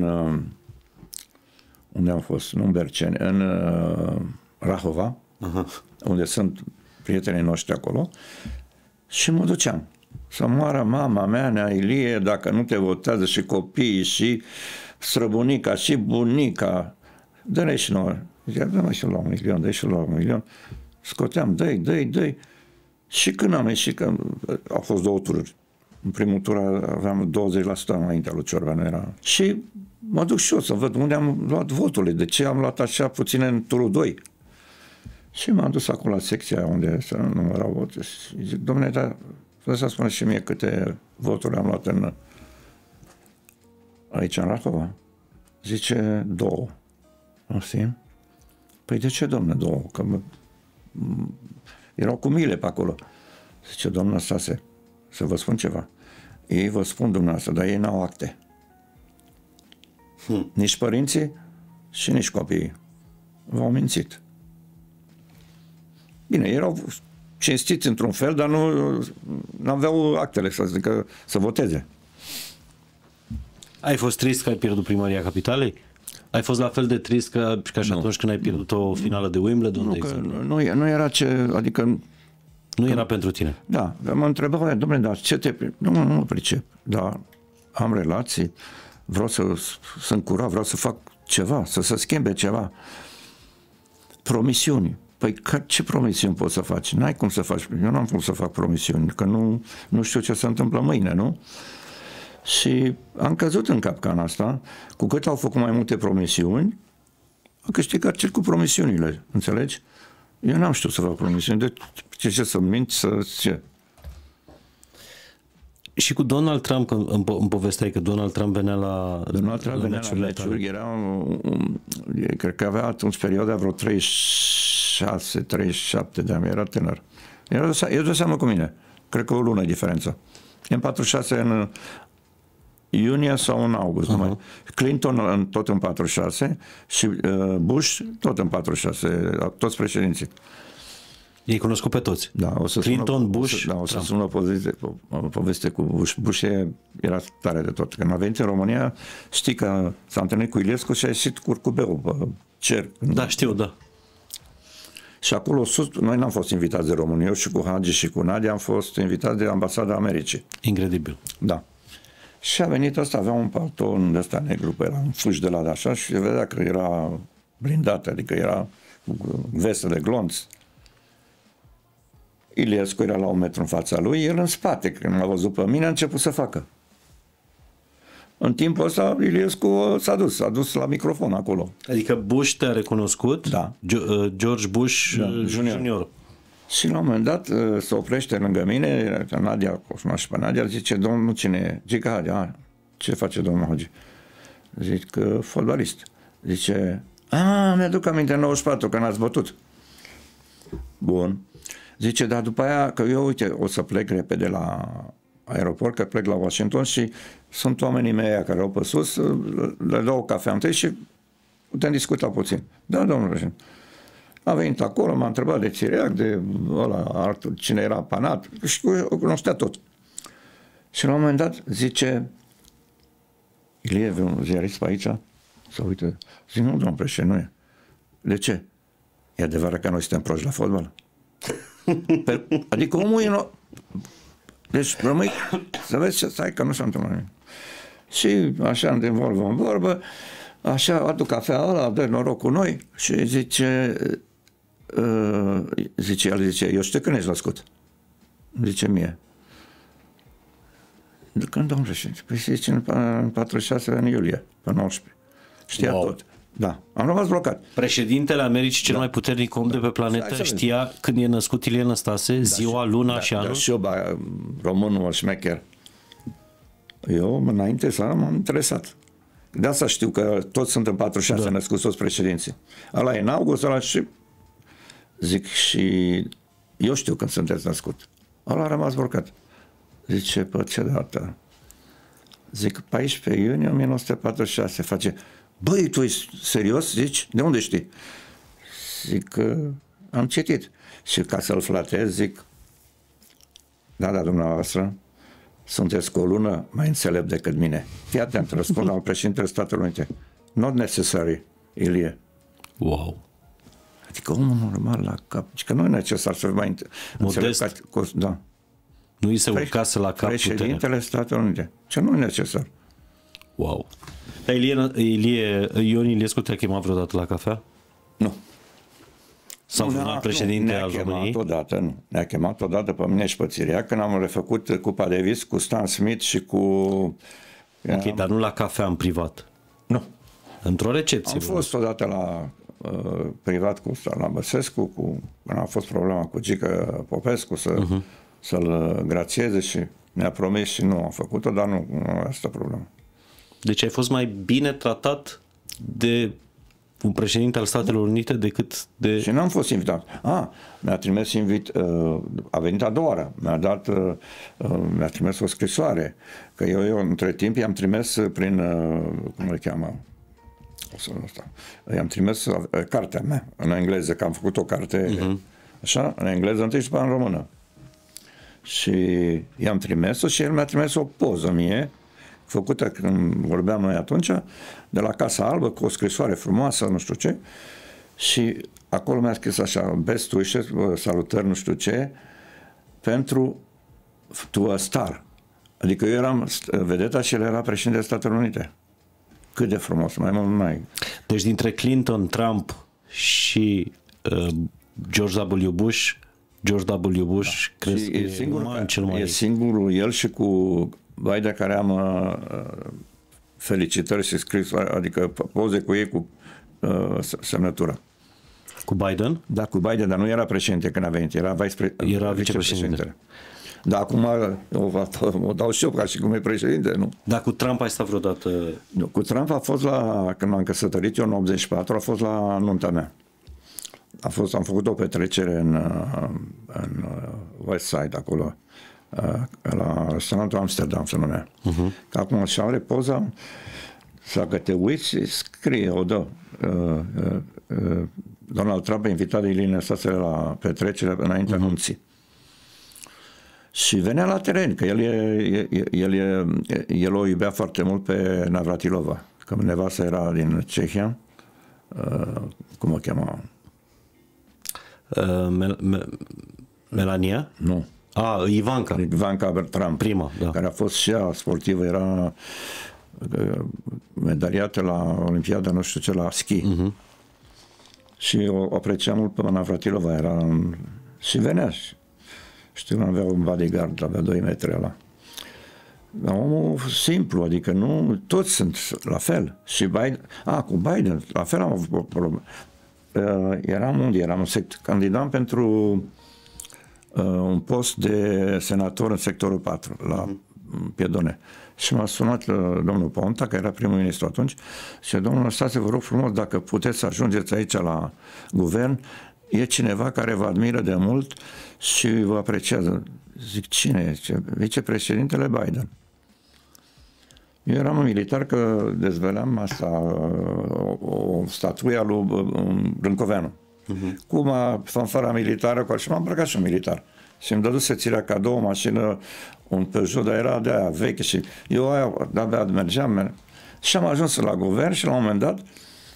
Unde am fost? Nu în Berceni, în uh, Rahova, uh-huh. unde sunt prietenii noștri acolo, și mă duceam să moară mama mea, Nea Ilie, dacă nu te votează, și copiii, și străbunica, și bunica. Dă-ne și nouă. Zicea, dă-mă și la un milion, dă-i și la un milion. Scoteam, dă-i, dă-i, dă-i. Și când am ieșit, că au fost două tururi. În primul tur aveam douăzeci la sută înaintea lui Ciorbea, nu era. Și mă duc și eu să văd unde am luat voturile, de ce am luat așa puține în turul doi. Și m-am dus acolo la secția unde se numărau voturi și zic, dom'le, dar vreau să spuneți și mie câte voturi am luat în, aici în Rahova? Zice, două. Nu știm? Păi de ce, domne, două? Că mă, m- erau cu mile pe acolo. Zice, domnul Năstase, să vă spun ceva. Ei vă spun dumneavoastră, dar ei n-au acte. Hmm. Nici părinții și nici copiii. V-au mințit. Bine, erau cinstiți într-un fel, dar nu aveau actele să zică, să voteze. Ai fost trist că ai pierdut primăria Capitalei? Ai fost la fel de trist ca, ca și nu. Atunci când ai pierdut o finală de Wimbledon, nu, de că exemplu? Nu, nu era ce, adică... Nu că, era pentru tine? Da, mă întrebau, dom'le, dar ce te... Nu, nu mă pricep, dar am relații, vreau să sunt curat, vreau să fac ceva, să se schimbe ceva. Promisiuni. Păi că, ce promisiuni poți să faci? N-ai cum să faci. Eu n-am cum să fac promisiuni, că nu, nu știu ce se întâmplă mâine, nu? Și am căzut în capcana asta. Cu cât au făcut mai multe promisiuni, a câștigat cel cu promisiunile, înțelegi? Eu n-am știut să fac promisiuni. De ce, ce să minți, să... ce? Și cu Donald Trump, că îmi, îmi povesteai că Donald Trump venea la Donald Trump venea la meciuri, era un, un, cred că avea atunci perioada vreo treizeci și șase, treizeci și șapte de ani, era tânăr. Era, eu de seamă cu mine, cred că o lună diferență. În patruzeci și șase, în iunie sau în august. Uh-huh. Numai. Clinton în, tot în patruzeci și șase și uh, Bush tot în patruzeci și șase, toți președinții. Ei cunoscut pe toți. Da, o să Clinton, sună, Bush, o să, da, o să sună o poveste, o poveste cu Bush. Bush era tare de tot. Când a venit în România, știi că s-a întâlnit cu Iliescu și a ieșit curcubeu pe cer. Da, știu, da. Și acolo sus, noi n-am fost invitați de România, eu și cu Hagi și cu Nadia am fost invitați de Ambasada Americii. Incredibil. Da. Și a venit ăsta, avea un palton de ăsta negru, pe era un fuș de la de așa și vedea că era blindat, adică era vestă de glonț. Iliescu era la un metru în fața lui, el în spate, când m-a văzut pe mine, a început să facă. În timpul ăsta, Iliescu s-a dus, s-a dus la microfon acolo. Adică Bush te-a recunoscut? Da. George Bush da, junior. junior. Și la un moment dat se oprește lângă mine, Nadia, o cunoaște pe Nadia, zice, domnul cine e? Zic, Hagi, a, ce face domnul Hagi? Zic, fotbalist. Zice, a, mi-aduc aminte în nouăzeci și patru, că n-ați bătut. Bun. Zice, dar după aia, că eu, uite, o să plec repede la aeroport, că plec la Washington și sunt oamenii mei aia care au pe sus, le dau o cafea întâi și putem discuta puțin. Da, domnule președinte. A venit acolo, m-a întrebat de Țiriac, de ăla, altul, cine era Panat, și o cunoștea tot. Și la un moment dat zice, Ilie, un ziarist pe aici? Să uite, zic, nu, domnul președinte, nu e. De ce? E adevărat că noi suntem proști la fotbal? Pe, adică omul e... No... Deci rămâi să vezi ce stai, că nu s-a întâmplat nimic. Și așa îmi devolvă în vorbă, așa aduc cafea ăla, dă noroc cu noi și zice, uh, zice, el zice, eu știu când ești născut. Zice mie. De când, domnule președinte? Păi zice, în patruzeci și șase, în iulie, pe nouăsprezece. Știa wow. tot. Da, am rămas blocat. Președintele Americii, cel da. mai puternic om da. de pe planetă, știa când e născut Ilie Năstase, da, ziua, luna da, și anul? Da, și eu, ba, românul șmecher. Eu, înainte să m-am interesat. De asta știu că toți sunt în patruzeci și șase da. născuți toți președinții. Ăla e în august, ăla și... Zic, și eu știu când sunteți născut. Ăla a rămas blocat. Zice, pe ce dată? Zic, paisprezece iunie o mie nouă sute patruzeci și șase. Face... Băi, tu ești serios? Zici? De unde știi? Zic că am citit. Și ca să-l flatez, zic, da, da, dumneavoastră, sunteți cu o lună mai înțelept decât mine. Fii atent, răspund la președintele Statelor Unite. Not necessary, Ilie. Wow. Adică omul normal la cap. Că nu e necesar să mai modest. Ca, da. Nu îi se urcase la cap președintele puterea. Statelor Unite. Ce nu e necesar. Wow. Dar Ilie, Ilie, Ion Iliescu te-a chemat vreodată la cafea? Nu. Sau un alt președinte al României? Odată, nu. Ne-a chemat odată pe mine și pe Țiriac când am refăcut Cupa Davis cu Stan Smith și cu... Ok, am... dar nu la cafea în privat? Nu. Într-o recepție? Am fost odată la uh, privat cu la Băsescu, cu, când a fost problema cu Gică Popescu să, uh-huh. să-l grațieze și mi-a promis și nu am făcut-o, dar nu, nu asta problemă. Deci ai fost mai bine tratat de un președinte al Statelor Unite decât de... Și n-am fost invitat. Ah, mi-a trimis invit, uh, a venit a doua oară, mi-a dat, uh, mi-a trimis o scrisoare, că eu, eu între timp i-am trimis prin, uh, cum le cheamă, o să ăsta, i-am trimis uh, cartea mea în engleză, că am făcut o carte, uh-huh. așa, în engleză întâi și pe în română. Și i-am trimis-o și el mi-a trimis o poză mie, făcută când vorbeam noi atunci, de la Casa Albă, cu o scrisoare frumoasă, nu știu ce, și acolo mi-a scris așa, best wishes, salutări, nu știu ce, pentru to a star. Adică eu eram vedeta și el era președintele Statelor Unite. Cât de frumos, mai mult mai... Deci dintre Clinton, Trump și uh, George W. Bush, George W. Bush, da. crezi că e, singur, cel mai... e singurul el și cu Biden care am uh, felicitări și scris, adică poze cu ei cu uh, semnătura. Cu Biden? Da, cu Biden, dar nu era președinte când a venit, era, vice era vicepreședinte. Dar acum o, o dau și eu ca și cum e președinte, nu? Dar cu Trump ai stat vreodată? Nu, cu Trump a fost la, când m-am căsătorit eu în optzeci și patru, a fost la nunta mea. A fost, am făcut o petrecere în, în West Side, acolo. la restaurantul Amsterdam se numea. Uh-huh. Că acum și are poza, dacă te uiți, scrie, o dă. Uh, uh, uh, Donald Trump a invitat de Ilie Năstase la petrecere înaintea uh-huh. nunții. Și venea la teren, că el, e, el, e, el o iubea foarte mult pe Navratilova, că nevasta era din Cehia. Uh, cum o chema? Uh, Mel- Mel- Melania? Nu. A, Ivanka. Ivanka Trump, prima, da. Care a fost și ea sportivă, era medaliată la Olimpiada, nu știu ce, la schi. Uh-huh. Și o aprecia mult pe Navratilova, era în... și venea. Știu, avea un bodyguard, avea doi metri ăla. Dar omul simplu, adică nu, toți sunt la fel. Și Biden, a, cu Biden, la fel am avut o problemă. Eram unde? Eram candidat pentru uh, un post de senator în sectorul patru, la uh-huh. Piedone. Și m-a sunat uh, domnul Ponta, care era primul ministru atunci, și domnul Năstase, vă rog frumos, dacă puteți să ajungeți aici la guvern, e cineva care vă admiră de mult și vă apreciază. Zic, cine e? Vicepreședintele Biden. Eu eram un militar că dezveleam asta, o, o statuie a lui Brâncoveanu. Uh-huh. Cum a fanfara militară, cu și m-am îmbrăcat și un militar. Și îmi dăduse țirea cadou o mașină, un Peugeot, dar era de aia veche și eu aia de-abia mergeam. Și am ajuns la guvern și la un moment dat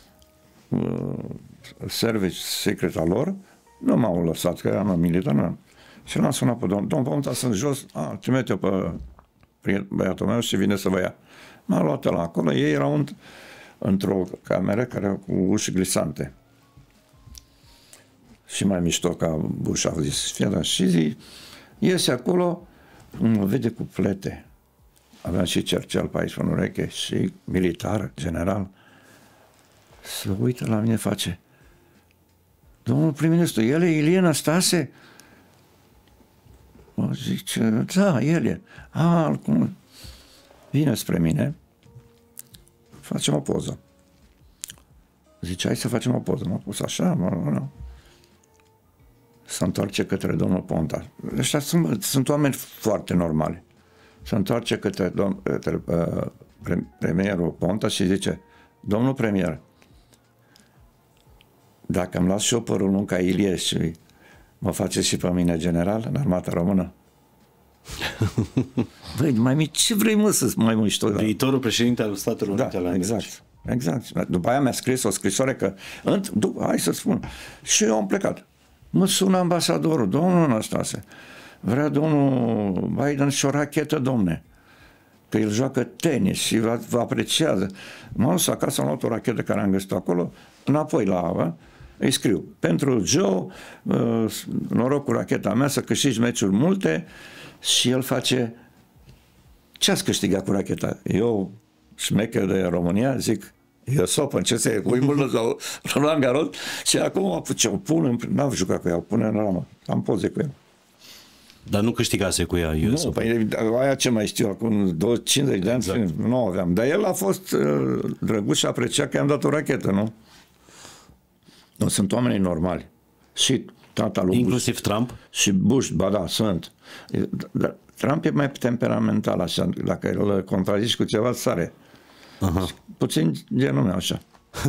service secret al lor nu m-au lăsat, că eram militar, nu. Și l-am sunat pe domnul, domnul Ponta, sunt jos, a, trimite-o pe băiatul meu și vine să vă ia. M-a luat la acolo, ei erau în, într-o cameră care cu uși glisante. Și mai mișto ca Bush a zis, fie, și zi, iese acolo, mă vede cu plete. Aveam și cercel pe aici, în ureche, și militar, general. Se uită la mine, face, domnul prim-ministru, el e Ilie Năstase? Mă zice, da, el e. A, cum? Vine spre mine, facem o poză. Zice, hai să facem o poză. M-a pus așa, mă, mă, se întoarce către domnul Ponta. Ăștia sunt, sunt oameni foarte normali. Se întoarce către, dom- către uh, premierul Ponta și zice, domnul premier, dacă îmi las și eu părul lung ca Ilie și mă face și pe mine general în armata română? Băi, mai mici, ce vrei mă să mai mișto? Viitorul președinte al Statelor Unite ale Americii. Exact, exact. După aia mi-a scris o scrisoare că, după, hai să spun, și eu am plecat. Mă sună ambasadorul, domnul Năstase, vrea domnul Biden și o rachetă, domne, că el joacă tenis și vă, vă apreciază. M-am dus acasă, am luat o rachetă care am găsit acolo, înapoi la avă, îi scriu, pentru Joe, uh, noroc cu racheta mea să câștigi meciuri multe, și el face, ce ați câștigat cu racheta? Eu, șmecher de România, zic, eu sop în C S, cu Wimbledon sau Roland Garros, și acum ce o pun, n-am jucat cu ea, o pune în ramă, am poze cu ea. Dar nu câștigase cu ea. Nu, păi aia ce mai știu, acum cincizeci de ani, exact. Nu aveam, dar el a fost uh, drăguț și aprecia că i-am dat o rachetă, nu? Nu, sunt oameni normali. Și tata lui inclusiv Bush, Trump? Și Bush, ba da, sunt. Dar Trump e mai temperamental așa, dacă îl contrazici cu ceva, sare. Aha. Puțin genul meu așa.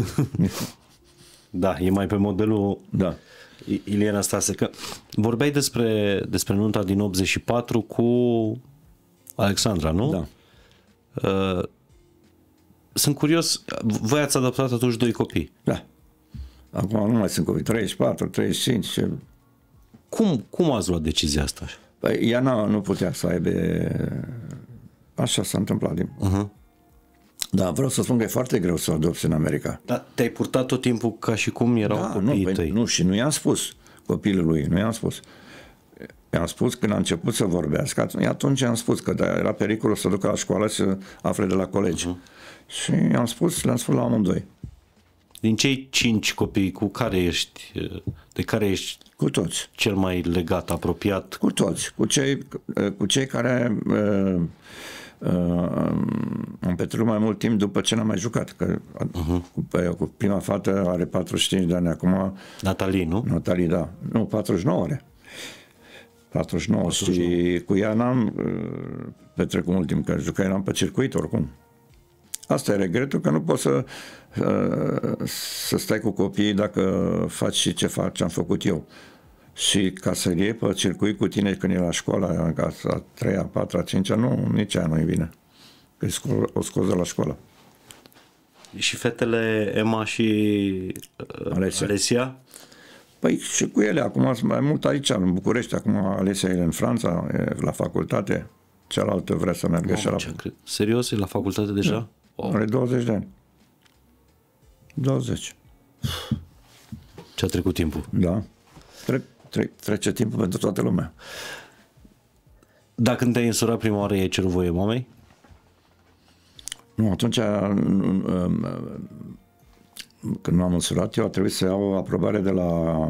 Da, e mai pe modelul da. Ilie Năstase. Că vorbeai despre, despre nunta din optzeci și patru cu Alexandra, nu? Da. Uh, sunt curios, voi ați adoptat atunci doi copii. Da. Acum nu mai sunt copii, treizeci și patru, treizeci și cinci. Cum, cum ați luat decizia asta? Păi ea nu, nu putea să aibă... Așa s-a întâmplat. Uh-huh. Da, vreau să spun că e foarte greu să adopți în America. Dar te-ai purtat tot timpul ca și cum erau da, copiii nu, tăi? Nu, și nu i-am spus copilului, nu i-am spus. I-am spus când a început să vorbească, atunci i-am spus că era pericolul să ducă la școală să afle de la colegi. Uh-huh. Și i-am spus, le-am spus la amândoi. Din cei cinci copii, cu care ești, de care ești cu toți cel mai legat, apropiat? Cu toți, cu cei, cu cei care uh, uh, am petrecut mai mult timp după ce n-am mai jucat, că uh-huh. cu, cu prima fată are patruzeci și cinci de ani acum. Natalie, nu? Natalie, da. Nu, patruzeci și nouă are. patruzeci și nouă. Și cu ea n-am uh, petrecut mult timp, că jucai eram pe circuit oricum. Asta e regretul, că nu poți să, uh, să stai cu copiii dacă faci și ce fac, ce am făcut eu. Și ca să-l iei pe circuit cu tine când e la școală, ca a treia, a patra, a cincea, nu, nici aia nu-i bine. Că o scoți de la școală. Și fetele Emma și Alesia? Alesia? Păi și cu ele, acum sunt mai mult aici, în București, acum Alesia e în Franța, e la facultate, cealaltă vrea să meargă și la... Serios? E la facultate deja? Da. Wow. Are douăzeci de ani. douăzeci. Ce-a trecut timpul. Da. Tre- tre- trece timpul pentru toată lumea. Dacă când te-ai însurat prima oară, ai cerut voie mamei? Nu, atunci când m-am însurat, eu a trebuit să iau aprobare de la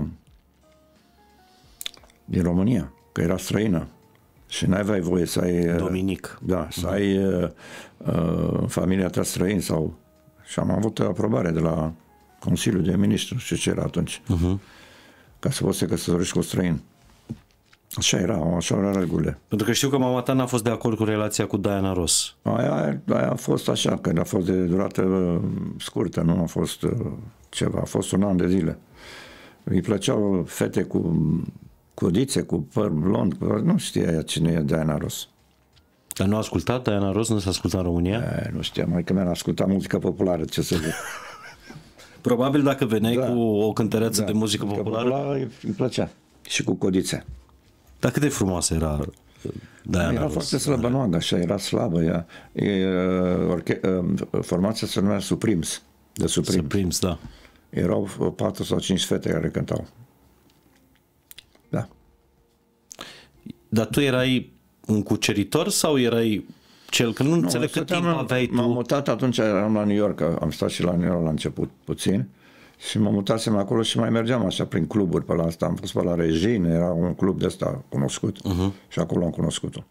din România, că era străină. Și n-aveai voie să ai... Dominic. Da, să uh-huh. ai uh, uh, familia ta străin sau... Și am avut aprobare de la Consiliul de Ministru, știu ce era atunci, uh-huh. ca să poți să căsătorești cu străin. Așa era, așa era regulile. Pentru că știu că mama ta n-a fost de acord cu relația cu Diana Ross. Aia, aia a fost așa, că a fost de durată scurtă, nu a fost ceva, a fost un an de zile. Îi plăceau fete cu codițe, cu păr blond, cu... nu știa ea cine e Diana Ross. Dar nu a ascultat Diana Ross? Nu s-a ascultat în România? E, nu știa, mai că mi-a ascultat muzică populară, ce să zic. Probabil dacă veneai da. cu o cântăreață da. de muzică populară... populară îi plăcea. Și cu codițe. Dar cât de frumoasă era Diana Era Ross? foarte slăbănoagă, așa, era slabă. Ea. E, orche, formația se numea Supremes. De Supremes. Supremes, da. Erau patru sau cinci fete care cântau. Da. Dar tu erai un cuceritor sau erai cel, că nu, nu înțeleg cât timp aveai tu? M-am mutat, atunci eram la New York, am stat și la New York la început puțin și mă mutasem acolo și mai mergeam așa prin cluburi pe la asta. Am fost pe la Regine, era un club de ăsta cunoscut uh-huh. și acolo am cunoscut-o.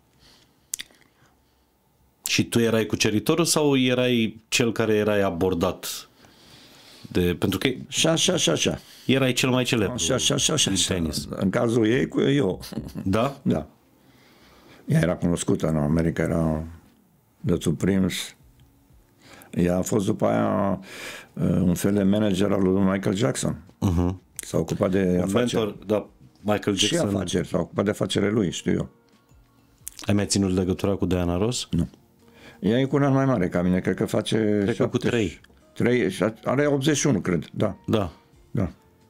Și tu erai cuceritorul sau erai cel care erai abordat? De, pentru că și așa, și așa. Erai cel mai celebru așa, așa, așa, așa. în tenis. În cazul ei, cu eu. Da? Da. Ea era cunoscută în America, era de Supremes. Ea a fost după aia un fel de manager al lui Michael Jackson. Uh-huh. S-a ocupat de un afaceri. mentor, da, Michael Jackson. Și afaceri, s-a ocupat de afacerile lui, știu eu. Ai mai ținut legătura cu Diana Ross? Nu. Ea e cu un an mai mare ca mine, cred că face... Cred că cu trei. trei, are optzeci și unu, cred, da. Da. Da.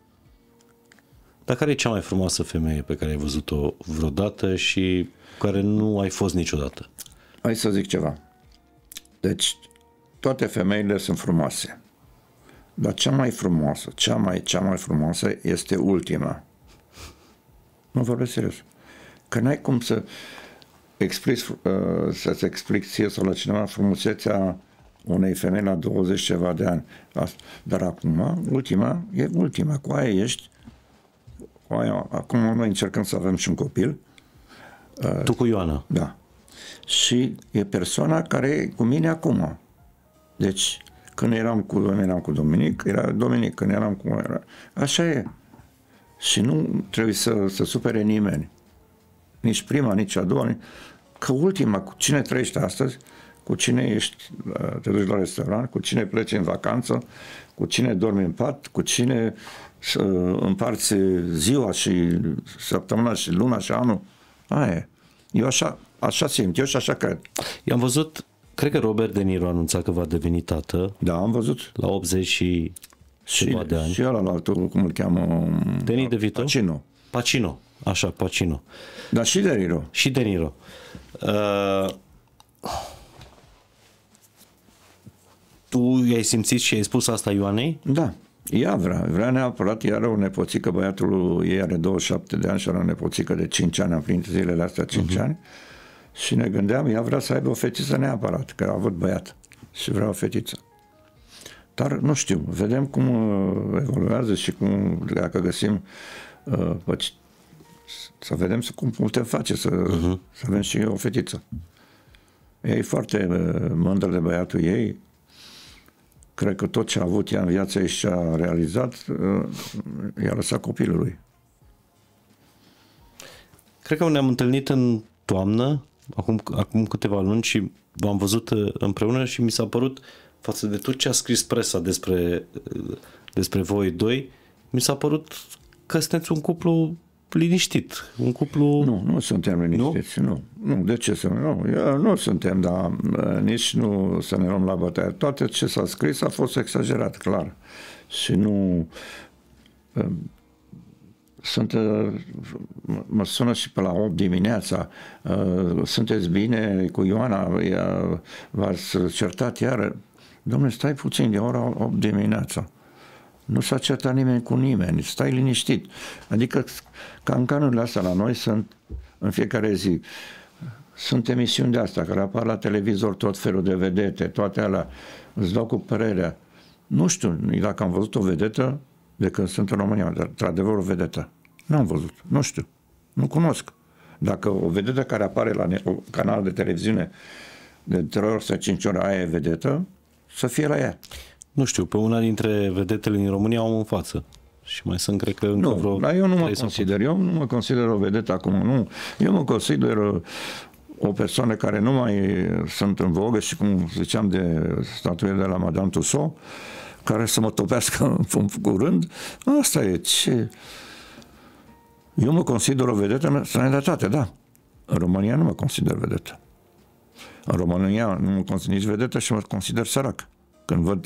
Dar care e cea mai frumoasă femeie pe care ai văzut-o vreodată și care nu ai fost niciodată? Hai să zic ceva. Deci, toate femeile sunt frumoase. Dar cea mai frumoasă, cea mai, cea mai frumoasă este ultima. Nu vorbesc serios. Că n-ai cum să explici, uh, să-ți explici ție sau la cineva frumusețea unei femei la douăzeci ceva de ani. Dar acum, ultima, e ultima, cu aia ești. Cu aia, acum noi încercăm să avem și un copil. Tu cu Ioana? Da. Și e persoana care e cu mine acum. Deci, când eram cu, eram cu Dominic, era Dominic, când eram cu... Era, așa e. Și nu trebuie să, să supere nimeni. Nici prima, nici a doua, nici... Că ultima, cu cine trăiești astăzi, cu cine ești, te duci la restaurant, cu cine pleci în vacanță, cu cine dormi în pat, cu cine împarți ziua și săptămâna și luna și anul. Aia e. Eu așa, așa simt, eu și așa cred. Eu am văzut, cred că Robert De Niro anunța că va deveni tată. Da, am văzut. La optzeci și ceva de ani. Și ăla la altul, cum îl cheamă? Danny DeVito? Pacino. Pacino, așa, Pacino. Dar și De Niro. Și De Niro. Uh, tu i-ai simțit și ai spus asta Ioanei? Da. Ea vrea, vrea neapărat, ea are o nepoțică, băiatul ei are douăzeci și șapte de ani și are o nepoțică de cinci ani, am plinit zilele astea cinci uh-huh. ani și ne gândeam, ea vrea să aibă o fetiță neapărat, că a avut băiat și vrea o fetiță. Dar nu știu, vedem cum evoluează și cum, dacă găsim uh, păci, să vedem cum putem face să, uh-huh. să avem și o fetiță. Ea e foarte uh, mândră de băiatul ei. Cred că tot ce a avut ea în viața ei și a realizat, i-a lăsat copilului. Cred că ne-am întâlnit în toamnă, acum, acum câteva luni și v-am văzut împreună și mi s-a părut, față de tot ce a scris presa despre, despre voi doi, mi s-a părut că sunteți un cuplu liniștit, un cuplu... Nu, nu suntem liniștiți, nu. Nu, nu de ce să nu? Nu suntem, dar nici nu să ne luăm la bătaie. Toate ce s-a scris a fost exagerat, clar. Și nu... Sunt, mă sună și pe la opt dimineața, sunteți bine cu Ioana, v-ați certat iară? Dom'le, stai puțin, de ora opt dimineața. Nu s-a certat nimeni cu nimeni, stai liniștit. Adică cancanurile astea la noi sunt în fiecare zi. Sunt emisiuni de astea care apar la televizor, tot felul de vedete, toate alea, îți dau cu părerea. Nu știu dacă am văzut o vedetă de când sunt în România, dar într-adevăr o vedetă. N-am văzut, nu știu, nu cunosc. Dacă o vedetă care apare la canal de televiziune de trei ori sau cinci ori aia e vedetă, să fie la ea. Nu știu, pe una dintre vedetele din România am în față. Și mai sunt, cred că, încă nu, vreo... Dar eu nu mă consider, eu nu mă consider o vedetă acum, nu. Eu mă consider o persoană care nu mai sunt în vogă și, cum ziceam de statuile de la Madame Tussauds, care să mă topească în curând. Asta e ce... Eu mă consider o vedetă în străinătate, da. În România nu mă consider vedetă. În România nu mă consider nici vedetă și mă consider sărac. Când văd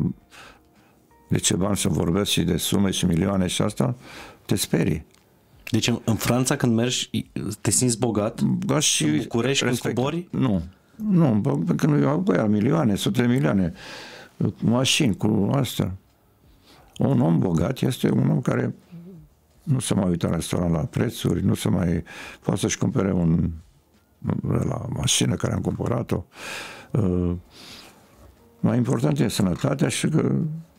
de ce bani să vorbesc și de sume și milioane și asta, te sperii. Deci în, în Franța când mergi, te simți bogat? Bogat și în București când cobori? Nu. Nu, când eu au băia milioane, sute de milioane, mașini cu asta. Un om bogat este un om care nu se mai uită la restaurant la prețuri, nu se mai poate să-și cumpere un la mașină care am cumpărat-o. Uh, mai important e sănătatea și că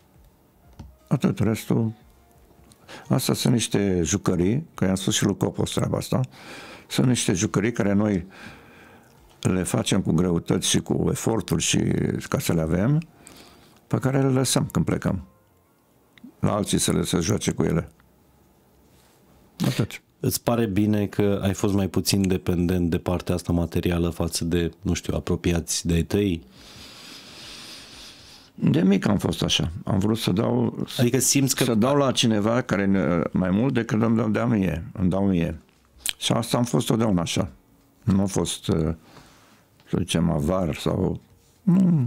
atât, restul. Asta sunt niște jucării, că i-am spus și lui Copos treaba asta, sunt niște jucării care noi le facem cu greutăți și cu eforturi și ca să le avem, pe care le lăsăm când plecăm. La alții să le se joace cu ele. Atât. Îți pare bine că ai fost mai puțin dependent de partea asta materială față de, nu știu, apropiați de-ai tăi? De mic am fost așa. Am vrut să dau, adică simți că... să dau la cineva care mai mult decât îmi dau mie. Îmi dau mie. Și asta am fost totdeauna așa. Nu a fost, să zicem, avar sau... Nu.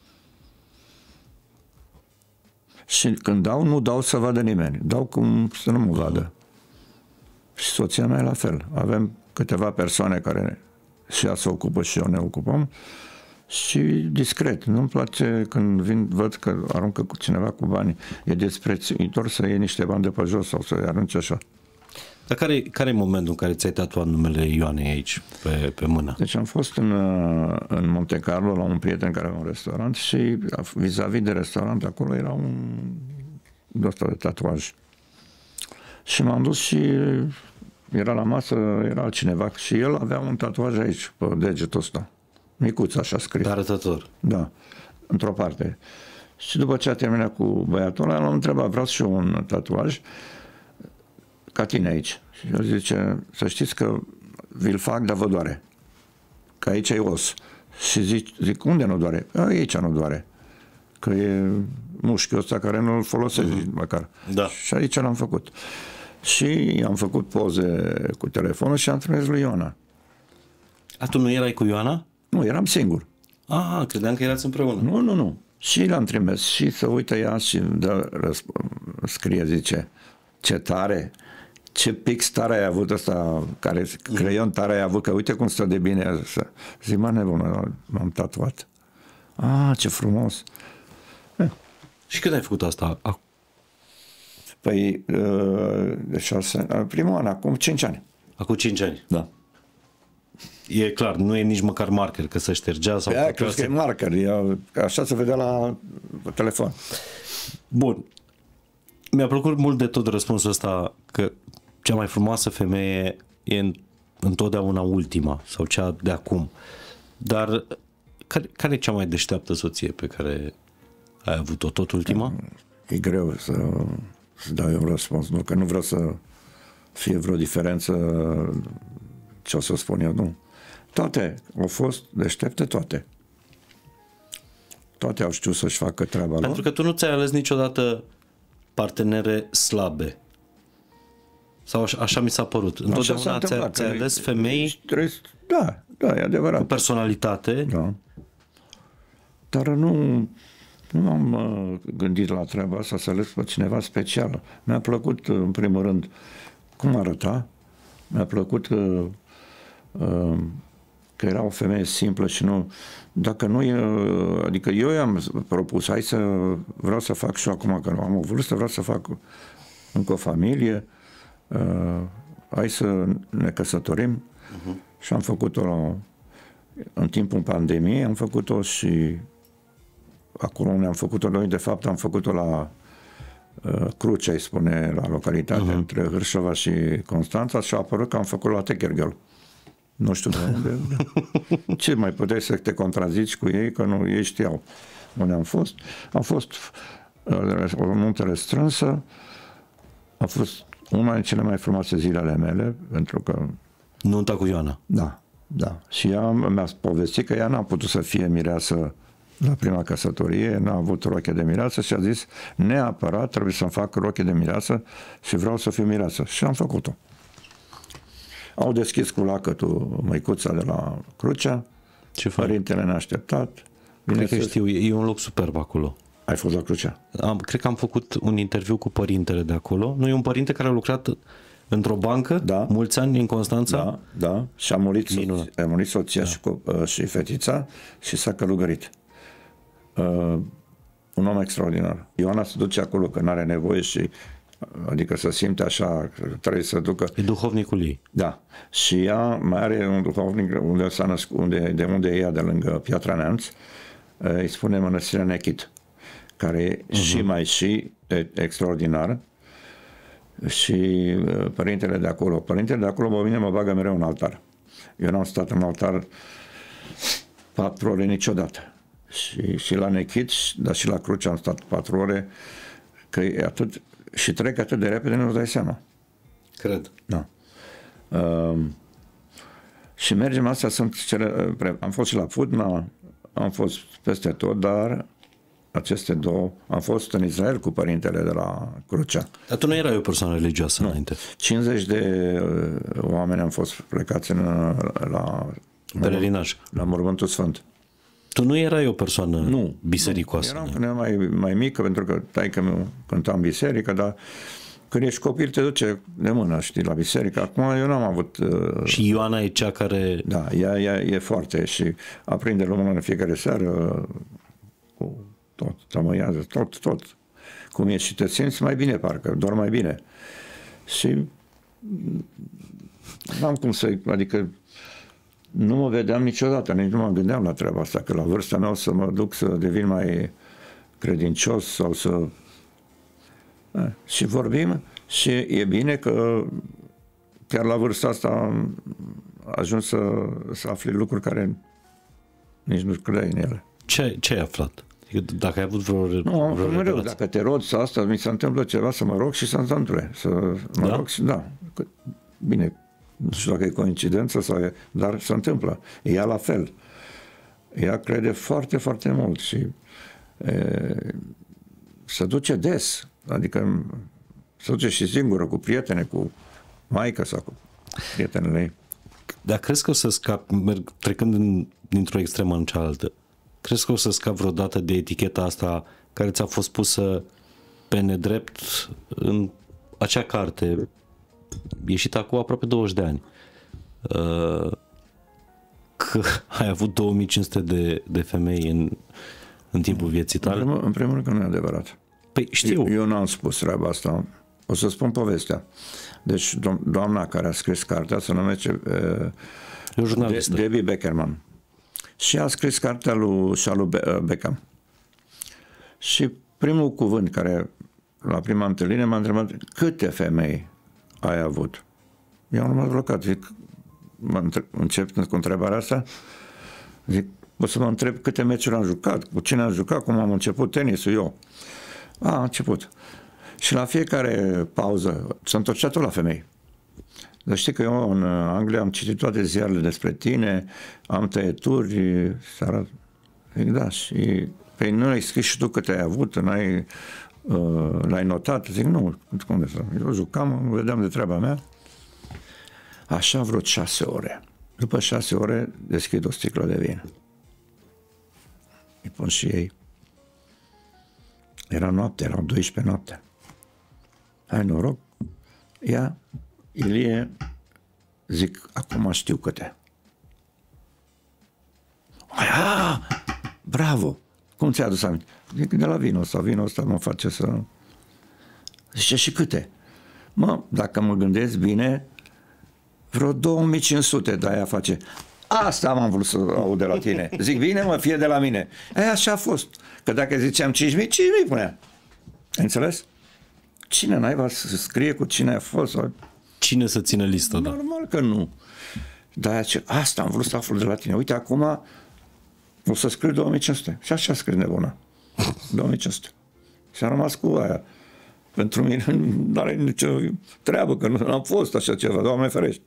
Și când dau, nu dau să vadă nimeni. Dau cum să nu mă vadă. Și soția mea e la fel. Avem câteva persoane care și ea se ocupă și eu ne ocupăm. Și discret. Nu-mi place când vin, văd că aruncă cu cineva cu bani. E desprețuitor să iei niște bani de pe jos sau să-i arunci așa. Dar care, care e momentul în care ți-ai tatuat numele Ioanei aici, pe, pe mână? Deci am fost în, în Monte Carlo la un prieten care avea un restaurant și vis-a-vis de restaurant acolo era un de ăsta de tatuaj. Și m-am dus și era la masă, era altcineva și el avea un tatuaj aici, pe degetul ăsta. Micuț, așa scris. Arătător. Da, într-o parte. Și după ce a terminat cu băiatul ăla, l-am întrebat, vreau și eu un tatuaj ca tine aici. Și el zice, să știți că vi-l fac, dar vă doare. Că aici e os. Și zic, zic unde nu doare? A, aici nu doare. Că e mușchiul ăsta care nu-l folosești mm-hmm. măcar. Da. Și aici l-am făcut. Și am făcut poze cu telefonul și am trimis lui Ioana. A, tu nu erai cu Ioana? Nu, eram singur. Ah, credeam că erați împreună. Nu, nu, nu. Și l-am trimis și să uită ea și dă, răsp- scrie, zice, ce tare, ce pix tare ai avut ăsta, care creion tare ai avut, că uite cum stă de bine. Zic, mă nebună, m-am tatuat. Ah, ce frumos. Eh. Și când ai făcut asta? Păi, de șase, primul an, acum cinci ani. Acum cinci ani? Da. E clar, nu e nici măcar marker, că să ștergea sau... Aia, cred că e marker, e, așa se vedea la telefon. Bun. Mi-a plăcut mult de tot răspunsul ăsta că cea mai frumoasă femeie e întotdeauna ultima sau cea de acum. Dar care, care e cea mai deșteaptă soție pe care ai avut-o? Tot ultima? E greu să, să dau eu un răspuns, nu, că nu vreau să fie vreo diferență ce o să spun eu, nu. Toate au fost deștepte, toate. Toate au știut să-și facă treaba lor. Pentru că tu nu ți-ai ales niciodată partenere slabe. Sau așa, așa mi s-a părut. Întotdeauna ți-ai, ți-ai ales femei da, da, e adevărat. cu personalitate. Da. Dar nu, nu m-am uh, gândit la treaba asta să ales pe cineva special. Mi-a plăcut, în primul rând, cum arăta. Mi-a plăcut uh, uh, că era o femeie simplă și nu... Dacă nu e... Adică eu i-am propus, hai să... Vreau să fac și eu acum, că am o vârstă, vreau să fac încă o familie, uh, hai să ne căsătorim. Uh-huh. Și am făcut-o în timpul pandemiei, am făcut-o și acolo unde am făcut-o noi, de fapt am făcut-o la uh, Crucea, îi spune, la localitate, uh-huh. între Hârșova și Constanța, și a apărut că am făcut la Techergăl. Nu știu de unde. Ce mai puteai să te contrazici cu ei, că nu, ei știau unde am fost. Am fost uh, o nuntă restrânsă, a fost una din cele mai frumoase zile ale mele, pentru că... Nunta cu Ioana. Da, da. Și ea mi-a povestit că ea n-a putut să fie mireasă la prima căsătorie, n-a avut roche de mireasă și a zis, neapărat trebuie să-mi fac roche de mireasă și vreau să fiu mireasă. Și am făcut-o. Au deschis cu lacătul măicuța de la Crucea. Ce fain. Părintele ne-a așteptat. Cred că știu, e un loc superb acolo. Ai fost la Crucea? Am, cred că am făcut un interviu cu părintele de acolo. Nu e un părinte care a lucrat într-o bancă, da. mulți ani în Constanța? Da, da. Și a murit, so- a murit soția da. și, cu, uh, și fetița și s-a călugărit. Uh, un om extraordinar. Ioana se duce acolo că n-are nevoie și adică să simte așa, trebuie să ducă... E duhovnicul ei. Da. Și ea mai are un duhovnic unde s-a născut, unde, de unde e ea, de lângă Piatra Neamț, îi spune Mănăstirea Nechit, care e uh-huh. și mai și e, extraordinar. Și părintele de acolo, părintele de acolo, pe mine mă bagă mereu în altar. Eu n-am stat în altar patru ore niciodată. Și, și la Nechit, dar și la Cruce am stat patru ore, că e atât... Și trec atât de repede, nu-ți dai seama. Cred. Da. Uh, și mergem, astea sunt cele... Am fost și la Putna, am fost peste tot, dar aceste două... Am fost în Israel cu părintele de la Crucea. Dar tu nu erai o persoană religioasă nu. înainte? cincizeci de uh, oameni am fost plecați în, la... Pelerinaj. La Mormântul Sfânt. Tu nu erai o persoană nu, bisericoasă? Nu, eram mai, mai mică, pentru că taică-miu cânta în biserică, dar când ești copil te duce de mână, știi, la biserică. Acum eu n-am avut... Uh, și Ioana e cea care... Da, ea, ea e foarte și aprinde lumână în fiecare seară cu tot, tămăiază, tot, tot. Cum e și te simți mai bine, parcă, doar mai bine. Și n-am cum să... Adică nu mă vedeam niciodată, nici nu mă gândeam la treaba asta, că la vârsta mea o să mă duc să devin mai credincios sau să... Da. Și vorbim și e bine că chiar la vârsta asta am ajuns să, să afli lucruri care nici nu credeai în ele. Ce, ce ai aflat? Dacă ai avut vreo, nu, vreo mereu, dacă te rog să asta, mi se întâmplă ceva, să mă rog și să întâmple. Să mă da? rog și da. Bine, nu știu dacă e coincidență sau e, dar se întâmplă. Ea la fel. Ea crede foarte, foarte mult și e, se duce des. Adică se duce și singură, cu prietene, cu maică sau cu prietenele ei. Dar crezi că o să scap, merg, trecând în, dintr-o extremă în cealaltă, crezi că o să scap vreodată de eticheta asta care ți-a fost pusă pe nedrept în acea carte ieșită acum aproape douăzeci de ani, că ai avut două mii cinci sute de, de femei în, în timpul vieții tale? În primul, în primul rând că nu e adevărat. Păi știu. Eu, eu n-am spus treaba asta. O să spun povestea. Deci do- doamna care a scris cartea se numește uh, De- Debbie Beckerman. Și a scris cartea lui Shalu Be- Beckham. Și primul cuvânt care la prima întâlnire m-a întrebat câte femei ai avut. Eu am blocat. Zic, mă întreb, încep cu întrebarea asta. Zic, o să mă întreb câte meciuri am jucat, cu cine am jucat, cum am început tenisul eu. A, am început. Și la fiecare pauză se întorcea tot la femei. Dar știi că eu în Anglia am citit toate ziarele despre tine, am tăieturi, seara, da, și pe nu ai scris și tu cât ai avut, n-ai, uh, l-ai notat, zic, nu, cum de să, eu jucam, vedeam de treaba mea, așa vreo șase ore. După șase ore deschid o sticlă de vin. Îi pun și ei. Era noapte, erau douăsprezece noapte. Hai noroc, ia, Ilie, zic, acum știu câte. Aia, bravo! Cum ți-a adus aminte? Zic, de la vinul ăsta, vinul ăsta mă face să... Zice, și câte? Mă, dacă mă gândesc bine, vreo două mii cinci sute de aia face. Asta m-am vrut să aud de la tine. Zic, bine mă, fie de la mine. E, așa a fost. Că dacă ziceam cinci mii, cinci mii punea. Înțeles? Cine naiba să scrie cu cine a fost? Sau... Cine să țină listă, da? Normal că nu. Dar ce, asta am vrut să aflu de la tine. Uite, acum o să scriu două mii cinci sute. Și așa scrie nebuna. două mii cinci sute. Și am rămas cu aia. Pentru mine nu are nicio treabă, că nu am fost așa ceva. Doamne ferește.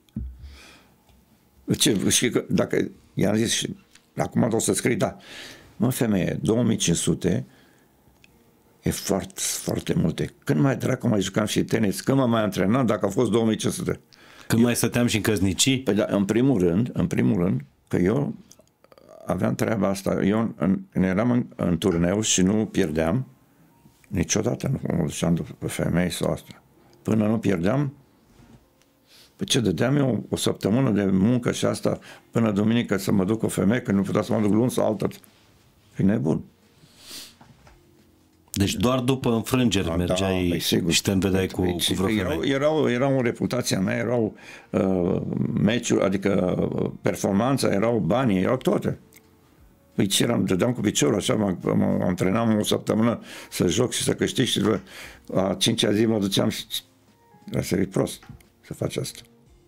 Ce, și că, dacă i-am zis și acum o să scrii, da. Mă, femeie, două mii cinci sute e foarte, foarte multe. Când mai dracu mai jucam și tenis, când m-am mai antrenat, dacă a fost două mii cinci sute. Când eu, mai stăteam și în căsnicii? Păi da, în primul rând, în primul rând, că eu aveam treaba asta. Eu în, eram în, în turneu și nu pierdeam niciodată, nu mă duceam după femei sau asta. Până nu pierdeam, pe ce dădeam eu o săptămână de muncă și asta până duminică să mă duc cu o femeie, că nu putea să mă duc luni sau altă. E nebun. Deci doar după înfrângeri da, mergeai da, sigur, și te învedeai cu, cu vreo femeie? Erau, erau, erau reputația mea, erau uh, meciuri, adică performanța, erau banii, erau toate. Păi ce eram, dădeam cu piciorul, așa, mă, mă antrenam o săptămână să joc și să câștig și a cincea zi mă duceam și asta e prost să faci asta.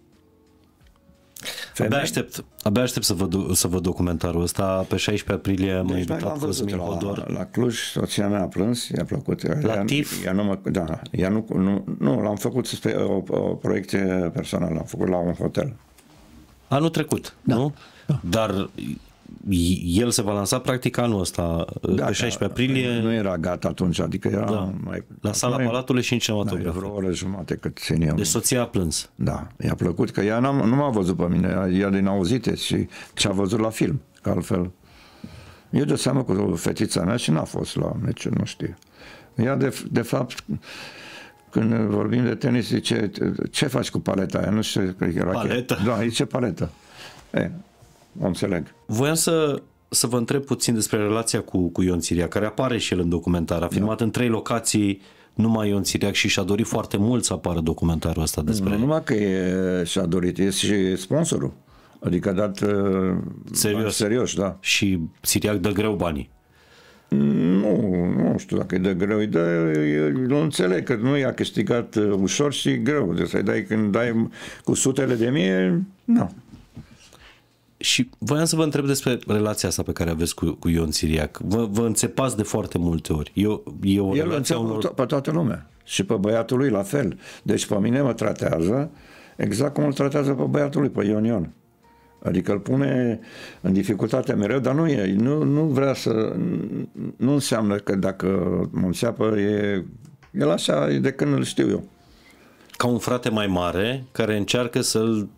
Abia aștept, abia aștept să văd, să văd documentarul ăsta. Pe șaisprezece aprilie m-a invitat Cosmin Hodor. La, la Cluj, soția mea a plâns, i-a plăcut. La ea, T I F? Ea nu, mă, da, ea nu, nu, nu, l-am făcut o, o proiecție personală, l-am făcut la un hotel. Anul trecut, da. Nu? Da. Dar el se va lansa practic anul ăsta, da, pe șaisprezece aprilie. Nu era gata atunci, adică era da. mai... La Sala Palatului și în cinematograf. Da, vreo oră jumate cât țineam. Deci soția a plâns. Da, i-a plăcut, că ea nu m-a văzut pe mine, ea din auzite și ce-a văzut la film, că altfel... Eu de seamă cu fetița mea și n-a fost la meci, nu știu. Ea, de, de fapt, când vorbim de tenis, zice, ce faci cu paleta aia? Nu știu, cred că era... Paleta? Da, zice paletă. E, o înțeleg. Voiam să, să vă întreb puțin despre relația cu, cu Ion Țiriac, care apare și el în documentar. A filmat da. în trei locații numai Ion Țiriac și și-a dorit foarte mult să apară documentarul ăsta despre... Nu numai că e, și-a dorit, e și sponsorul. Adică a dat serios. serios, da. Și Țiriac dă greu banii. Nu, nu știu dacă îi dă greu, îi dă, nu înțeleg că nu i-a câștigat ușor și greu. De să-i dai când dai cu sutele de mie, nu. Și voiam să vă întreb despre relația asta pe care aveți cu, cu Ion Țiriac. Vă, vă înțepați de foarte multe ori. Eu, eu El înțeapă unor... pe toată lumea. Și pe băiatul lui la fel. Deci pe mine mă tratează exact cum îl tratează pe băiatul lui, pe Ion Ion. Adică îl pune în dificultate mereu, dar nu e, nu, nu vrea să, nu înseamnă că dacă mă înțeapă e, el așa e de când îl știu eu. Ca un frate mai mare care încearcă să-l...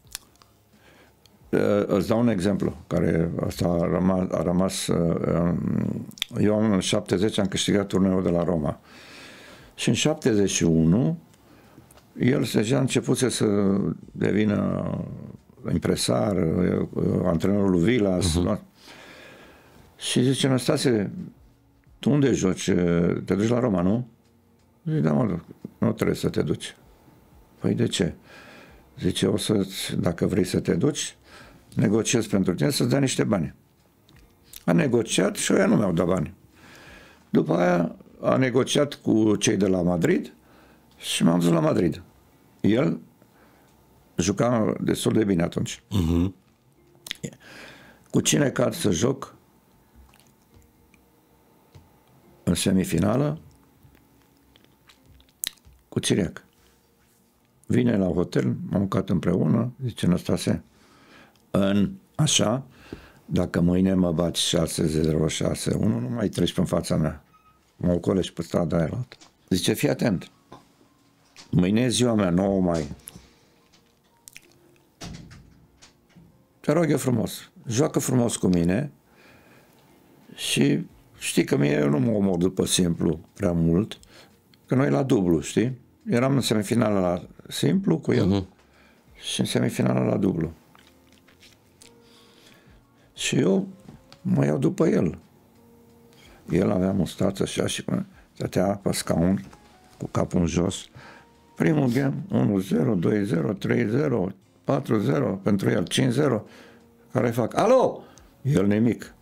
Îți dau un exemplu, care asta a rămas, a rămas eu în șaptezeci am câștigat turneul de la Roma și în șaptezeci și unu el deja începuse să devină impresar, antrenorul lui Vilas, uh-huh. Și zice, Năstase, tu unde joci? Te duci la Roma, nu? Zice, da, mă, nu trebuie să te duci. Păi de ce? Zice, o să, dacă vrei să te duci, negociez pentru tine să-ți dea niște bani. A negociat și ăia nu mi-au dat bani. După aia a negociat cu cei de la Madrid și m-am dus la Madrid. El juca destul de bine atunci. Uh-huh. Cu cine cad să joc în semifinală? Cu Țiriac. Vine la hotel, m-am mâncat împreună, zice Năstase, în așa, dacă mâine mă bați șase zero șase unu, nu mai treci pe fața mea. Mă ocolești pe strada aia. Zice, fii atent. Mâine e ziua mea, nouă mai. Te rog eu frumos, joacă frumos cu mine și știi că mie eu nu mă omor după simplu prea mult, că noi la dublu, știi? Eram în semifinală la simplu cu el uh-huh. și în semifinală la dublu. Și eu mă iau după el. El avea mustață așa și stătea pe scaun cu capul în jos. Primul game, unu zero, doi zero, trei zero, patru zero, pentru el, cinci zero. Care fac? Alo! El nimic.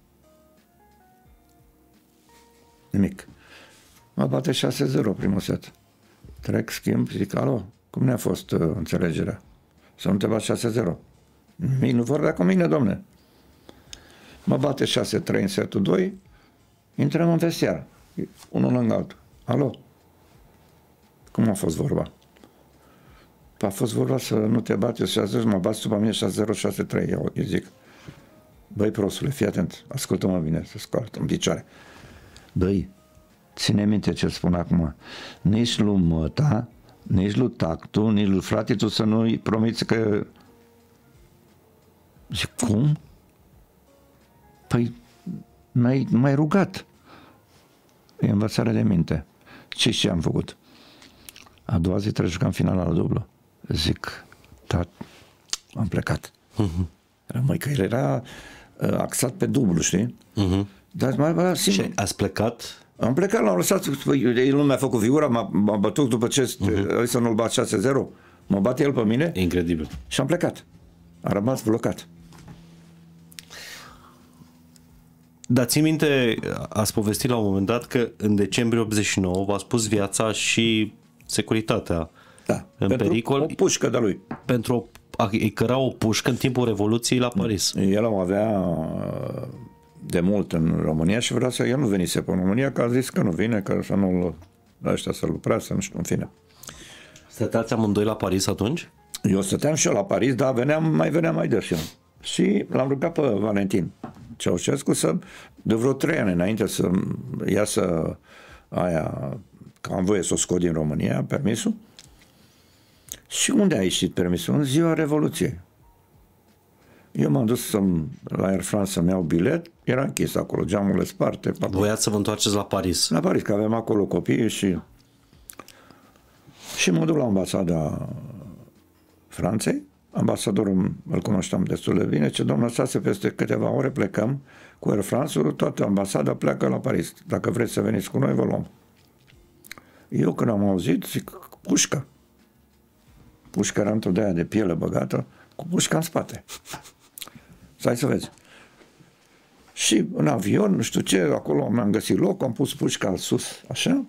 Nimic. Mă bate șase zero primul set. Trec, schimb, zic, alo, cum ne-a fost uh, înțelegerea? Să nu te bat șase zero. Nimic, nu vorbea cu mine, domne. Mă bate șase trei în setul doi, intrăm în vestiar, unul lângă altul. Alo? Cum a fost vorba? A fost vorba să nu te bate șase zero, mă bați după mine șase zero șase trei, eu îi zic. Băi, prostule, fii atent, ascultă-mă bine, să scoartă în picioare. Băi, ține minte ce spun acum. Nici lui măta, nici lui tactul, nici lui frate, tu să nu-i promiți că... Zic, cum? Păi, n-ai, m-ai rugat. E învățare de minte. Ce ce am făcut? A doua zi trebuie jucam finala la dublu. Zic, tat, am plecat. Uh-huh. Rămâi că el era uh, axat pe dublu, știi? Uh-huh. Dar mai bă, și ați plecat? Am plecat, l-am lăsat, el nu mi-a făcut figura, m-a, m-a bătut după ce uh-huh. să nu-l bat șase zero. M-a bate el pe mine. Incredibil. Și am plecat. A rămas blocat. Dar ții minte, ați povestit la un moment dat că în decembrie optzeci și nouă v-a spus viața și securitatea da, în pentru pericol. o pușcă de lui. Pentru a, îi căra o pușcă în timpul Revoluției la Paris. El o avea de mult în România și vrea să... El nu venise pe România, că a zis că nu vine, că să nu ăștia să lucrează, nu știu, în fine. Stăteați amândoi la Paris atunci? Eu stăteam și eu la Paris, dar veneam, mai veneam mai des eu. Și l-am rugat pe Valentin Ceaușescu să, de vreo trei ani înainte să iasă aia, că am voie să o scot din România, permisul. Și unde a ieșit permisul? În ziua Revoluției. Eu m-am dus la Air France să-mi iau bilet, era închis acolo, geamurile sparte. Voiați să vă întoarceți la Paris? La Paris, că avem acolo copii și... Și mă duc la ambasada Franței. Ambasadorul îl cunoșteam destul de bine, ce domnul Stase, peste câteva ore plecăm cu Air France, toată ambasada pleacă la Paris. Dacă vreți să veniți cu noi, vă luăm. Eu când am auzit, zic, pușcă. Pușcă era într-o de aia de piele băgată, cu pușca în spate. Stai să vezi. Și în avion, nu știu ce, acolo mi-am găsit loc, am pus pușca sus, așa.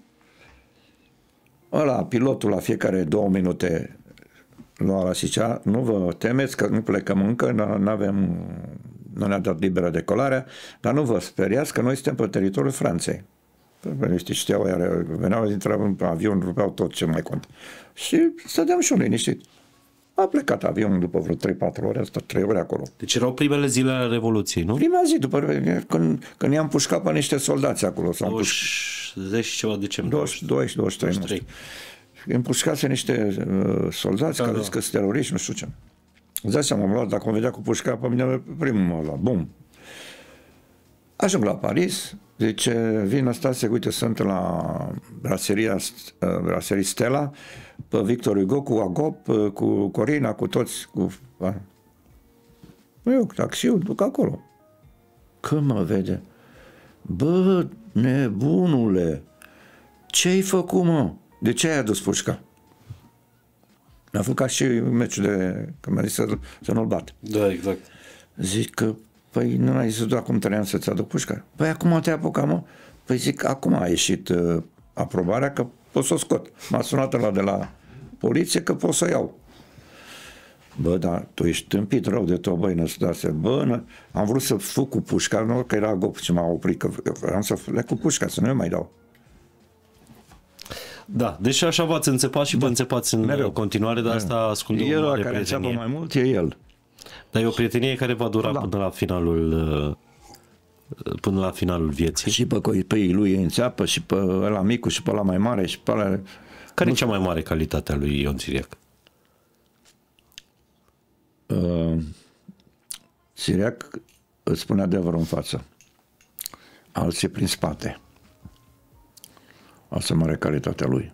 Ăla, pilotul, la fiecare două minute lua la zicea, nu vă temeți că nu plecăm încă, nu avem, nu ne-a dat liberă decolarea, dar nu vă speriați că noi suntem pe teritoriul Franței. Niște știau, veneau dintre avion, rupeau tot ce mai cont. Și stăteam și eu liniștit. A plecat avionul după vreo trei patru ore, a stat trei ore acolo. Deci erau primele zile ale Revoluției, nu? Prima zi, după, când, când i-am pușcat pe niște soldați acolo. douăzeci și ceva decembrie. douăzeci și doi și douăzeci și trei, douăzeci și trei. Îmi pușcase niște uh, soldați da, care da. Zic că sunt teroriști, nu știu ce. Îți dai seama, am luat, dacă mă vedea cu pușca pe mine, primul m-a luat, bum. Ajung la Paris, zice, vin Stase, uite, sunt la braseria, uh, braserii Stella, pe Victor Hugo, cu Agop, uh, cu Corina, cu toți, cu... Uh. Eu, taxiul, duc acolo. Când mă vede, bă, nebunule, ce-ai făcut, mă? De ce ai adus pușca? A făcut ca și meciul de... Că mi-a zis să, să nu-l bat. Da, exact. Zic că, păi nu ai zis acum trei ani să-ți aduc pușca? Păi acum te-ai apucat, mă? Păi zic, acum a ieșit uh, aprobarea că pot să o scot. M-a sunat ăla de la poliție că pot să o iau. Bă, dar tu ești tâmpit rău de tot, băi, Năstase. Bă, am vrut să fug cu pușca, nu că era Agop ce m-a oprit, că vreau să le cu pușca, să nu mai dau. Da, deci așa v-ați înțepat și vă înțepați în Mereu. continuare, dar asta ascunde o El mare care înțeapă prietenie. mai mult e el. Dar e o prietenie care va dura Da. până la finalul uh, până la finalul vieții. Și pe copiii lui îi înțeapă, și pe ăla micu, și pe ăla mai mare, și pe ăla... Care e cea mai mare calitate a lui Ion Țiriac? Uh, Țiriac îți spune adevărul în față. Alții prin spate. Asta e mare calitatea lui.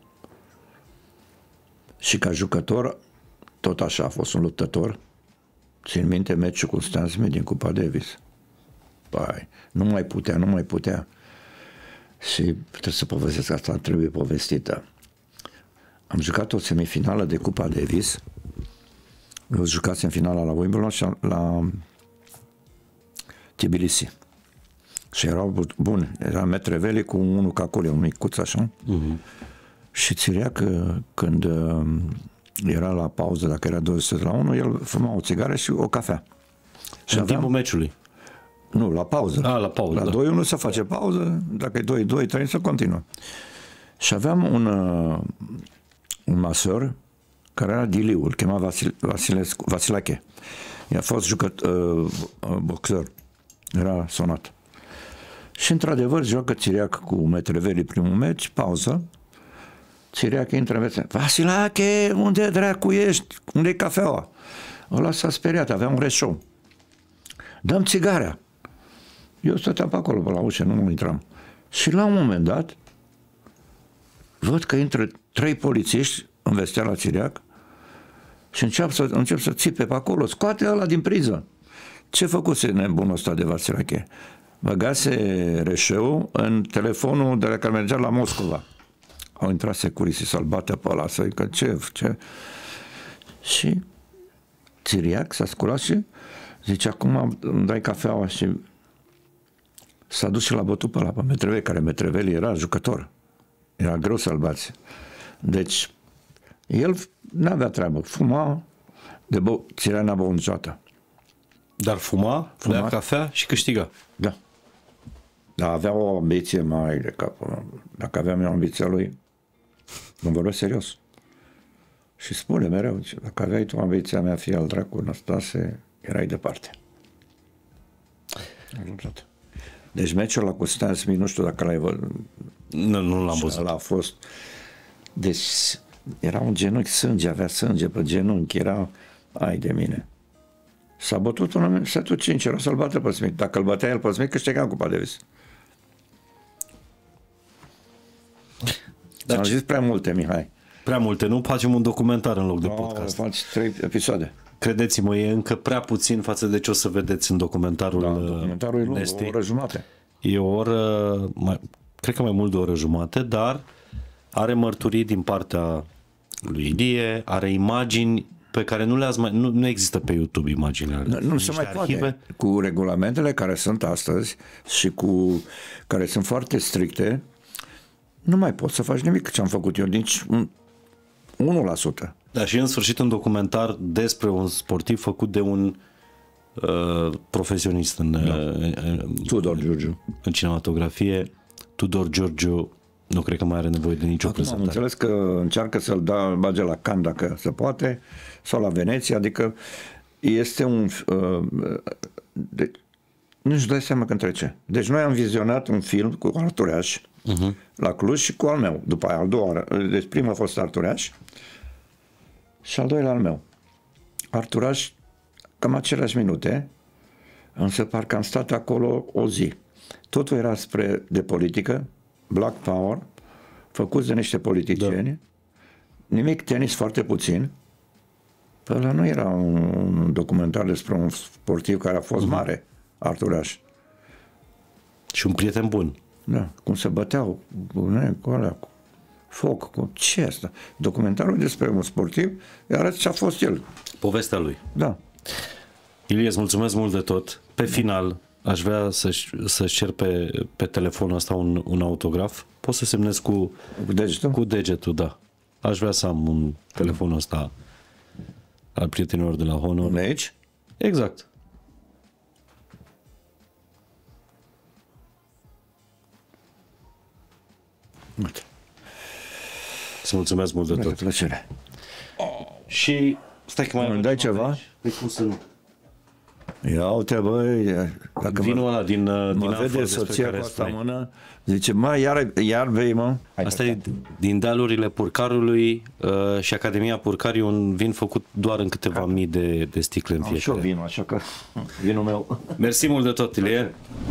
Și ca jucător, tot așa a fost un luptător. Țin minte meciul cu Stan Smith din Cupa Davis. Pai, nu mai putea, nu mai putea. Și trebuie să povestesc asta, trebuie povestită. Am jucat o semifinală de Cupa Davis. Eu jucasem finala la Wimbledon și la Tbilisi. Și erau buni. Era Metreveli cu unul Cacule, un micuț așa. Uh-huh. Și Țiriac, când era la pauză, dacă era două sute la unu, el fuma o țigară și o cafea. Și în aveam, timpul meciului? Nu, la pauză. A, la pauză, La da. doi unu se face pauză, dacă e doi doi, trei să continuă. Și aveam un, un masor care era Diliu, îl chema Vasil, Vasilescu, Vasilache. El a fost jucător, uh, boxer. Era sonat. Și într-adevăr joacă Țiriac cu Metreveli primul meci, pauză. Țiriac intră în veste. Vasilache, unde dracu ești? Unde-i cafeaua? Ăla s-a speriat, avea un reșou. Dăm țigarea. Eu stăteam pe acolo, pe la ușă, nu mă intram. Și la un moment dat, văd că intră trei polițiști în vestea la Țiriac și încep să, încep să țipe pe acolo. Scoate ăla din priză. Ce făcuse nebunul ăsta de Vasilache? Băgase reșeul în telefonul de la care mergea la Moscova. Au intrat securiții să-l bată pe ăla, să zică ce, ce. Și Țiriac s-a sculat și zice, acum îmi dai cafeaua, și s-a dus și l-a bătut pe ăla, pe Metreveli, care Metreveli era jucător. Era greu să-l bați. Deci, el n-avea treabă. Fuma, de bău, Țiriac n-a băut niciodată. Dar fuma, Fuma. bea cafea și câștiga. Da. Dar avea o ambiție mai de cap. Dacă aveam eu ambiția lui, nu vorbesc serios. Și spune mereu, dacă aveai tu ambiția mea, fie al dracu, Năstase, erai departe. Deci meciul ăla cu Stan Smith, nu știu dacă l-ai văzut. Nu, nu l-am văzut. Ăla a fost... Deci era un genunchi, sânge, avea sânge pe genunchi, era... Ai de mine. S-a bătut un setul cinci, era să-l bată pe Smith. Dacă îl bătea el pe Smith, câștigam Cupa Davis. Dar Am ce- zis prea multe, Mihai. Prea multe, nu? Facem un documentar în loc de No, podcast. faci trei episoade. Credeți-mă, e încă prea puțin față de ce o să vedeți în documentarul, Da, uh, documentarul e lung, Nesti. o oră jumate. E o oră, mai, cred că mai mult de o oră jumate, dar are mărturii din partea lui Ilie, are imagini pe care nu le-ați mai... Nu, nu există pe YouTube imaginile alea. Nu, nu se mai poate. Cu regulamentele care sunt astăzi și cu care sunt foarte stricte, nu mai poți să faci nimic ce am făcut eu, nici un unu la sută. Da, și în sfârșit un documentar despre un sportiv făcut de un uh, profesionist în, da. uh, Tudor Giurgiu. în cinematografie. Tudor Giurgiu nu cred că mai are nevoie de nicio Acum am prezentare. înțeles că încearcă să-l da, bage la Cannes dacă se poate, sau la Veneția, adică este un... Uh, de, nu-și dai seama când trece. Deci noi am vizionat un film cu Artureaș uh-huh. la Cluj și cu al meu. După aia, al doua, deci prima a fost Artureaș și al doilea al meu. Arturaș, cam aceleași minute, însă parcă am stat acolo o zi. Totul era spre de politică, Black Power, făcuți de niște politicieni, da. Nimic tenis, foarte puțin. Păi ăla nu era un documentar despre un sportiv care a fost uh-huh. mare, Arturaș. Și un prieten bun. Da, cum se băteau cu, cu alea, cu foc, cu ce asta? Documentarul despre un sportiv arată ce a fost el. Povestea lui. Da. Ilie, îți mulțumesc mult de tot. Pe final, aș vrea să-și, să-și cer pe, pe telefonul ăsta un, un autograf. Poți să semnezi cu, Cu degetul? cu degetul, da. Aș vrea să am un telefonul ăsta al prietenilor de la Honor. De aici? Exact. Uite. Îți mulțumesc mult de tot. Cu plăcere. Și stai că mai Îmi dai ceva? Păi cum să nu? Ia uite, băi, dacă Vinul mă, ăla din, din mă Afor vede despre soția care cu asta în spuneai. mână, zice, mă, iar, iar bei, mă. Hai, Asta e din dealurile Purcarului uh, și Academia Purcar e un vin făcut doar în câteva mii de, de sticle în am și eu fiecare. vinul, așa că vinul meu. Mersi mult de tot, Ilie.